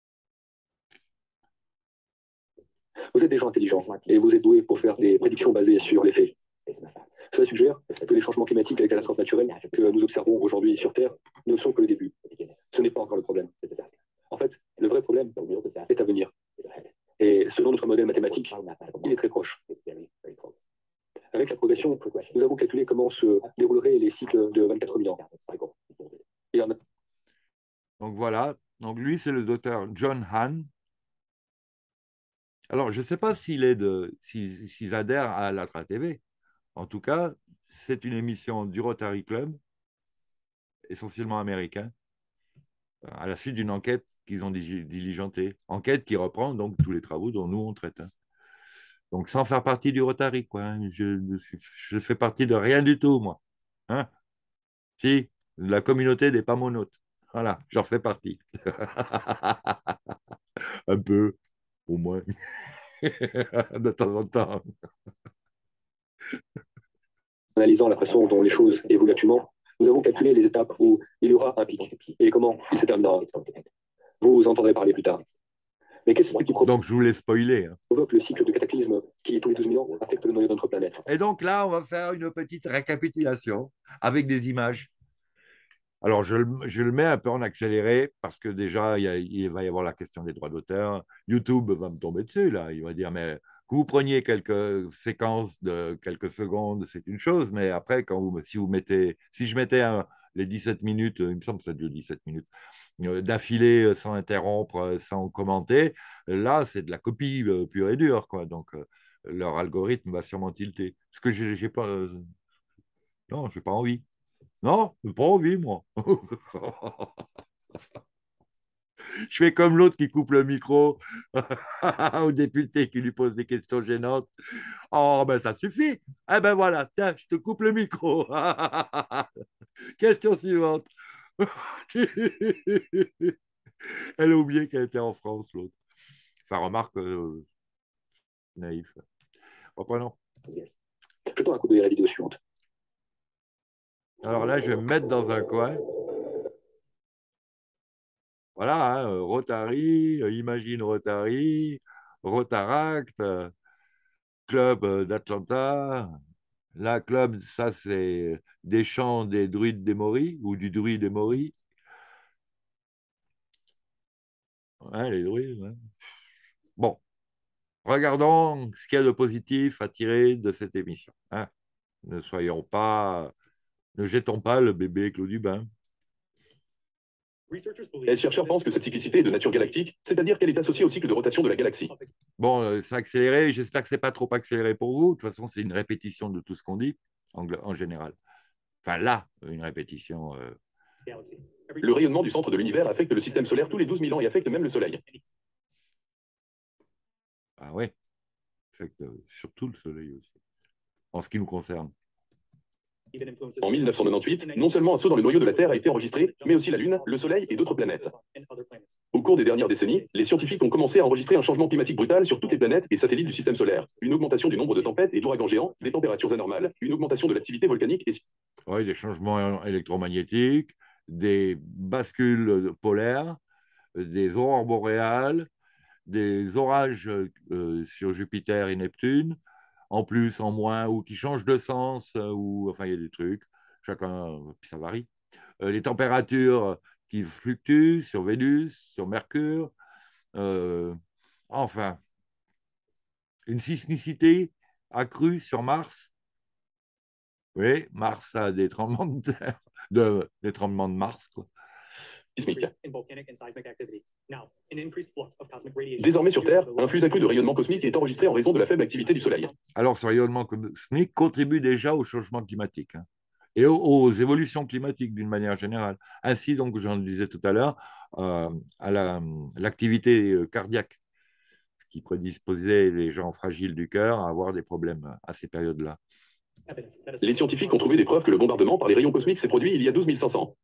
Vous êtes des gens intelligents et vous êtes doués pour faire des prédictions basées sur les faits. Cela suggère que les changements climatiques et les catastrophes naturelles que nous observons aujourd'hui sur Terre ne sont que le début. Ce n'est pas encore le problème. En fait, le vrai problème est à venir. Et selon notre modèle mathématique, il est très proche. Avec la progression, nous avons calculé comment se dérouleraient les cycles de 24 000 ans. Et en... Donc voilà. Donc lui, c'est le docteur John Hahn. Alors, je ne sais pas s'ils adhèrent à l'Atra TV. En tout cas, c'est une émission du Rotary Club, essentiellement américain, à la suite d'une enquête qu'ils ont diligentée. Enquête qui reprend donc tous les travaux dont nous on traite. Hein. Donc, sans faire partie du Rotary, quoi. Hein. Je fais partie de rien du tout, moi. Hein. Si, la communauté des pamonautes. Voilà, j'en fais partie. Un peu, au moins, de temps en temps. En analysant la façon dont les choses évoluent actuellement, nous avons calculé les étapes où il y aura un pic et comment il se terminera. Vous entendrez parler plus tard. Mais qu'est-ce qui Donc, je voulais spoiler. Hein. provoque le cycle de cataclysme qui, tous les 12 000 ans, affecte le noyau de notre planète? Et donc là, on va faire une petite récapitulation avec des images. Alors, je le mets un peu en accéléré parce que déjà, il va y avoir la question des droits d'auteur. YouTube va me tomber dessus, là. Il va dire, mais que vous preniez quelques séquences de quelques secondes, c'est une chose, mais après, si je mettais les 17 minutes, il me semble que ça dure 17 minutes, d'affilée sans interrompre, sans commenter, là, c'est de la copie pure et dure, quoi. Donc, leur algorithme va sûrement tilter. Parce que j'ai pas... non, je n'ai pas envie. Non, je n'ai pas envie, moi. Je fais comme l'autre qui coupe le micro au député qui lui pose des questions gênantes. Oh, ben ça suffit. Eh ben voilà, tiens, je te coupe le micro. Question suivante. Elle a oublié qu'elle était en France, l'autre. Enfin, remarque, naïf. Reprenons. Jetons un coup d'œil à la vidéo suivante. Alors là, je vais me mettre dans un coin. Voilà, hein, Rotary, Imagine Rotary, Rotaract, Club d'Atlanta. La club, ça, c'est des chants des druides des Moris ou du druide des Moris. Ouais, les druides. Ouais. Bon, regardons ce qu'il y a de positif à tirer de cette émission. Hein. Ne soyons pas, ne jetons pas le bébé avec l'eau du bain. Les chercheurs pensent que cette cyclicité est de nature galactique, c'est-à-dire qu'elle est associée au cycle de rotation de la galaxie. Bon, c'est accéléré. J'espère que c'est pas trop accéléré pour vous. De toute façon, c'est une répétition de tout ce qu'on dit en général. Enfin, là, une répétition. Le rayonnement du centre de l'univers affecte le système solaire tous les 12 000 ans et affecte même le Soleil. Ah ouais, affecte surtout le Soleil aussi, en ce qui nous concerne. En 1998, non seulement un saut dans le noyau de la Terre a été enregistré, mais aussi la Lune, le Soleil et d'autres planètes. Au cours des dernières décennies, les scientifiques ont commencé à enregistrer un changement climatique brutal sur toutes les planètes et satellites du système solaire, une augmentation du nombre de tempêtes et d'ouragans géants, des températures anormales, une augmentation de l'activité volcanique et... Oui, des changements électromagnétiques, des bascules polaires, des aurores boréales, des orages sur Jupiter et Neptune, en plus, en moins, ou qui changent de sens, ou enfin, il y a des trucs, chacun, puis ça varie. Les températures qui fluctuent sur Vénus, sur Mercure, enfin, une sismicité accrue sur Mars. Oui, Mars a des tremblements de terre, des tremblements de Mars, quoi. Sismique. Désormais sur Terre, un flux accru de rayonnement cosmique est enregistré en raison de la faible activité du Soleil. Alors, ce rayonnement cosmique contribue déjà au changement climatique hein, et aux évolutions climatiques d'une manière générale. Ainsi, donc, j'en disais tout à l'heure, à l'activité cardiaque, ce qui prédisposait les gens fragiles du cœur à avoir des problèmes à ces périodes-là. Les scientifiques ont trouvé des preuves que le bombardement par les rayons cosmiques s'est produit il y a 12 500.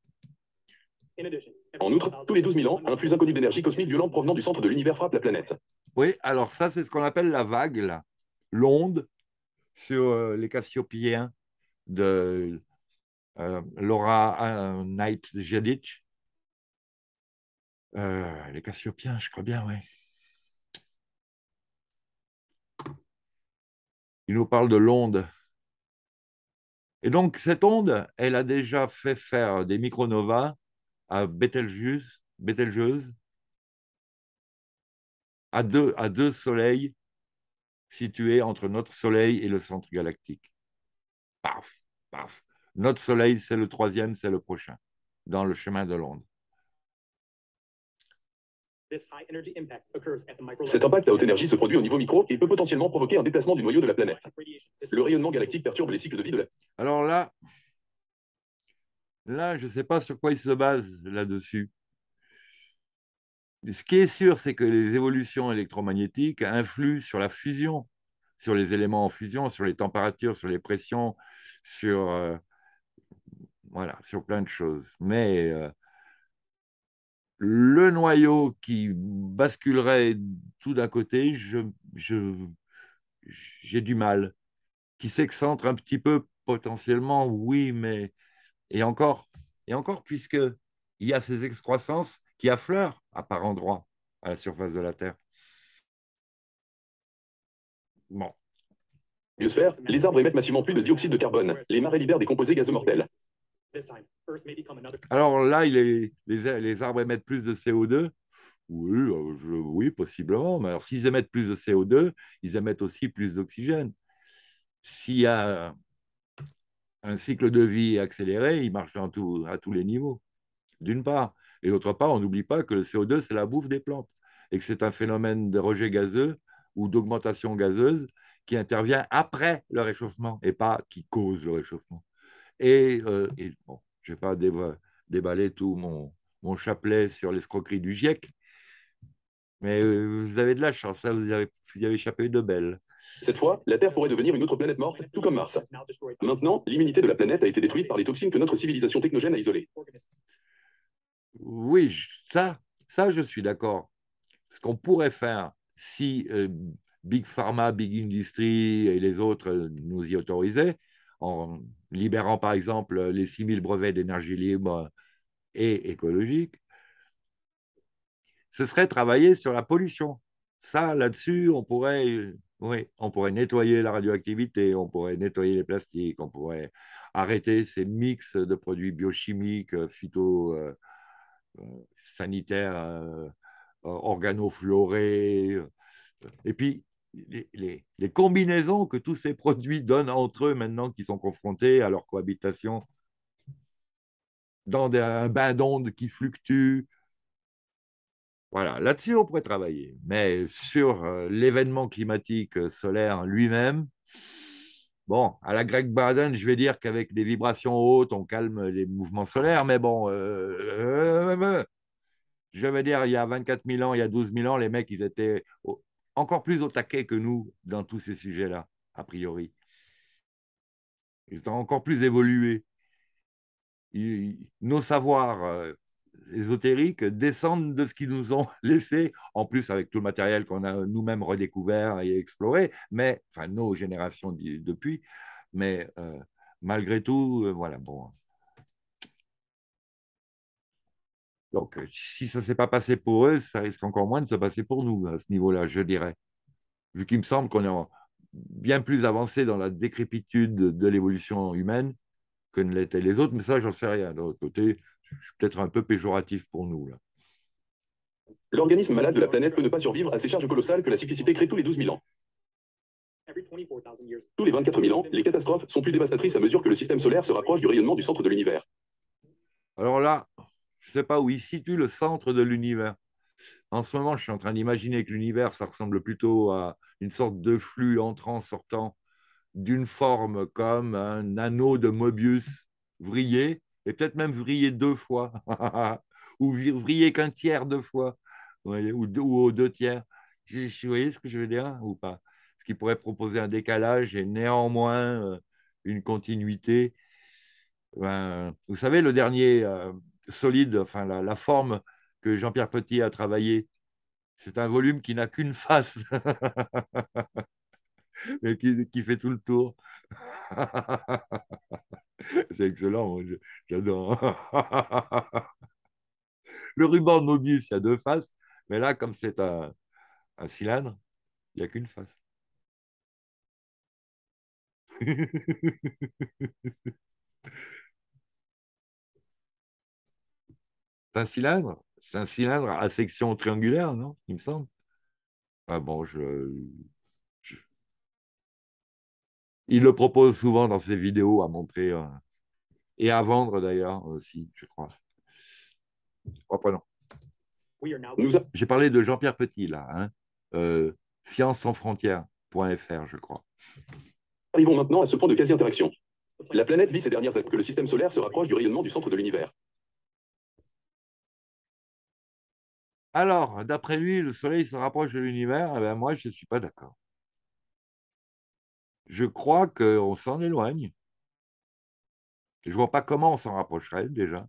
En outre, tous les 12 000 ans, un flux inconnu d'énergie cosmique violent provenant du centre de l'univers frappe la planète. Oui, alors ça, c'est ce qu'on appelle la vague, là. L'onde sur les Cassiopéens de Laura Knight Jedic. Les Cassiopéens, je crois bien, oui. Il nous parle de l'onde. Et donc, cette onde, elle a déjà fait faire des micronovas à Bételgeuse, à deux soleils situés entre notre Soleil et le centre galactique. paf, paf. Notre Soleil, c'est le troisième, c'est le prochain, dans le chemin de l'onde. Cet impact à haute énergie se produit au niveau micro et peut potentiellement provoquer un déplacement du noyau de la planète. Le rayonnement galactique perturbe les cycles de vie de la... Alors là, je ne sais pas sur quoi il se base là-dessus. Ce qui est sûr, c'est que les évolutions électromagnétiques influent sur la fusion, sur les éléments en fusion, sur les températures, sur les pressions, voilà, sur plein de choses. Mais le noyau qui basculerait tout d'un côté, j'ai du mal. Qui s'excentre un petit peu potentiellement, oui, mais et encore, puisque il y a ces excroissances qui affleurent à par endroits à la surface de la Terre. Bon. Biosphère, les arbres émettent massivement plus de dioxyde de carbone. Les marais libèrent des composés gazeux mortels. Alors là, les arbres émettent plus de CO2. Oui, oui, possiblement. Mais alors, s'ils émettent plus de CO2, ils émettent aussi plus d'oxygène. S'il y a un cycle de vie accéléré, il marche à tous les niveaux, d'une part. Et d'autre part, on n'oublie pas que le CO2, c'est la bouffe des plantes et que c'est un phénomène de rejet gazeux ou d'augmentation gazeuse qui intervient après le réchauffement et pas qui cause le réchauffement. Et bon, je ne vais pas déballer tout mon chapelet sur l'escroquerie du GIEC, mais vous avez de la chance, hein, vous avez échappé de belle. Cette fois, la Terre pourrait devenir une autre planète morte, tout comme Mars. Maintenant, l'immunité de la planète a été détruite par les toxines que notre civilisation technogène a isolées. Oui, ça, je suis d'accord. Ce qu'on pourrait faire si Big Pharma, Big Industry et les autres nous y autorisaient, en libérant par exemple les 6000 brevets d'énergie libre et écologique, ce serait travailler sur la pollution. Ça, là-dessus, oui, on pourrait nettoyer la radioactivité, on pourrait nettoyer les plastiques, on pourrait arrêter ces mix de produits biochimiques, sanitaires, organofluorés. Et puis, les combinaisons que tous ces produits donnent entre eux maintenant qu'ils sont confrontés à leur cohabitation dans un bain d'ondes qui fluctue. Voilà, là-dessus, on pourrait travailler. Mais sur l'événement climatique solaire lui-même, bon, à la Greg Baden, je vais dire qu'avec des vibrations hautes, on calme les mouvements solaires, mais bon, je vais dire, il y a 24 000 ans, il y a 12 000 ans, les mecs, ils étaient encore plus au taquet que nous dans tous ces sujets-là, a priori. Ils ont encore plus évolué. Nos savoirs ésotériques descendent de ce qu'ils nous ont laissé, en plus avec tout le matériel qu'on a nous-mêmes redécouvert et exploré, mais, enfin, nos générations depuis, mais malgré tout, voilà, bon. Donc, si ça ne s'est pas passé pour eux, ça risque encore moins de se passer pour nous à ce niveau-là, je dirais. Vu qu'il me semble qu'on est bien plus avancé dans la décrépitude de l'évolution humaine que ne l'étaient les autres, mais ça, j'en sais rien. De l'autre côté, je suis peut-être un peu péjoratif pour nous, là. L'organisme malade de la planète peut ne pas survivre à ces charges colossales que la cyclicité crée tous les 12 000 ans. Tous les 24 000 ans, les catastrophes sont plus dévastatrices à mesure que le système solaire se rapproche du rayonnement du centre de l'univers. Alors là, je ne sais pas où il situe le centre de l'univers. En ce moment, je suis en train d'imaginer que l'univers, ça ressemble plutôt à une sorte de flux entrant-sortant d'une forme comme un anneau de Mobius vrillé, et peut-être même vrillé 2 fois, ou vrillé qu'un tiers 2 fois, ou aux 2 tiers. Vous voyez ce que je veux dire ou pas? Ce qui pourrait proposer un décalage et néanmoins une continuité. Ben, vous savez, le dernier solide, enfin la forme que Jean-Pierre Petit a travaillé, c'est un volume qui n'a qu'une face, mais qui fait tout le tour. C'est excellent, j'adore. Le ruban de Mobius, il y a 2 faces, mais là, comme c'est un cylindre, il n'y a qu'une face. C'est un cylindre? C'est un cylindre à section triangulaire, non? Il me semble. Ah bon, Il le propose souvent dans ses vidéos à montrer et à vendre d'ailleurs aussi, je crois. Reprenons. J'ai parlé de Jean-Pierre Petit, là, hein, science sans frontières.fr, je crois. Arrivons maintenant à ce point de quasi-interaction. La planète vit ces dernières années que le système solaire se rapproche du rayonnement du centre de l'univers. Alors, d'après lui, le Soleil se rapproche de l'univers. Eh bien, moi, je ne suis pas d'accord. Je crois qu'on s'en éloigne. Je ne vois pas comment on s'en rapprocherait déjà.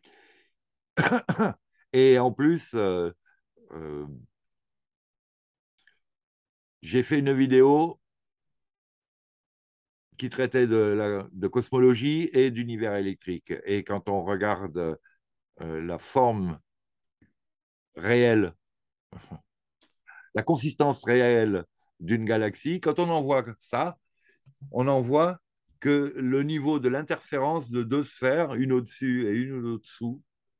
Et en plus, euh, j'ai fait une vidéo qui traitait de cosmologie et d'univers électrique. Et quand on regarde la forme réelle, la consistance réelle d'une galaxie, quand on en voit ça, on en voit que le niveau de l'interférence de deux sphères, une au-dessus et une au-dessous,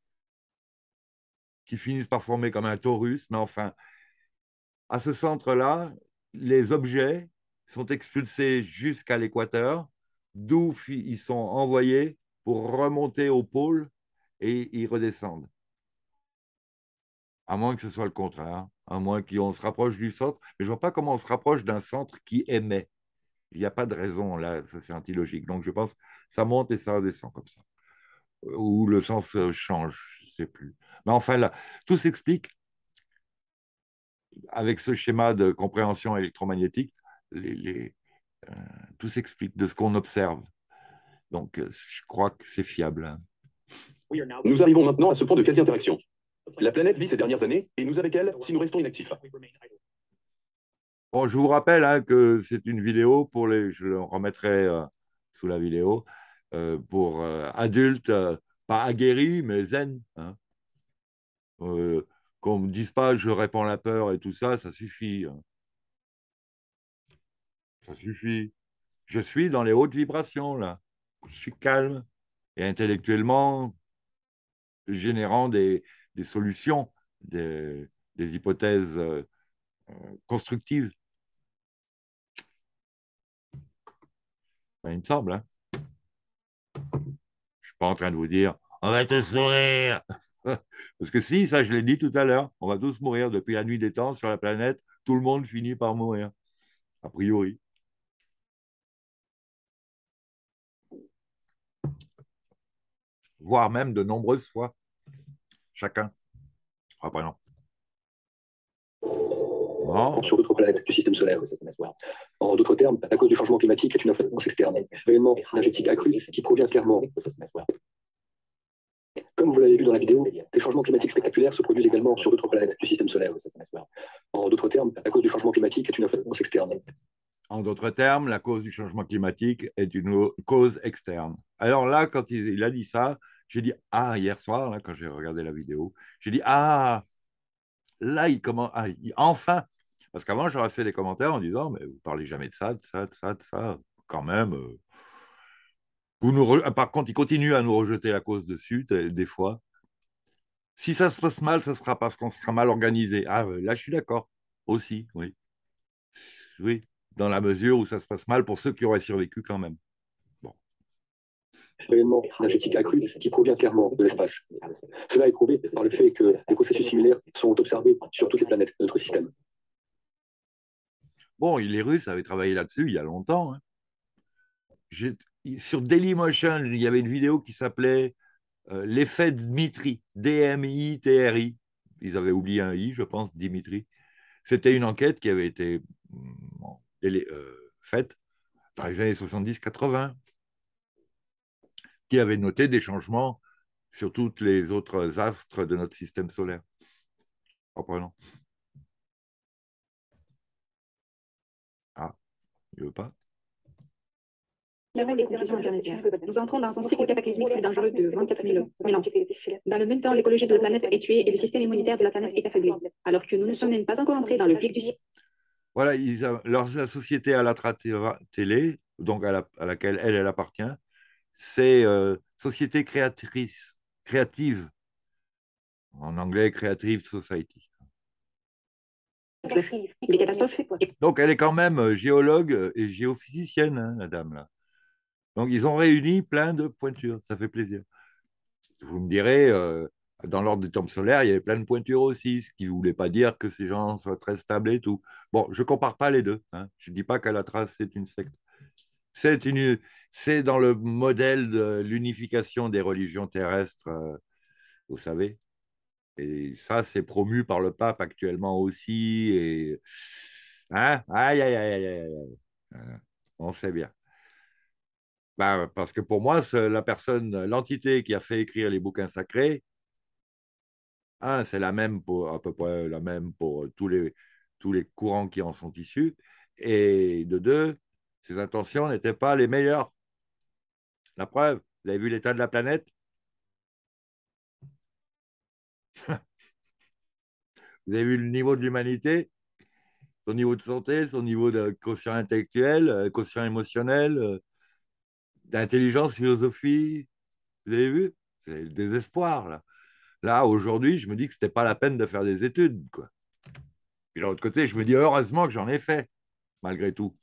qui finissent par former comme un torus, mais enfin, à ce centre-là, les objets sont expulsés jusqu'à l'équateur, d'où ils sont envoyés pour remonter au pôle et ils redescendent. À moins que ce soit le contraire, à moins qu'on se rapproche du centre. Mais je ne vois pas comment on se rapproche d'un centre qui émet. Il n'y a pas de raison, là, ça c'est antilogique. Donc je pense que ça monte et ça redescend comme ça. Ou le sens change, je ne sais plus. Mais enfin, là, tout s'explique avec ce schéma de compréhension électromagnétique. Les, les, euh, tout s'explique de ce qu'on observe. Donc, je crois que c'est fiable, hein. Nous arrivons maintenant à ce point de quasi-interaction. La planète vit ces dernières années, et nous avec elle si nous restons inactifs. Bon, je vous rappelle hein, que c'est une vidéo pour les, je le remettrai sous la vidéo, pour adultes, pas aguerris, mais zen, hein. Qu'on ne me dise pas je répands la peur et tout ça, ça suffit, hein. Ça suffit. Je suis dans les hautes vibrations, là. Je suis calme et intellectuellement générant des solutions, des hypothèses constructives. Enfin, il me semble, hein. Je ne suis pas en train de vous dire on va tous mourir. Parce que si, ça je l'ai dit tout à l'heure, on va tous mourir depuis la nuit des temps sur la planète, tout le monde finit par mourir, a priori. Voire même de nombreuses fois, chacun. Après, non. Bon. Sur d'autres planètes du système solaire. En d'autres termes, la cause du changement climatique est une influence externe, rayonnement énergétique accru qui provient clairement. Comme vous l'avez vu dans la vidéo, des changements climatiques spectaculaires se produisent également sur d'autres planètes du système solaire. En d'autres termes, la cause du changement climatique est une influence externe. En d'autres termes, la cause du changement climatique est une cause externe. Alors là, quand il a dit ça, j'ai dit, ah, hier soir, là, quand j'ai regardé la vidéo, j'ai dit, ah, là, il commence, ah, enfin, parce qu'avant, j'aurais fait des commentaires en disant, mais vous parlez jamais de ça, de ça, de ça, de ça, quand même. Par contre, il continue à nous rejeter la cause dessus, des fois. Si ça se passe mal, ça sera parce qu'on sera mal organisé. Ah, là, je suis d'accord aussi, oui. Oui, dans la mesure où ça se passe mal pour ceux qui auraient survécu quand même. Bon. Rayonnement énergétique accru qui provient clairement de l'espace. Cela est prouvé par le fait que des processus similaires sont observés sur toutes les planètes de notre système. Bon, les Russes avaient travaillé là-dessus il y a longtemps, hein. Sur Dailymotion, il y avait une vidéo qui s'appelait L'effet Dmitri, D-M-I-T-R-I. Ils avaient oublié un I, je pense, Dimitri. C'était une enquête qui avait été faite dans les années 70-80, qui avait noté des changements sur tous les autres astres de notre système solaire. Reprenons. Ah, il ne veut pas. Des conclusions intermédiaires. Nous entrons dans un cycle cataclysmique plus dangereux de 24 000 ans. Dans le même temps, l'écologie de la planète est tuée et le système immunitaire de la planète est affaibli, alors que nous ne sommes même pas encore entrés dans le pic du cycle. Voilà, la société Alatra Télé, donc à laquelle elle appartient, c'est Société créatrice, créative, en anglais Creative Society. Les catastrophes. Donc, elle est quand même géologue et géophysicienne, hein, la dame, là. Donc, ils ont réuni plein de pointures. Ça fait plaisir. Vous me direz, dans l'ordre des tempes solaires, il y avait plein de pointures aussi, ce qui ne voulait pas dire que ces gens soient très stables et tout. Bon, je ne compare pas les deux, hein. Je ne dis pas qu'Alatra, c'est une secte. C'est une, c'est dans le modèle de l'unification des religions terrestres, vous savez. Et ça, c'est promu par le pape actuellement aussi. Et... Hein? Aïe, aïe, aïe, aïe, aïe, aïe. On sait bien. Ben, parce que pour moi, la personne, l'entité qui a fait écrire les bouquins sacrés, un, c'est la même pour à peu près la même pour tous les courants qui en sont issus. Et de deux, ses intentions n'étaient pas les meilleures. La preuve, vous avez vu l'état de la planète? Vous avez vu le niveau de l'humanité, son niveau de santé, son niveau de quotient intellectuel, quotient émotionnel, d'intelligence, philosophie. Vous avez vu? C'est le désespoir, là. Là, aujourd'hui, je me dis que ce n'était pas la peine de faire des études, quoi. Puis de l'autre côté, je me dis heureusement que j'en ai fait, malgré tout.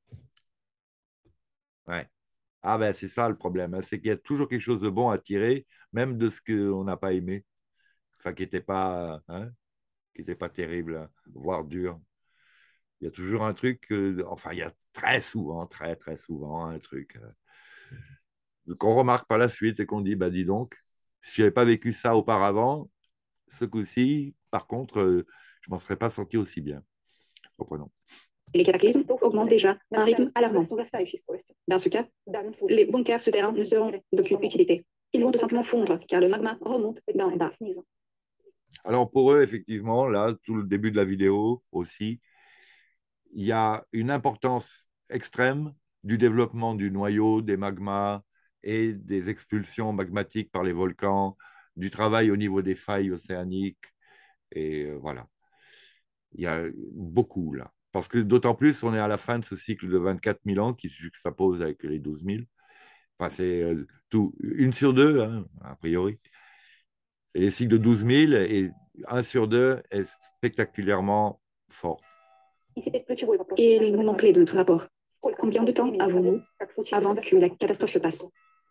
Ouais. Ah ben, c'est ça le problème, hein, c'est qu'il y a toujours quelque chose de bon à tirer, même de ce qu'on n'a pas aimé, enfin, qui était pas terrible, hein, voire dur. Il y a toujours un truc, enfin, il y a très souvent, très, très souvent, un truc qu'on remarque par la suite et qu'on dit, bah dis donc, si je n'avais pas vécu ça auparavant, ce coup-ci, par contre, je ne m'en serais pas sorti aussi bien. Reprenons. Les cataclysmes augmentent déjà à un rythme alarmant. Dans ce cas, les bunkers souterrains ne seront d'aucune utilité. Ils vont tout simplement fondre car le magma remonte d'en bas. Alors pour eux, effectivement, là, tout le début de la vidéo aussi, il y a une importance extrême du développement du noyau, des magmas et des expulsions magmatiques par les volcans, du travail au niveau des failles océaniques. Et voilà, il y a beaucoup là. Parce que d'autant plus, on est à la fin de ce cycle de 24 000 ans qui se juxtapose avec les 12 000. Enfin, c'est tout, une sur deux, hein, a priori. Et les cycles de 12 000 et un sur deux est spectaculairement fort. Et les moments clés de notre rapport. Combien de temps avons-nous avant que la catastrophe se passe?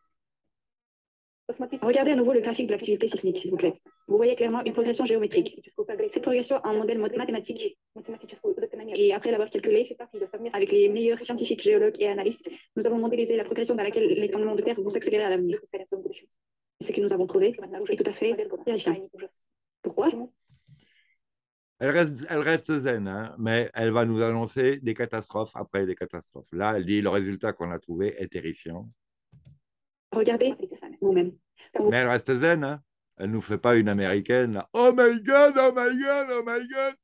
Regardez à nouveau le graphique de l'activité sismique, s'il vous plaît. Vous voyez clairement une progression géométrique. Cette progression a un modèle mathématique. Et après l'avoir calculé, avec les meilleurs scientifiques, géologues et analystes, nous avons modélisé la progression dans laquelle les tremblements de terre vont s'accélérer à l'avenir. Ce que nous avons trouvé est tout à fait terrifiant. Pourquoi? Elle reste zen, hein, mais elle va nous annoncer des catastrophes après des catastrophes. Là, elle dit le résultat qu'on a trouvé est terrifiant. Regardez vous-même. Mais elle reste zen, hein. Elle ne nous fait pas une américaine, là. Oh my God, oh my God, oh my God.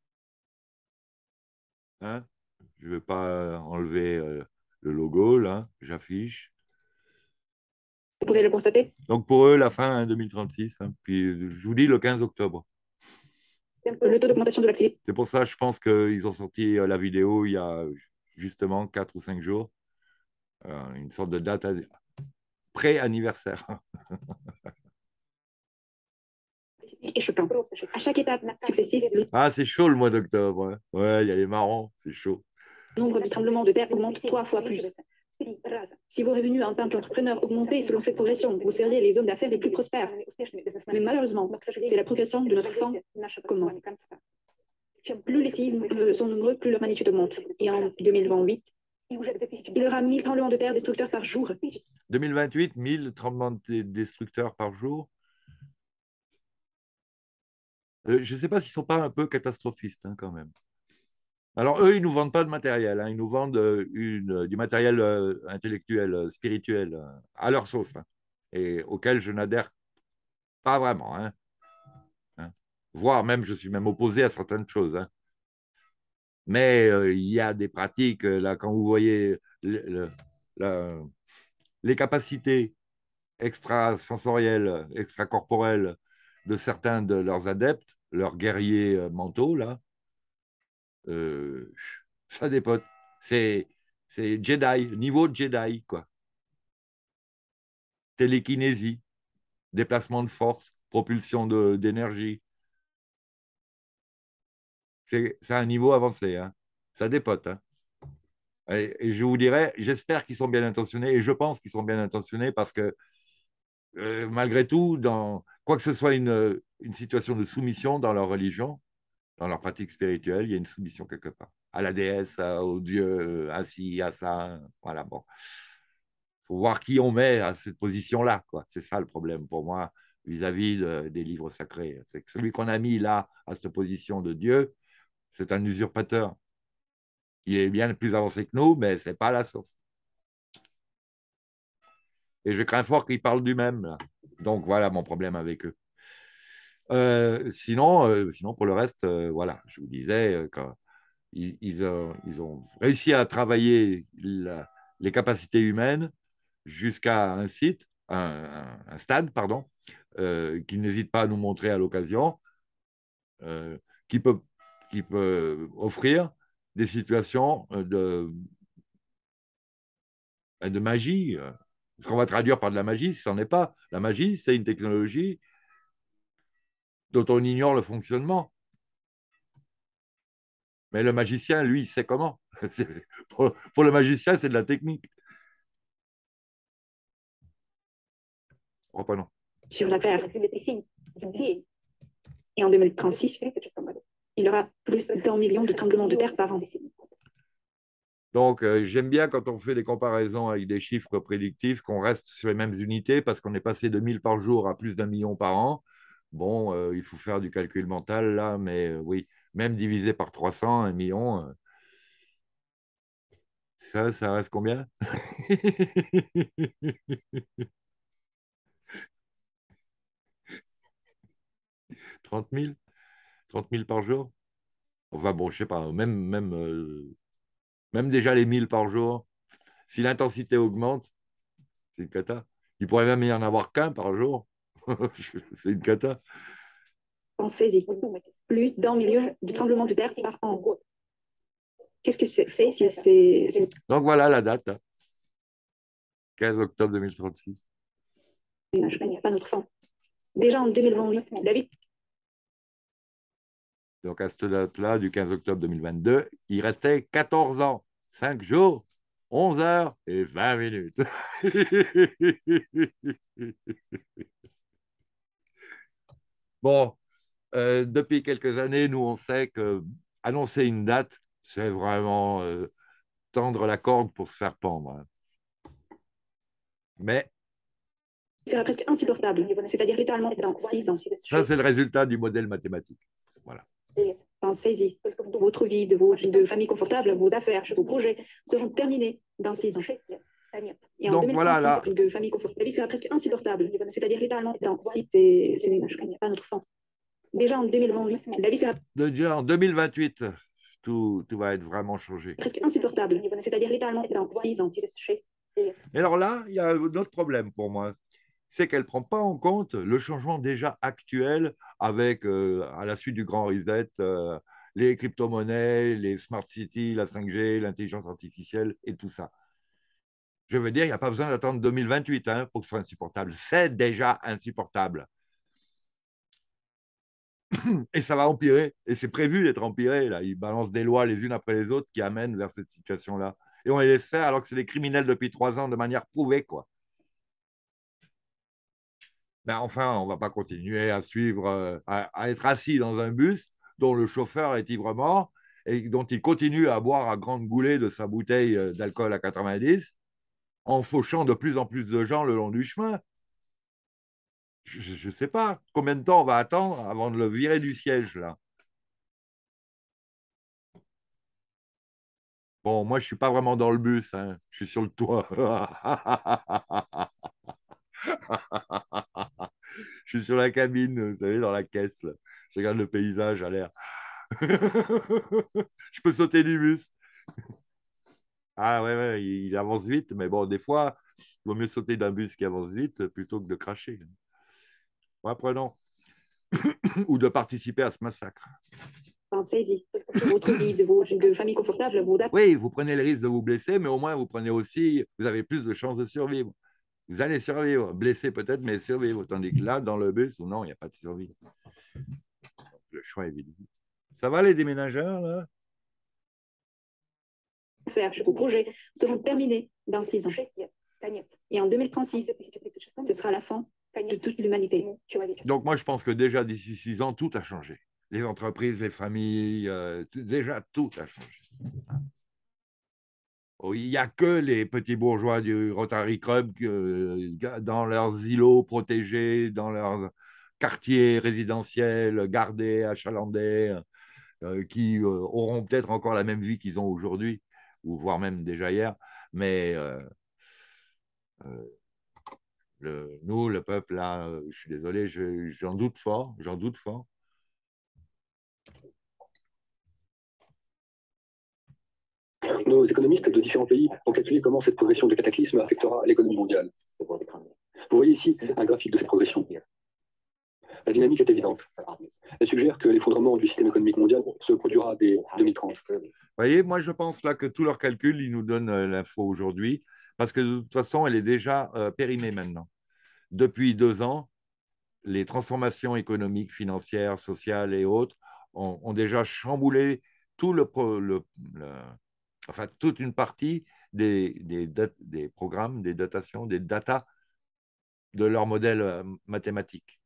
Hein, je ne vais pas enlever le logo, là, j'affiche. Vous pouvez le constater. Donc pour eux, la fin, hein, 2036. Hein. Puis je vous dis le 15 octobre. Le taux d'augmentation de l'activité. C'est pour ça, je pense qu'ils ont sorti la vidéo il y a justement 4 ou 5 jours. Une sorte de date pré-anniversaire. Et choquant. À chaque étape successive, le Ah, c'est chaud le mois d'octobre. Hein. Ouais, il y a les marrons, c'est chaud. nombre de tremblements de terre augmente 3 fois plus. Si vos revenus en tant qu'entrepreneur augmentaient selon cette progression, vous seriez les hommes d'affaires les plus prospères. Mais malheureusement, c'est la progression de notre forme commun. Plus les séismes sont nombreux, plus leur magnitude augmente. Et en 2028, il y aura 1000 tremblements de terre destructeurs par jour. 2028, 1000 tremblements destructeurs par jour. Je ne sais pas s'ils ne sont pas un peu catastrophistes, hein, quand même. Alors, eux, ils ne nous vendent pas de matériel. Hein. Ils nous vendent du matériel intellectuel, spirituel, à leur sauce. Hein, et auquel je n'adhère pas vraiment. Hein. Hein. Voire même, je suis même opposé à certaines choses. Hein. Mais il y a des pratiques, là, quand vous voyez la, les capacités extrasensorielles, extracorporelles de certains de leurs adeptes, leurs guerriers mentaux, là, euh, ça dépote. C'est Jedi, niveau Jedi, quoi. Télékinésie, déplacement de force, propulsion d'énergie. C'est un niveau avancé, hein. Ça dépote, hein. Et je vous dirais, j'espère qu'ils sont bien intentionnés et je pense qu'ils sont bien intentionnés parce que malgré tout, quoi que ce soit une situation de soumission dans leur religion, dans leur pratique spirituelle, il y a une soumission quelque part. À la déesse, au dieu, à ci, à ça. Voilà, bon. Il faut voir qui on met à cette position-là, quoi. C'est ça le problème pour moi vis-à-vis des livres sacrés. C'est que celui qu'on a mis là, à cette position de Dieu, c'est un usurpateur. Il est bien plus avancé que nous, mais ce n'est pas la source. Et je crains fort qu'ils parlent du même, là. Donc voilà mon problème avec eux. Sinon, pour le reste, voilà, je vous disais, ils ont réussi à travailler les capacités humaines jusqu'à un site, un stade, pardon, qu'ils n'hésitent pas à nous montrer à l'occasion, euh, qui peut, qui peut offrir des situations de magie. Ce qu'on va traduire par de la magie, ce n'en est pas. La magie, c'est une technologie dont on ignore le fonctionnement. Mais le magicien, lui, il sait comment. Pour le magicien, c'est de la technique. Reprenons. Sur la Terre. Et en 2036, il y aura plus d'1 million de tremblements de terre par an. Donc, j'aime bien quand on fait des comparaisons avec des chiffres prédictifs, qu'on reste sur les mêmes unités parce qu'on est passé de 1000 par jour à plus d'1 million par an. Bon, il faut faire du calcul mental là, mais oui, même divisé par 300, 1 million, ça reste combien? 30 000? 30 000 par jour? Enfin bon, je sais pas, même déjà les 1000 par jour, si l'intensité augmente, c'est une cata. Il pourrait même y en avoir qu'un par jour. C'est une cata. Pensez-y. Plus d'1 million de tremblements de terre par an. Qu'est-ce que c'est? Donc voilà la date, hein. 15 octobre 2036. Pas notre fin. Déjà en 2028, la vie. Donc à cette date-là, du 15 octobre 2022, il restait 14 ans, 5 jours, 11 heures et 20 minutes. Bon, depuis quelques années, nous, on sait que annoncer une date, c'est vraiment tendre la corde pour se faire pendre, hein. Mais Sera presque insupportable, c'est-à-dire littéralement dans 6 ans. ça, c'est le résultat du modèle mathématique. Voilà. Pensez-y. Votre vie, de famille confortable, vos affaires, vos projets seront terminés dans 6 ans. Et en Donc 2036, voilà, là, de famille confortable, la vie sera presque insupportable, c'est-à-dire littéralement dans 6 c'est pas notre fin. Déjà en 2028, la vie sera déjà en 2028, tout va être vraiment changé. presque insupportable, c'est-à-dire littéralement dans 6 ans. Et alors là, il y a un autre problème pour moi, c'est qu'elle ne prend pas en compte le changement déjà actuel avec, à la suite du grand reset, les crypto-monnaies, les smart cities, la 5G, l'intelligence artificielle et tout ça. Je veux dire, il n'y a pas besoin d'attendre 2028 hein, pour que ce soit insupportable. C'est déjà insupportable. Et ça va empirer. Et c'est prévu d'être empiré. Là. Ils balancent des lois les unes après les autres qui amènent vers cette situation-là. Et on les laisse faire alors que c'est des criminels depuis 3 ans de manière prouvée, quoi. Ben enfin, on ne va pas continuer à suivre, à être assis dans un bus dont le chauffeur est ivre-mort et dont il continue à boire à grandes goulées de sa bouteille d'alcool à 90 en fauchant de plus en plus de gens le long du chemin. Je ne sais pas combien de temps on va attendre avant de le virer du siège, là. Bon, moi, je ne suis pas vraiment dans le bus, hein. Je suis sur le toit. Je suis sur la cabine, vous savez, dans la caisse, là. Je regarde le paysage à l'air. Je peux sauter du bus. Ah ouais, ouais, il avance vite, mais bon, des fois, il vaut mieux sauter d'un bus qui avance vite plutôt que de cracher. Bon, apprenons. Ou de participer à ce massacre. Pensez-y. Votre vie, de famille confortable, vos affaires. Oui, vous prenez le risque de vous blesser, mais au moins, vous avez plus de chances de survivre. Vous allez survivre, blessé peut-être, mais survivre. Tandis que là, dans le bus, non, il n'y a pas de survie. Le choix est évident. Ça va les déménageurs, là? Vos projets seront terminés dans 6 ans. Et en 2036, ce sera la fin de toute l'humanité. Donc moi, je pense que déjà d'ici 6 ans, tout a changé. Les entreprises, les familles, déjà tout a changé. Oh, il n'y a que les petits bourgeois du Rotary Club dans leurs îlots protégés, dans leurs quartiers résidentiels gardés, achalandés, qui auront peut-être encore la même vie qu'ils ont aujourd'hui, ou voire même déjà hier. Mais nous, le peuple, là, je suis désolé, j'en doute fort, j'en doute fort. Nos économistes de différents pays ont calculé comment cette progression de cataclysme affectera l'économie mondiale. Vous voyez ici un graphique de cette progression. La dynamique est évidente. Elle suggère que l'effondrement du système économique mondial se produira dès 2030. Vous voyez, moi, je pense là que tous leurs calculs, ils nous donnent l'info aujourd'hui, parce que de toute façon, elle est déjà périmée maintenant. Depuis 2 ans, les transformations économiques, financières, sociales et autres ont déjà chamboulé tout enfin, toute une partie des programmes, des dotations, des datas de leur modèle mathématique.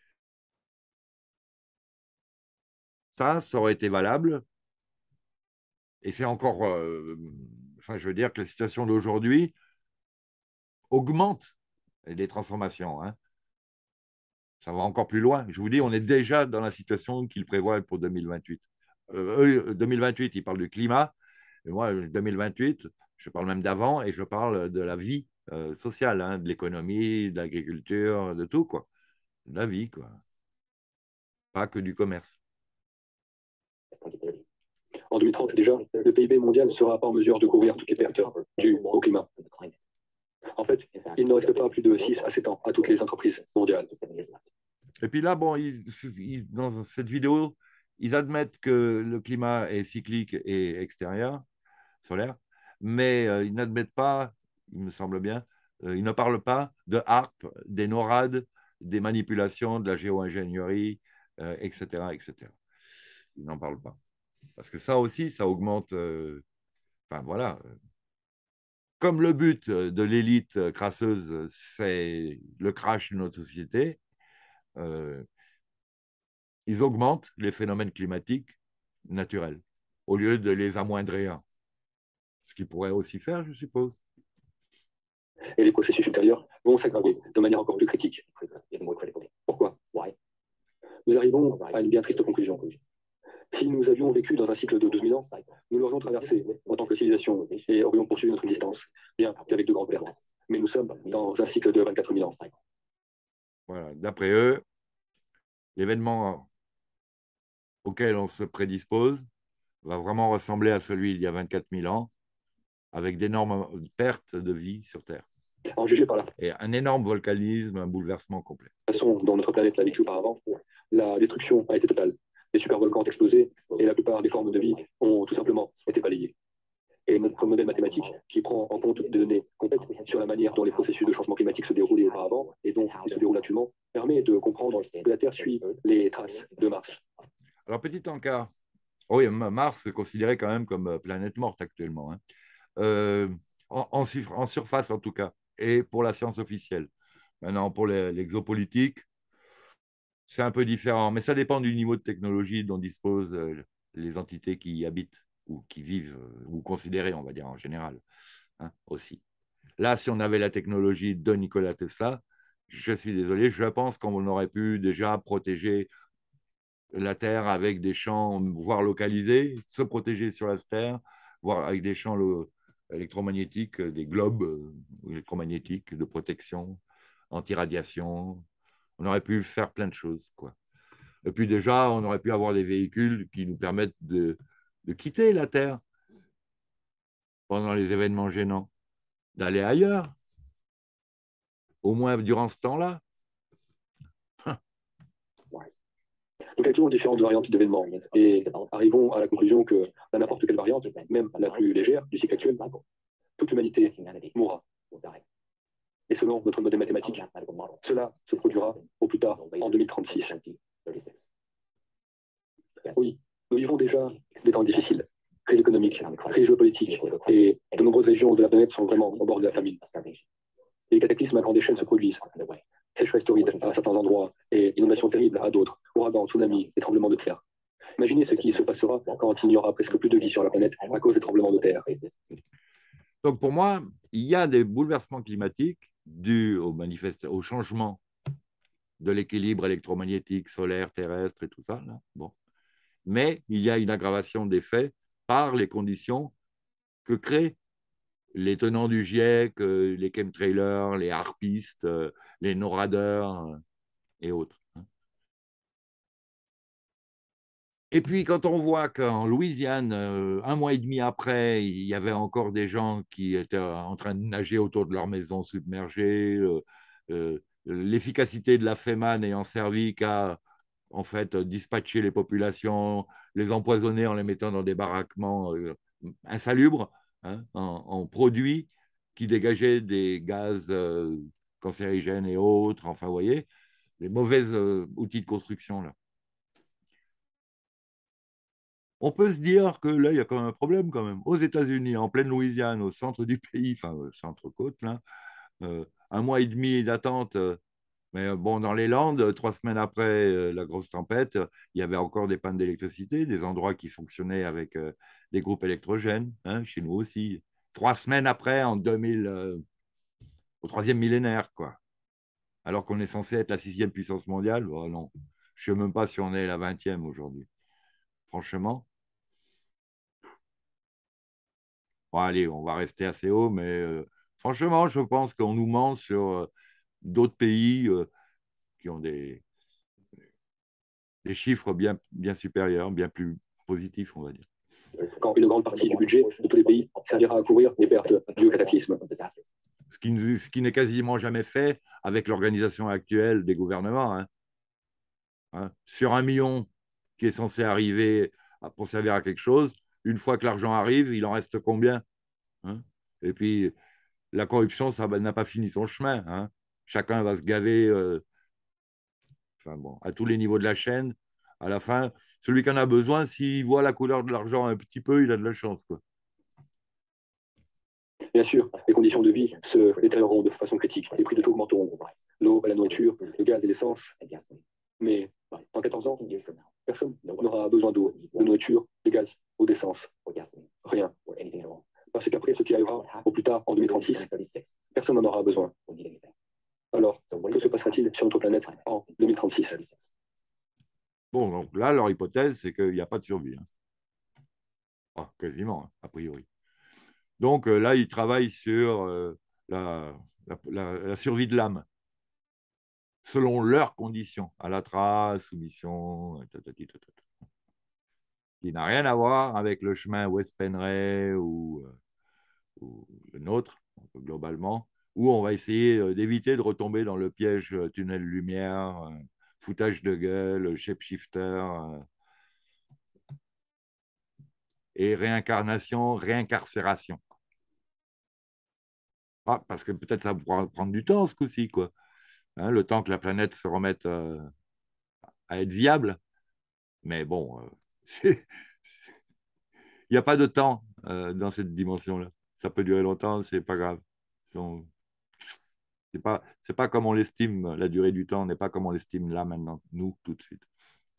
Ça aurait été valable. Et c'est encore, enfin, je veux dire que la situation d'aujourd'hui augmente les transformations. Hein. Ça va encore plus loin. Je vous dis, on est déjà dans la situation qu'ils prévoient pour 2028. 2028, ils parlent du climat. Et moi, 2028, je parle même d'avant et je parle de la vie sociale, hein, de l'économie, de l'agriculture, de tout, quoi. De la vie, quoi. Pas que du commerce. En 2030 déjà, le PIB mondial ne sera pas en mesure de couvrir toutes les pertes dues au climat. En fait, il ne reste pas plus de 6 à 7 ans à toutes les entreprises mondiales. Et puis là, bon, dans cette vidéo, ils admettent que le climat est cyclique et extérieur, solaire, mais ils n'admettent pas, il me semble bien, ils ne parlent pas de HARP, des NORAD, des manipulations, de la géo-ingénierie, etc., etc. Ils n'en parlent pas. Parce que ça aussi, ça augmente. Enfin, voilà. Comme le but de l'élite crasseuse, c'est le crash de notre société, ils augmentent les phénomènes climatiques naturels au lieu de les amoindrir. Ce qu'ils pourraient aussi faire, je suppose. Et les processus ultérieurs vont s'aggraver de manière encore plus critique. Pourquoi? Nous arrivons à une bien triste conclusion. Si nous avions vécu dans un cycle de 12 000 ans, nous l'aurions traversé en tant que civilisation et aurions poursuivi notre existence, bien qu'avec de grandes pertes. Mais nous sommes dans un cycle de 24 000 ans. Voilà. D'après eux, l'événement auquel on se prédispose va vraiment ressembler à celui d'il y a 24 000 ans, avec d'énormes pertes de vie sur Terre. En juger par la Et un énorme volcanisme, un bouleversement complet. façon dont notre planète l'a vécu auparavant, la destruction a été totale. Les supervolcans ont explosé et la plupart des formes de vie ont tout simplement été balayées. Et notre modèle mathématique, qui prend en compte des données complètes sur la manière dont les processus de changement climatique se déroulaient auparavant et dont ils se déroulent actuellement, permet de comprendre que la Terre suit les traces de Mars. Alors, petit encart. Oui, Mars est considéré quand même comme planète morte actuellement. Hein. En surface, en tout cas, et pour la science officielle. Maintenant, pour l'exopolitique, c'est un peu différent, mais ça dépend du niveau de technologie dont disposent les entités qui y habitent ou qui vivent, ou considérées, on va dire en général, hein, aussi. Là, si on avait la technologie de Nikola Tesla, je suis désolé, je pense qu'on aurait pu déjà protéger la Terre avec des champs, voire localisés, se protéger sur la Terre, voire avec des champs électromagnétiques, des globes électromagnétiques de protection, anti-radiation. On aurait pu faire plein de choses, quoi. Et puis déjà, on aurait pu avoir des véhicules qui nous permettent de quitter la Terre pendant les événements gênants, d'aller ailleurs, au moins durant ce temps-là. Nous calculons différentes variantes d'événements et arrivons à la conclusion que dans n'importe quelle variante, même la plus légère du cycle actuel, toute l'humanité mourra. Et selon notre modèle mathématique, cela se produira au plus tard en 2036. Oui, Nous vivons déjà des temps difficiles, crise économique, crise géopolitique, et de nombreuses régions de la planète sont vraiment au bord de la famine. Les cataclysmes à grande échelle se produisent. Sécheresse torride à certains endroits et inondations terribles à d'autres, ouragans, tsunamis et tremblements de terre. Imaginez ce qui se passera quand il n'y aura presque plus de vie sur la planète à cause des tremblements de terre. Donc pour moi, il y a des bouleversements climatiques dus au changement de l'équilibre électromagnétique, solaire, terrestre et tout ça. Là. Bon. Mais il y a une aggravation des faits par les conditions que créent les tenants du GIEC, les chemtrailers, les harpistes, les NORADers et autres. Et puis, quand on voit qu'en Louisiane, un mois et demi après, il y avait encore des gens qui étaient en train de nager autour de leur maison submergée, l'efficacité de la FEMA n'ayant servi qu'à en fait, dispatcher les populations, les empoisonner en les mettant dans des baraquements insalubres, hein, en produits qui dégageaient des gaz cancérigènes et autres. Enfin, vous voyez, les mauvais outils de construction, là. On peut se dire que là, il y a quand même un problème quand même. Aux États-Unis, en pleine Louisiane, au centre du pays, enfin, centre-côte, là, un mois et demi d'attente. Mais bon, dans les Landes, 3 semaines après la grosse tempête, il y avait encore des pannes d'électricité, des endroits qui fonctionnaient avec des groupes électrogènes, hein, chez nous aussi. 3 semaines après, en 2000, au troisième millénaire, quoi. Alors qu'on est censé être la 6e puissance mondiale, oh non. Je ne sais même pas si on est la 20e aujourd'hui. Franchement. Bon, allez, on va rester assez haut, mais franchement, je pense qu'on nous ment sur d'autres pays qui ont des chiffres bien supérieurs, bien plus positifs, on va dire. Quand une grande partie du budget de tous les pays servira à couvrir les pertes dues au cataclysme. Ce qui n'est quasiment jamais fait avec l'organisation actuelle des gouvernements. Hein. Sur 1 million qui est censé arriver pour servir à quelque chose, une fois que l'argent arrive, il en reste combien, hein? Et puis, la corruption, ça n'a pas fini son chemin. Hein. Chacun va se gaver enfin, bon, à tous les niveaux de la chaîne. À la fin, celui qui en a besoin, s'il voit la couleur de l'argent un petit peu, il a de la chance, quoi. Bien sûr, les conditions de vie se détérioreront de façon critique. Les prix de tout augmenteront. L'eau, la nourriture, le gaz et l'essence. Mais dans 14 ans, personne n'aura besoin d'eau, de nourriture, de gaz ou d'essence. Rien. Parce qu'après, ce qui arrivera au plus tard, en 2036, personne n'en aura besoin. Alors, que se passera-t-il sur notre planète en 2036? Bon, donc là, leur hypothèse, c'est qu'il n'y a pas de survie. Hein. Oh, quasiment, hein, a priori. Donc là, ils travaillent sur la survie de l'âme, selon leurs conditions, à la trace, soumission, qui n'a rien à voir avec le chemin West Penray ou le nôtre, globalement, où on va essayer d'éviter de retomber dans le piège tunnel lumière, foutage de gueule, shapeshifter et réincarnation, réincarcération. Ah, parce que peut-être ça pourra prendre du temps ce coup-ci, quoi. Hein, le temps que la planète se remette à être viable. Mais bon, il n'y a pas de temps dans cette dimension-là. Ça peut durer longtemps, c'est pas grave. C'est pas comme on l'estime, la durée du temps n'est pas comme on l'estime là, maintenant, nous, tout de suite.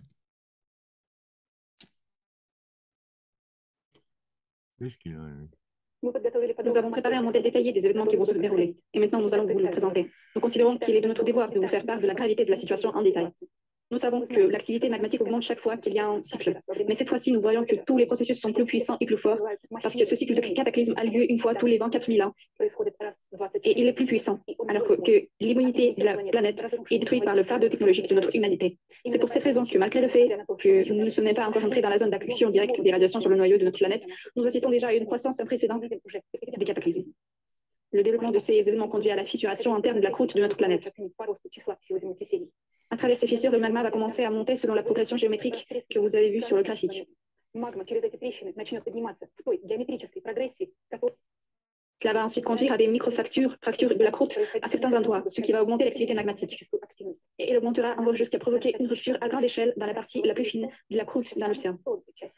Nous avons préparé un modèle détaillé des événements qui vont se dérouler. Et maintenant, nous allons vous le présenter. Nous considérons qu'il est de notre devoir de vous faire part de la gravité de la situation en détail. Nous savons que l'activité magmatique augmente chaque fois qu'il y a un cycle. Mais cette fois-ci, nous voyons que tous les processus sont plus puissants et plus forts parce que ce cycle de cataclysme a lieu une fois tous les 24 000 ans. Et il est plus puissant, alors que l'immunité de la planète est détruite par le fardeau technologique de notre humanité. C'est pour cette raison que, malgré le fait que nous ne sommes même pas encore entrés dans la zone d'action directe des radiations sur le noyau de notre planète, nous assistons déjà à une croissance sans précédent des cataclysmes. Le développement de ces événements conduit à la fissuration interne de la croûte de notre planète. À travers ces fissures, le magma va commencer à monter selon la progression géométrique que vous avez vue sur le graphique. Cela va ensuite conduire à des micro-fractures de la croûte à certains endroits, ce qui va augmenter l'activité magmatique. Et il augmentera encore jusqu'à provoquer une rupture à grande échelle dans la partie la plus fine de la croûte dans l'océan.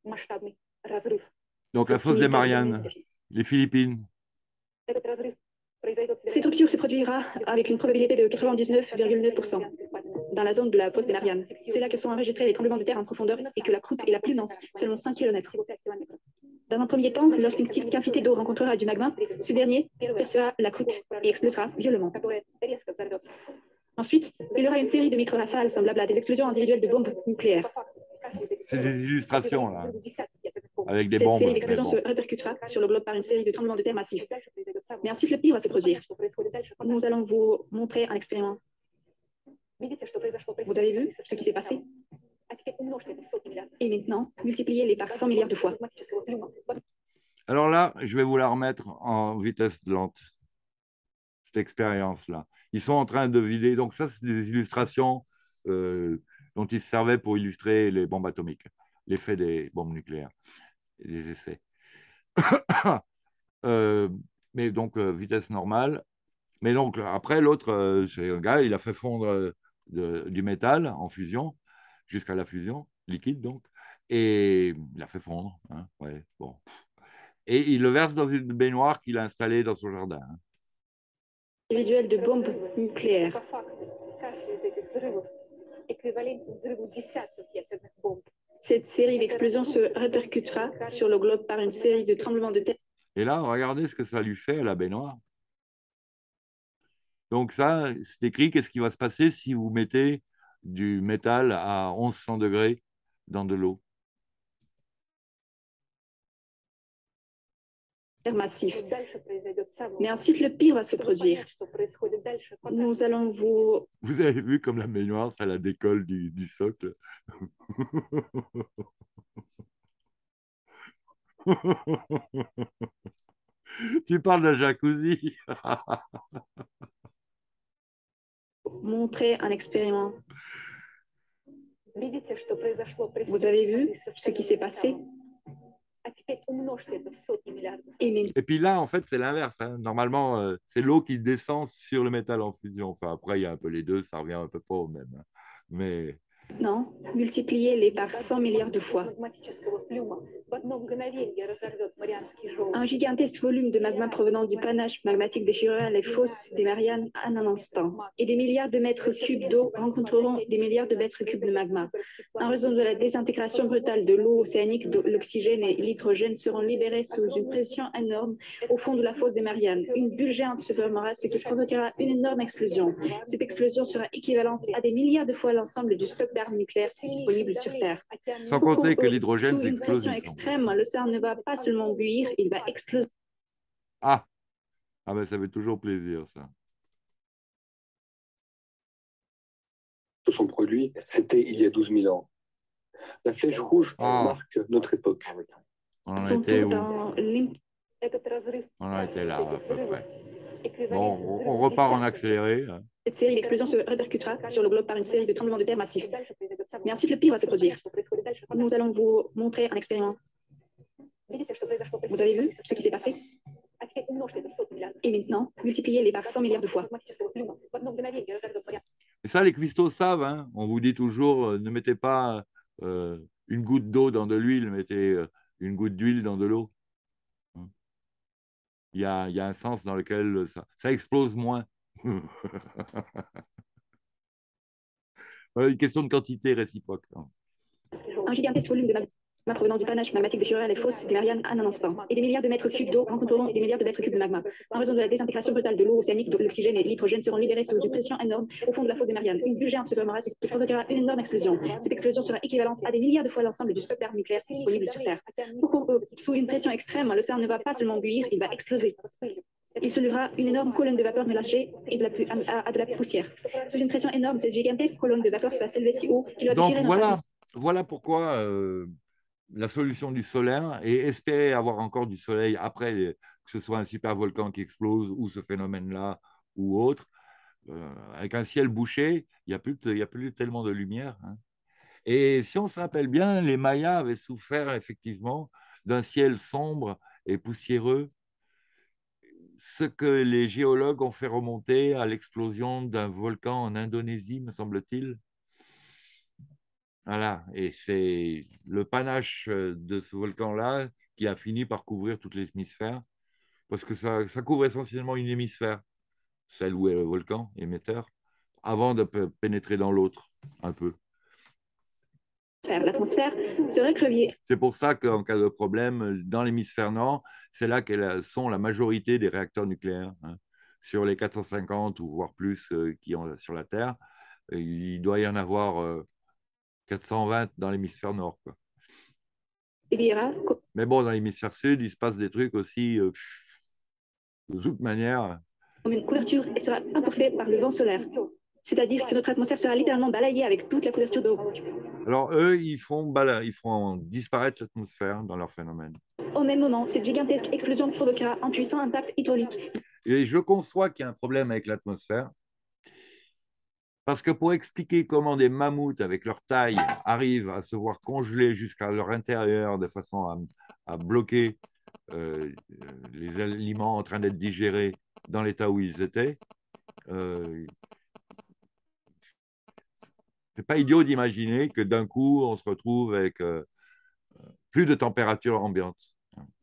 Donc la fosse des Mariannes, les Philippines. Cette rupture se produira avec une probabilité de 99,9% dans la zone de la fosse des Mariannes. C'est là que sont enregistrés les tremblements de terre en profondeur et que la croûte est la plus dense, selon 5 km. Dans un premier temps, lorsqu'une petite quantité d'eau rencontrera du magma, ce dernier percera la croûte et explosera violemment. Ensuite, il y aura une série de micro-rafales semblables à des explosions individuelles de bombes nucléaires. C'est des illustrations, là, avec des Cette bombes. série d'explosions Bon. se répercutera sur le globe par une série de tremblements de terre massifs. Mais ensuite, le pire va se produire. Nous allons vous montrer un expériment. Vous avez vu ce qui s'est passé? Et maintenant, multipliez-les par 100 milliards de fois. Alors là, je vais vous la remettre en vitesse lente, cette expérience-là. Ils sont en train de vider. Donc ça, c'est des illustrations dont ils se servaient pour illustrer les bombes atomiques, l'effet des bombes nucléaires et des essais. Mais donc, vitesse normale. Mais donc, après, l'autre, c'est un gars, il a fait fondre du métal en fusion, jusqu'à la fusion, liquide donc, et il a fait fondre. Hein, ouais, bon. Et il le verse dans une baignoire qu'il a installée dans son jardin. Hein. Individuel de bombes nucléaires. Cette série d'explosions se répercutera sur le globe par une série de tremblements de terre. Et là, regardez ce que ça lui fait à la baignoire. Donc ça, c'est écrit, qu'est-ce qui va se passer si vous mettez du métal à 1100 degrés dans de l'eau? Massif. Mais ensuite, le pire va se produire. Nous allons vous... Vous avez vu comme la baignoire, ça la décolle du socle. Tu parles d'un jacuzzi. montrer un expériment. Vous avez vu ce qui s'est passé? Et puis là, en fait, c'est l'inverse. Hein. Normalement, c'est l'eau qui descend sur le métal en fusion. Enfin, après, il y a un peu les deux, ça revient un peu pas au même. Hein. Mais... Non, multipliez-les par 100 milliards de fois. Un gigantesque volume de magma provenant du panache magmatique déchirera les fosses des Mariannes en un instant. Et des milliards de mètres cubes d'eau rencontreront des milliards de mètres cubes de magma. En raison de la désintégration brutale de l'eau océanique, l'oxygène et l'hydrogène seront libérés sous une pression énorme au fond de la fosse des Mariannes. Une bulle géante se formera, ce qui provoquera une énorme explosion. Cette explosion sera équivalente à des milliards de fois l'ensemble du stock d'armes nucléaires disponibles sur Terre. Sans compter que l'hydrogène, sous c'est une pression explosif. extrême, l'océan ne va pas seulement bouillir, il va exploser. Ah, ah ben, ça fait toujours plaisir, ça. Se sont produits, c'était il y a 12 000 ans. La flèche rouge marque notre époque. On en était où? On en était là, à peu près. Bon, on repart en accéléré. Hein. Cette série d'explosions se répercutera sur le globe par une série de tremblements de terre massifs. Mais ensuite, le pire va se produire. Nous allons vous montrer un expériment. Vous avez vu ce qui s'est passé? Et maintenant, multipliez-les par 100 milliards de fois. Et ça, les cuistots savent. Hein. On vous dit toujours, ne mettez pas une goutte d'eau dans de l'huile, mettez une goutte d'huile dans de l'eau. Il y a un sens dans lequel ça explose moins. Une question de quantité réciproque. Hein. Un gigantesque volume de magma provenant du panache magmatique déchirera les fosses des Mariannes en un instant. Et des milliards de mètres cubes d'eau rencontreront des milliards de mètres cubes de magma. En raison de la désintégration brutale de l'eau océanique, l'oxygène et l'hydrogène seront libérés sous une pression énorme au fond de la fosse des Mariannes. Une bulle géante se formera, ce qui provoquera une énorme explosion. Cette explosion sera équivalente à des milliards de fois l'ensemble du stock d'armes nucléaires disponible sur Terre. Sous une pression extrême, l'océan ne va pas seulement bouillir, il va exploser. Il se lèvera une énorme colonne de vapeur mélangée et à de la poussière. Sous une pression énorme, cette gigantesque colonne de vapeur va s'élever si haut qu'il va déchirer notre atmosphère. Voilà pourquoi la solution du solaire et espérer avoir encore du soleil après, que ce soit un super volcan qui explose ou ce phénomène-là ou autre, avec un ciel bouché, il n'y a plus tellement de lumière. Hein. Et si on se rappelle bien, les Mayas avaient souffert effectivement d'un ciel sombre et poussiéreux, ce que les géologues ont fait remonter à l'explosion d'un volcan en Indonésie, me semble-t-il. Voilà, et c'est le panache de ce volcan-là qui a fini par couvrir toute l'hémisphère, parce que ça couvre essentiellement une hémisphère, celle où est le volcan émetteur, avant de pénétrer dans l'autre, un peu. L'atmosphère serait crevier. C'est pour ça qu'en cas de problème, dans l'hémisphère nord, c'est là qu'elles sont la majorité des réacteurs nucléaires, hein. Sur les 450 ou voire plus qui ont sur la Terre, il doit y en avoir 420 dans l'hémisphère nord, quoi. Il y aura Mais bon, dans l'hémisphère sud, il se passe des trucs aussi de toute manière. comme une couverture et sera emportée par le vent solaire. C'est-à-dire que notre atmosphère sera littéralement balayée avec toute la couverture d'eau. Alors, eux, ils font disparaître l'atmosphère dans leur phénomène. Au même moment, cette gigantesque explosion provoquera un puissant impact hydraulique. Et je conçois qu'il y a un problème avec l'atmosphère, parce que pour expliquer comment des mammouths, avec leur taille, arrivent à se voir congeler jusqu'à leur intérieur de façon à bloquer les aliments en train d'être digérés dans l'état où ils étaient, euh, c'est pas idiot d'imaginer que d'un coup, on se retrouve avec plus de température ambiante,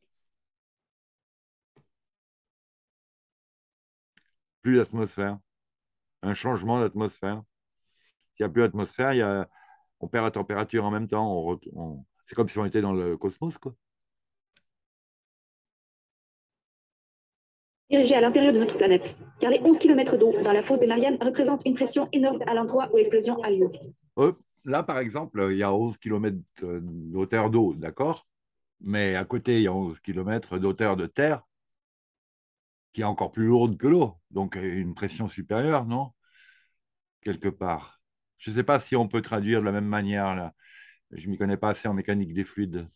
plus d'atmosphère, un changement d'atmosphère. S'il n'y a plus d'atmosphère, on perd la température en même temps. C'est comme si on était dans le cosmos, quoi. Dirigée à l'intérieur de notre planète, car les 11 km d'eau dans la fosse des Mariannes représentent une pression énorme à l'endroit où l'explosion a lieu. Là, par exemple, il y a 11 km d'auteur d'eau, d'accord? Mais à côté, il y a 11 km d'auteur de terre qui est encore plus lourde que l'eau. Donc, une pression supérieure, non? Quelque part. Je ne sais pas si on peut traduire de la même manière, là. Je ne m'y connais pas assez en mécanique des fluides.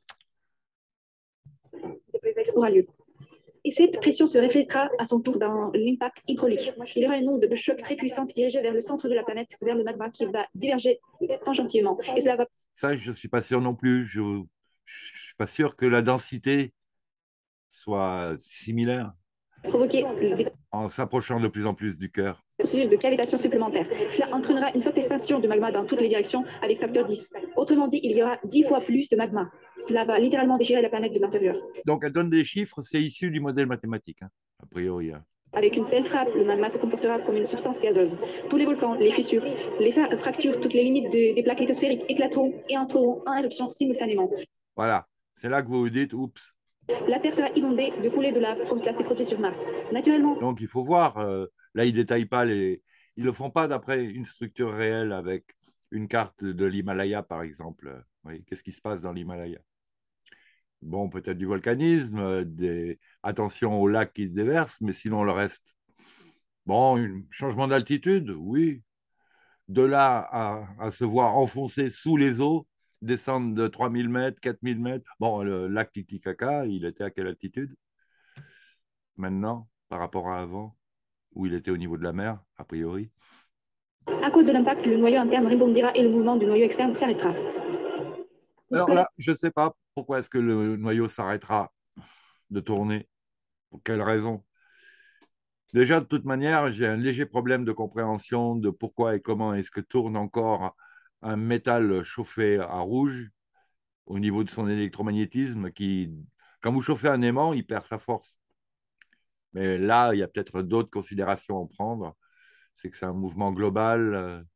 Aura lieu. Et cette pression se reflétera à son tour dans l'impact hydraulique. Il y aura une onde de choc très puissante dirigée vers le centre de la planète, vers le magma qui va diverger tangentiellement. Et cela va Ça, je ne suis pas sûr non plus. Je ne suis pas sûr que la densité soit similaire provoquer des en s'approchant de plus en plus du cœur. processus de cavitation supplémentaire. Cela entraînera une forte expansion de magma dans toutes les directions avec facteur 10. Autrement dit, il y aura 10 fois plus de magma. Cela va littéralement déchirer la planète de l'intérieur. Donc, elle donne des chiffres, c'est issu du modèle mathématique, hein, a priori. Avec une telle frappe, le magma se comportera comme une substance gazeuse. Tous les volcans, les fissures, les fractures, toutes les limites des plaques lithosphériques éclateront et entreront en éruption simultanément. Voilà, c'est là que vous vous dites, oups. La Terre sera inondée de coulées de lave comme cela s'est produit sur Mars. Naturellement. Donc, il faut voir. Là, ils ne détaillent pas les. Ils ne le font pas d'après une structure réelle avec une carte de l'Himalaya, par exemple. Oui, qu'est-ce qui se passe dans l'Himalaya? Bon, peut-être du volcanisme, attention aux lacs qui se déversent, mais sinon le reste. Bon, un changement d'altitude, oui. De là à se voir enfoncer sous les eaux, descendre de 3000 mètres, 4000 mètres. Bon, le lac Titicaca, il était à quelle altitude maintenant par rapport à avant, où il était au niveau de la mer, a priori? À cause de l'impact, le noyau interne rebondira et le mouvement du noyau externe s'arrêtera. Alors là, je ne sais pas pourquoi est-ce que le noyau s'arrêtera de tourner. Pour quelle raison? Déjà, de toute manière, j'ai un léger problème de compréhension de pourquoi et comment est-ce que tourne encore un métal chauffé à rouge au niveau de son électromagnétisme qui, quand vous chauffez un aimant, il perd sa force. Mais là, il y a peut-être d'autres considérations à prendre. C'est que c'est un mouvement global.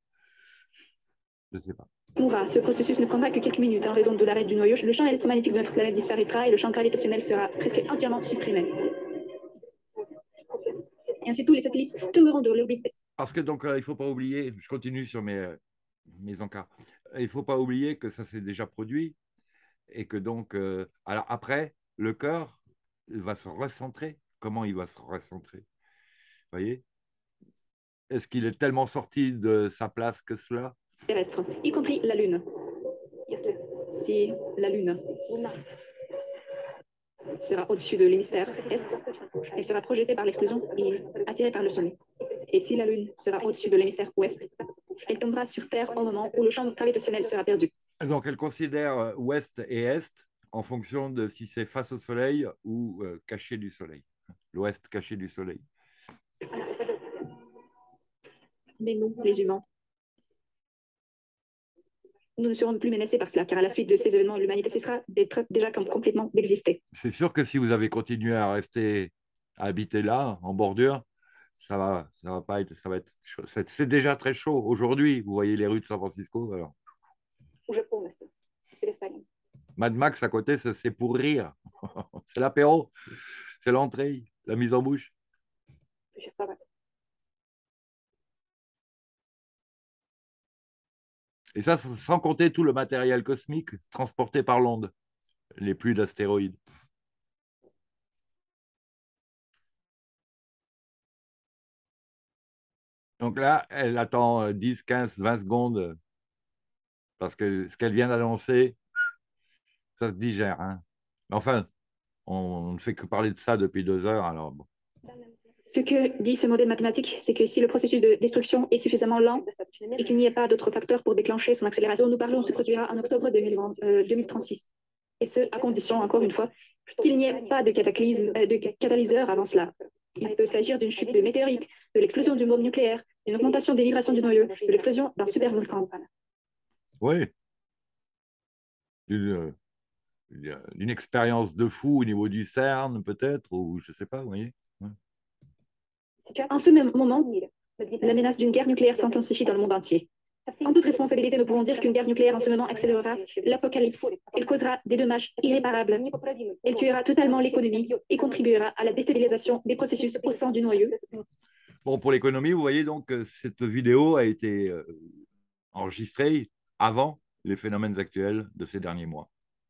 Je ne sais pas. Ce processus ne prendra que quelques minutes en raison de l'arrêt du noyau. Le champ électromagnétique de notre planète disparaîtra et le champ gravitationnel sera presque entièrement supprimé. Et ainsi, tous les satellites tomberont de l'orbite. Parce que donc, il ne faut pas oublier, je continue sur mes encas, il ne faut pas oublier que ça s'est déjà produit et que donc, alors après, le cœur il va se recentrer. Comment il va se recentrer? Vous voyez? Est-ce qu'il est tellement sorti de sa place que cela? Terrestre, y compris la Lune. Si la Lune sera au-dessus de l'hémisphère Est, elle sera projetée par l'explosion et attirée par le Soleil. Et si la Lune sera au-dessus de l'hémisphère Ouest, elle tombera sur Terre au moment où le champ gravitationnel sera perdu. Donc, elle considère ouest et est en fonction de si c'est face au Soleil ou caché du Soleil. L'ouest caché du Soleil. Mais nous, les humains, nous ne serons plus menacés par cela, car à la suite de ces événements, l'humanité cessera d'être déjà complètement d'exister. C'est sûr que si vous avez continué à rester, à habiter là, en bordure, ça va pas être, ça va être chaud. C'est déjà très chaud aujourd'hui. Vous voyez les rues de San Francisco. Alors. Mad Max à côté, c'est pour rire. C'est l'apéro, c'est l'entrée, la mise en bouche. Et ça, sans compter tout le matériel cosmique transporté par l'onde, les pluies d'astéroïdes. Donc là, elle attend 10, 15, 20 secondes parce que ce qu'elle vient d'annoncer, ça se digère. Hein. Mais enfin, on ne fait que parler de ça depuis 2 heures. Alors bon. Ce que dit ce modèle mathématique, c'est que si le processus de destruction est suffisamment lent et qu'il n'y ait pas d'autres facteurs pour déclencher son accélération, nous parlons se produira en octobre 2036. Et ce, à condition, encore une fois, qu'il n'y ait pas de cataclysme, de catalyseur avant cela. Il peut s'agir d'une chute de météorites, de l'explosion d'une bombe nucléaire, d'une augmentation des vibrations du noyau, de l'explosion d'un supervolcan. Oui. Une expérience de fou au niveau du CERN, peut-être, ou je ne sais pas, vous voyez. Ouais. En ce même moment, la menace d'une guerre nucléaire s'intensifie dans le monde entier. En toute responsabilité, nous pouvons dire qu'une guerre nucléaire en ce moment accélérera l'apocalypse. Elle causera des dommages irréparables. Elle tuera totalement l'économie et contribuera à la déstabilisation des processus au sein du noyau. Bon, pour l'économie, vous voyez donc cette vidéo a été enregistrée avant les phénomènes actuels de ces derniers mois.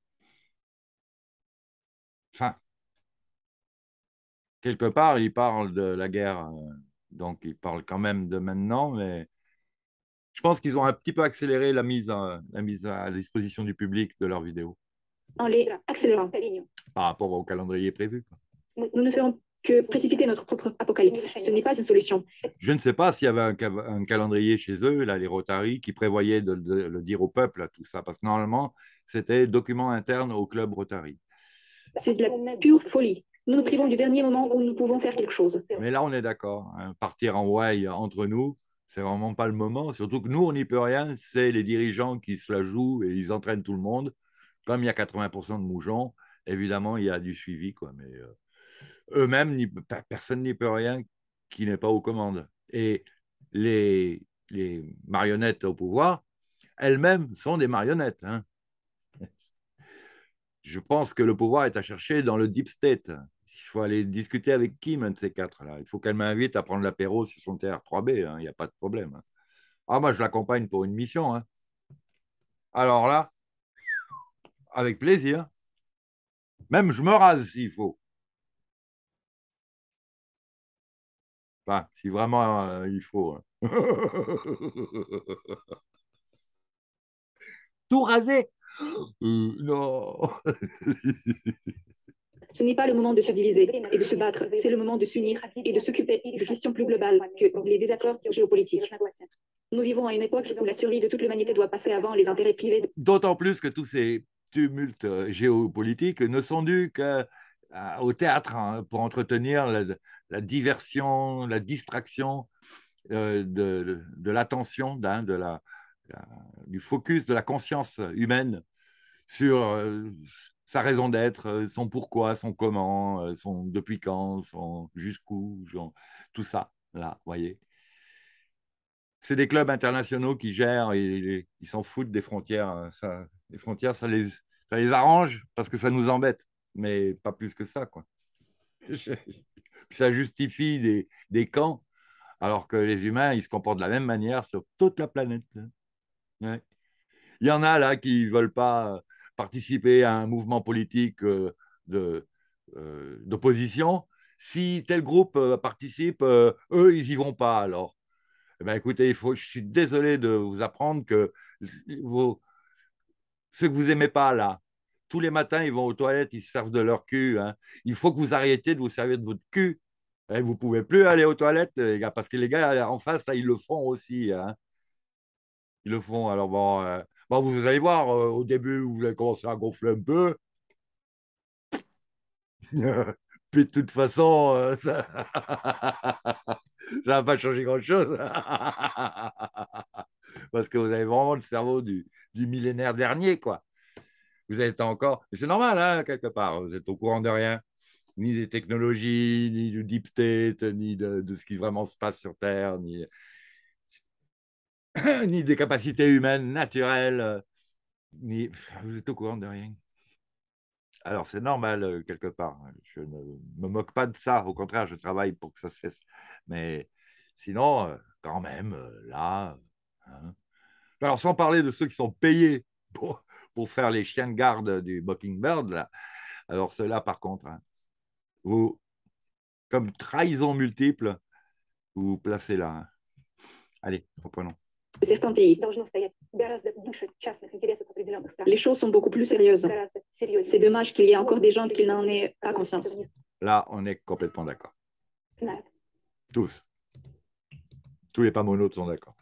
Enfin, quelque part, il parle de la guerre, donc il parle quand même de maintenant, mais je pense qu'ils ont un petit peu accéléré la mise à disposition du public de leurs vidéos. En les accélérant. Par rapport au calendrier prévu. Nous ne ferons que précipiter notre propre apocalypse. Ce n'est pas une solution. Je ne sais pas s'il y avait un calendrier chez eux, là, les Rotary, qui prévoyait de le dire au peuple, là, tout ça, parce que normalement, c'était document interne au club Rotary. C'est de la pure folie. Nous nous privons du dernier moment où nous pouvons faire quelque chose. Mais là, on est d'accord. Hein, partir en Hawaï entre nous, c'est vraiment pas le moment. Surtout que nous, on n'y peut rien. C'est les dirigeants qui se la jouent et ils entraînent tout le monde. Comme il y a 80% de moujons, évidemment, il y a du suivi, quoi. Mais eux-mêmes, personne n'y peut rien qui n'est pas aux commandes. Et les marionnettes au pouvoir, elles-mêmes sont des marionnettes. Hein. Je pense que le pouvoir est à chercher dans le deep state. Il faut aller discuter avec Kim, un de ces quatre-là. Il faut qu'elle m'invite à prendre l'apéro sur son TR3B. Hein. Il n'y a pas de problème. Hein. Ah, moi, je l'accompagne pour une mission. Hein. Alors là, avec plaisir. Même je me rase s'il faut. Enfin, si vraiment il faut. Hein. Tout raser non. Ce n'est pas le moment de se diviser et de se battre. C'est le moment de s'unir et de s'occuper de questions plus globales que les désaccords géopolitiques. Nous vivons à une époque où la survie de toute l'humanité doit passer avant les intérêts privés. D'autant plus que tous ces tumultes géopolitiques ne sont dus qu'au théâtre hein, pour entretenir la diversion, la distraction de l'attention, du focus de la conscience humaine sur sa raison d'être, son pourquoi, son comment, son depuis quand, son jusqu'où, tout ça, là, vous voyez. C'est des clubs internationaux qui gèrent et ils s'en foutent des frontières. Les frontières, ça les arrange parce que ça nous embête, mais pas plus que ça, quoi. Ça justifie des camps, alors que les humains, ils se comportent de la même manière sur toute la planète. Ouais. Il y en a là qui ne veulent pas participer à un mouvement politique d'opposition. Si tel groupe participe, eux, ils n'y vont pas alors. Eh ben, écoutez, je suis désolé de vous apprendre que ceux que vous n'aimez pas là, tous les matins, ils vont aux toilettes, ils se servent de leur cul. Hein. Il faut que vous arrêtiez de vous servir de votre cul. Et vous ne pouvez plus aller aux toilettes, les gars, parce que les gars en face, là, ils le font aussi. Hein. Ils le font. Alors bon, vous allez voir, au début, vous allez commencer à gonfler un peu. Puis de toute façon, ça ne va pas changer grand-chose. parce que vous avez vraiment le cerveau du millénaire dernier, quoi. Vous êtes encore, c'est normal, hein, quelque part, vous êtes au courant de rien, ni des technologies, ni du deep state, ni de ce qui vraiment se passe sur Terre, ni, ni des capacités humaines naturelles, ni, vous êtes au courant de rien. Alors, c'est normal, quelque part. Je ne me moque pas de ça. Au contraire, je travaille pour que ça cesse. Mais sinon, quand même, là. Hein. Alors, sans parler de ceux qui sont payés pour faire les chiens de garde du Mockingbird, là. Alors, ceux-là, par contre, hein, vous, comme trahison multiple, vous vous placez là. Hein. Allez, reprenons. Certains pays. Les choses sont beaucoup plus sérieuses. C'est dommage qu'il y ait encore des gens qui n'en aient pas conscience. Là, on est complètement d'accord. Tous. Tous les pamonautes sont d'accord.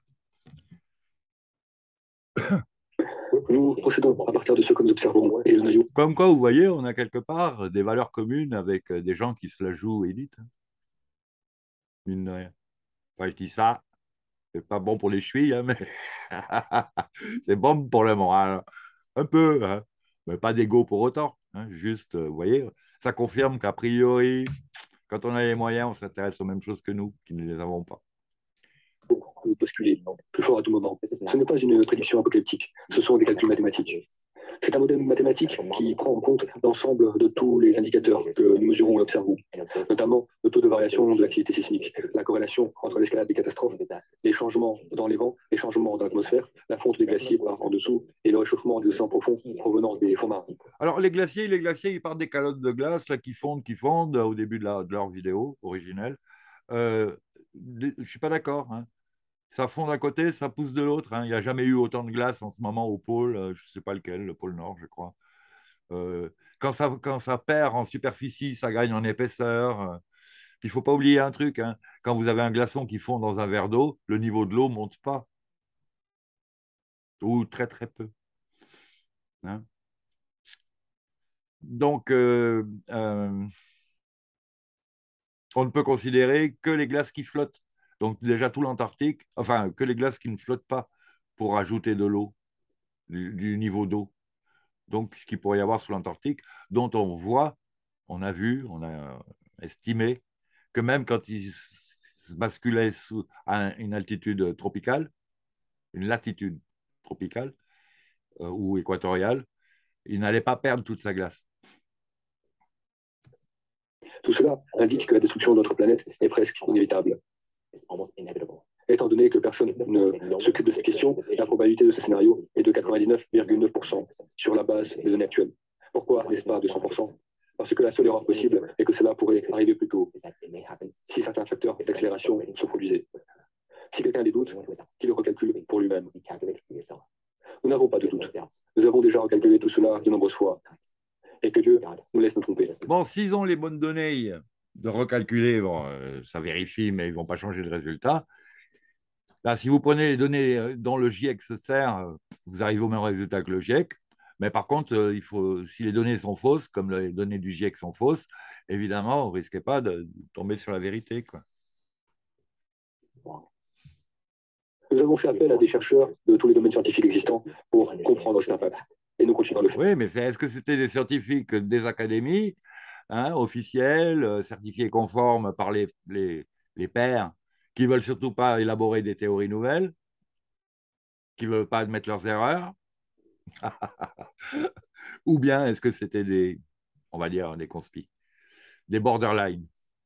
Nous procédons à partir de ce que nous observons et le noyau. Comme quoi, vous voyez, on a quelque part des valeurs communes avec des gens qui se la jouent élite. Hein. Mine de rien. Enfin, je dis ça, c'est pas bon pour les chevilles, hein, mais c'est bon pour le moral. Un peu, hein, mais pas d'ego pour autant. Hein, juste, vous voyez, ça confirme qu'a priori, quand on a les moyens, on s'intéresse aux mêmes choses que nous, qui ne les avons pas. Basculer plus fort à tout moment. Ce n'est pas une prédiction apocalyptique, ce sont des calculs mathématiques. C'est un modèle mathématique qui prend en compte l'ensemble de tous les indicateurs que nous mesurons et observons, notamment le taux de variation de l'activité sismique, la corrélation entre l'escalade des catastrophes, les changements dans les vents, les changements dans l'atmosphère, la fonte des glaciers par en dessous et le réchauffement des océans profonds provenant des fonds marins. Alors, les glaciers, ils partent des calottes de glace là, qui fondent au début de leur vidéo originelle. Je ne suis pas d'accord. Hein. Ça fond d'un côté, ça pousse de l'autre. Hein. Il n'y a jamais eu autant de glace en ce moment au pôle, je ne sais pas lequel, le pôle Nord, je crois. Quand ça perd en superficie, ça gagne en épaisseur. Il ne faut pas oublier un truc. Hein. Quand vous avez un glaçon qui fond dans un verre d'eau, le niveau de l'eau ne monte pas. Ou très, très peu. Hein. Donc, on ne peut considérer que les glaces qui flottent. Donc, déjà tout l'Antarctique, enfin, que les glaces qui ne flottent pas pour ajouter de l'eau, du niveau d'eau. Donc, ce qu'il pourrait y avoir sous l'Antarctique, dont on voit, on a vu, on a estimé que même quand il se basculait à une altitude tropicale, une latitude tropicale ou équatoriale, il n'allait pas perdre toute sa glace. Tout cela indique que la destruction de notre planète est presque inévitable. Étant donné que personne ne s'occupe de ces questions, la probabilité de ce scénario est de 99,9% sur la base des données actuelles. Pourquoi n'est-ce pas 200%? Parce que la seule erreur possible est que cela pourrait arriver plus tôt, si certains facteurs d'accélération se produisaient. Si quelqu'un a des doutes, qu'il le recalcule pour lui-même. Nous n'avons pas de doute. Nous avons déjà recalculé tout cela de nombreuses fois. Et que Dieu nous laisse nous tromper. Bon, s'ils ont les bonnes données de recalculer, bon, ça vérifie, mais ils ne vont pas changer de résultat. Là, si vous prenez les données dont le GIEC se sert, vous arrivez au même résultat que le GIEC. Mais par contre, si les données sont fausses, comme les données du GIEC sont fausses, évidemment, vous ne risquez pas de tomber sur la vérité, quoi. Nous avons fait appel à des chercheurs de tous les domaines scientifiques existants pour comprendre cet impact. Et nous continuons à le faire. Oui, mais est-ce que c'était des scientifiques des académies, hein, officielles, certifiés conformes par les pairs, qui ne veulent surtout pas élaborer des théories nouvelles, qui ne veulent pas admettre leurs erreurs? Ou bien est-ce que c'était on va dire, des conspis, des borderline?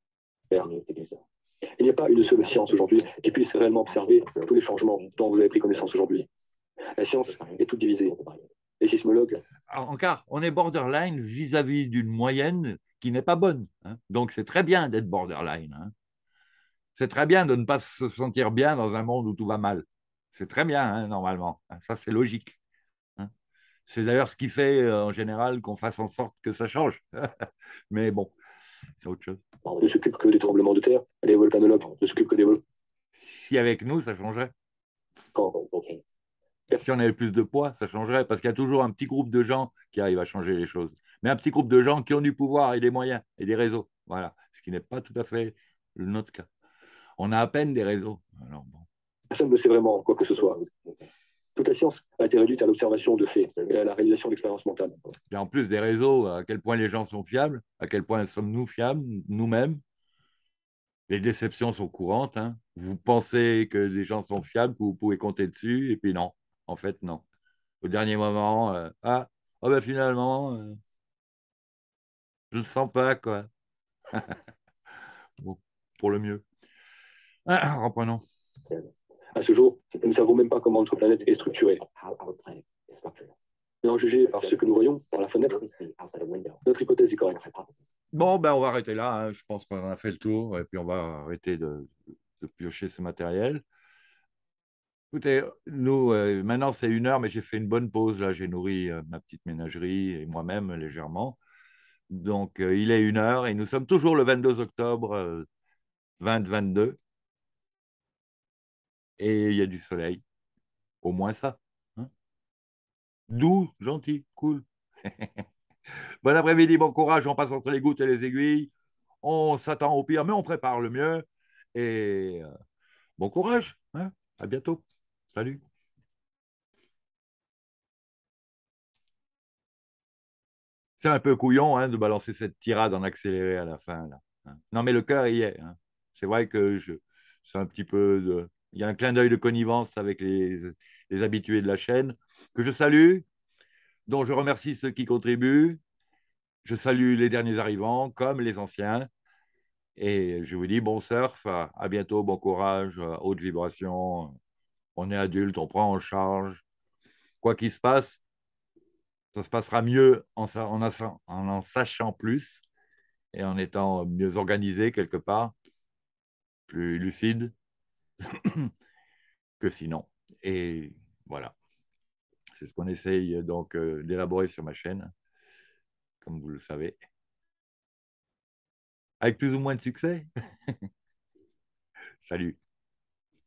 Il n'y a pas une seule science aujourd'hui qui puisse réellement observer tous les changements dont vous avez pris connaissance aujourd'hui. La science est toute divisée. Les sismologues... Encore, on est borderline vis-à-vis d'une moyenne qui n'est pas bonne. Hein. Donc, c'est très bien d'être borderline. Hein. C'est très bien de ne pas se sentir bien dans un monde où tout va mal. C'est très bien, hein, normalement. Ça, c'est logique. Hein. C'est d'ailleurs ce qui fait, en général, qu'on fasse en sorte que ça change. Mais bon, c'est autre chose. Ne s'occupe que des tremblements de terre. Les volcanologues ne s'occupent que des volcans. Si avec nous, ça changerait. Si on avait plus de poids, ça changerait, parce qu'il y a toujours un petit groupe de gens qui arrivent à changer les choses. Mais un petit groupe de gens qui ont du pouvoir et des moyens et des réseaux. Voilà, ce qui n'est pas tout à fait notre cas. On a à peine des réseaux. Alors, bon. Personne ne sait vraiment quoi que ce soit. Toute la science a été réduite à l'observation de faits et à la réalisation d'expériences mentales. Et en plus des réseaux, à quel point les gens sont fiables, à quel point sommes-nous fiables, nous-mêmes. Les déceptions sont courantes, hein. Vous pensez que les gens sont fiables, que vous pouvez compter dessus, et puis non. En fait, non. Au dernier moment, oh ben finalement, je ne le sens pas, quoi. Bon, pour le mieux. Reprenons. À ce jour, nous ne savons même pas comment notre planète est structurée. Mais en juger par ce que nous voyons par la fenêtre, notre hypothèse est correcte. Bon, ben on va arrêter là, hein. Je pense qu'on a fait le tour, et puis on va arrêter de piocher ce matériel. Écoutez, nous, maintenant c'est 1 heure, mais j'ai fait une bonne pause. Là, j'ai nourri ma petite ménagerie et moi-même légèrement. Donc, il est 1 heure et nous sommes toujours le 22 octobre 2022 et il y a du soleil. Au moins ça, hein. Doux, gentil, cool. Bon après-midi, bon courage. On passe entre les gouttes et les aiguilles. On s'attend au pire, mais on prépare le mieux. Et bon courage, hein. À bientôt. Salut. C'est un peu couillon, hein, de balancer cette tirade en accéléré à la fin, là, hein. Non, mais le cœur y est, hein. C'est vrai que c'est un petit peu il y a un clin d'œil de connivence avec les habitués de la chaîne que je salue, dont je remercie ceux qui contribuent. Je salue les derniers arrivants comme les anciens. Et je vous dis bon surf, à bientôt, bon courage, haute vibration. On est adulte, on prend en charge. Quoi qu'il se passe, ça se passera mieux en sachant plus et en étant mieux organisé quelque part, plus lucide que sinon. Et voilà, c'est ce qu'on essaye donc d'élaborer sur ma chaîne, comme vous le savez, avec plus ou moins de succès. Salut.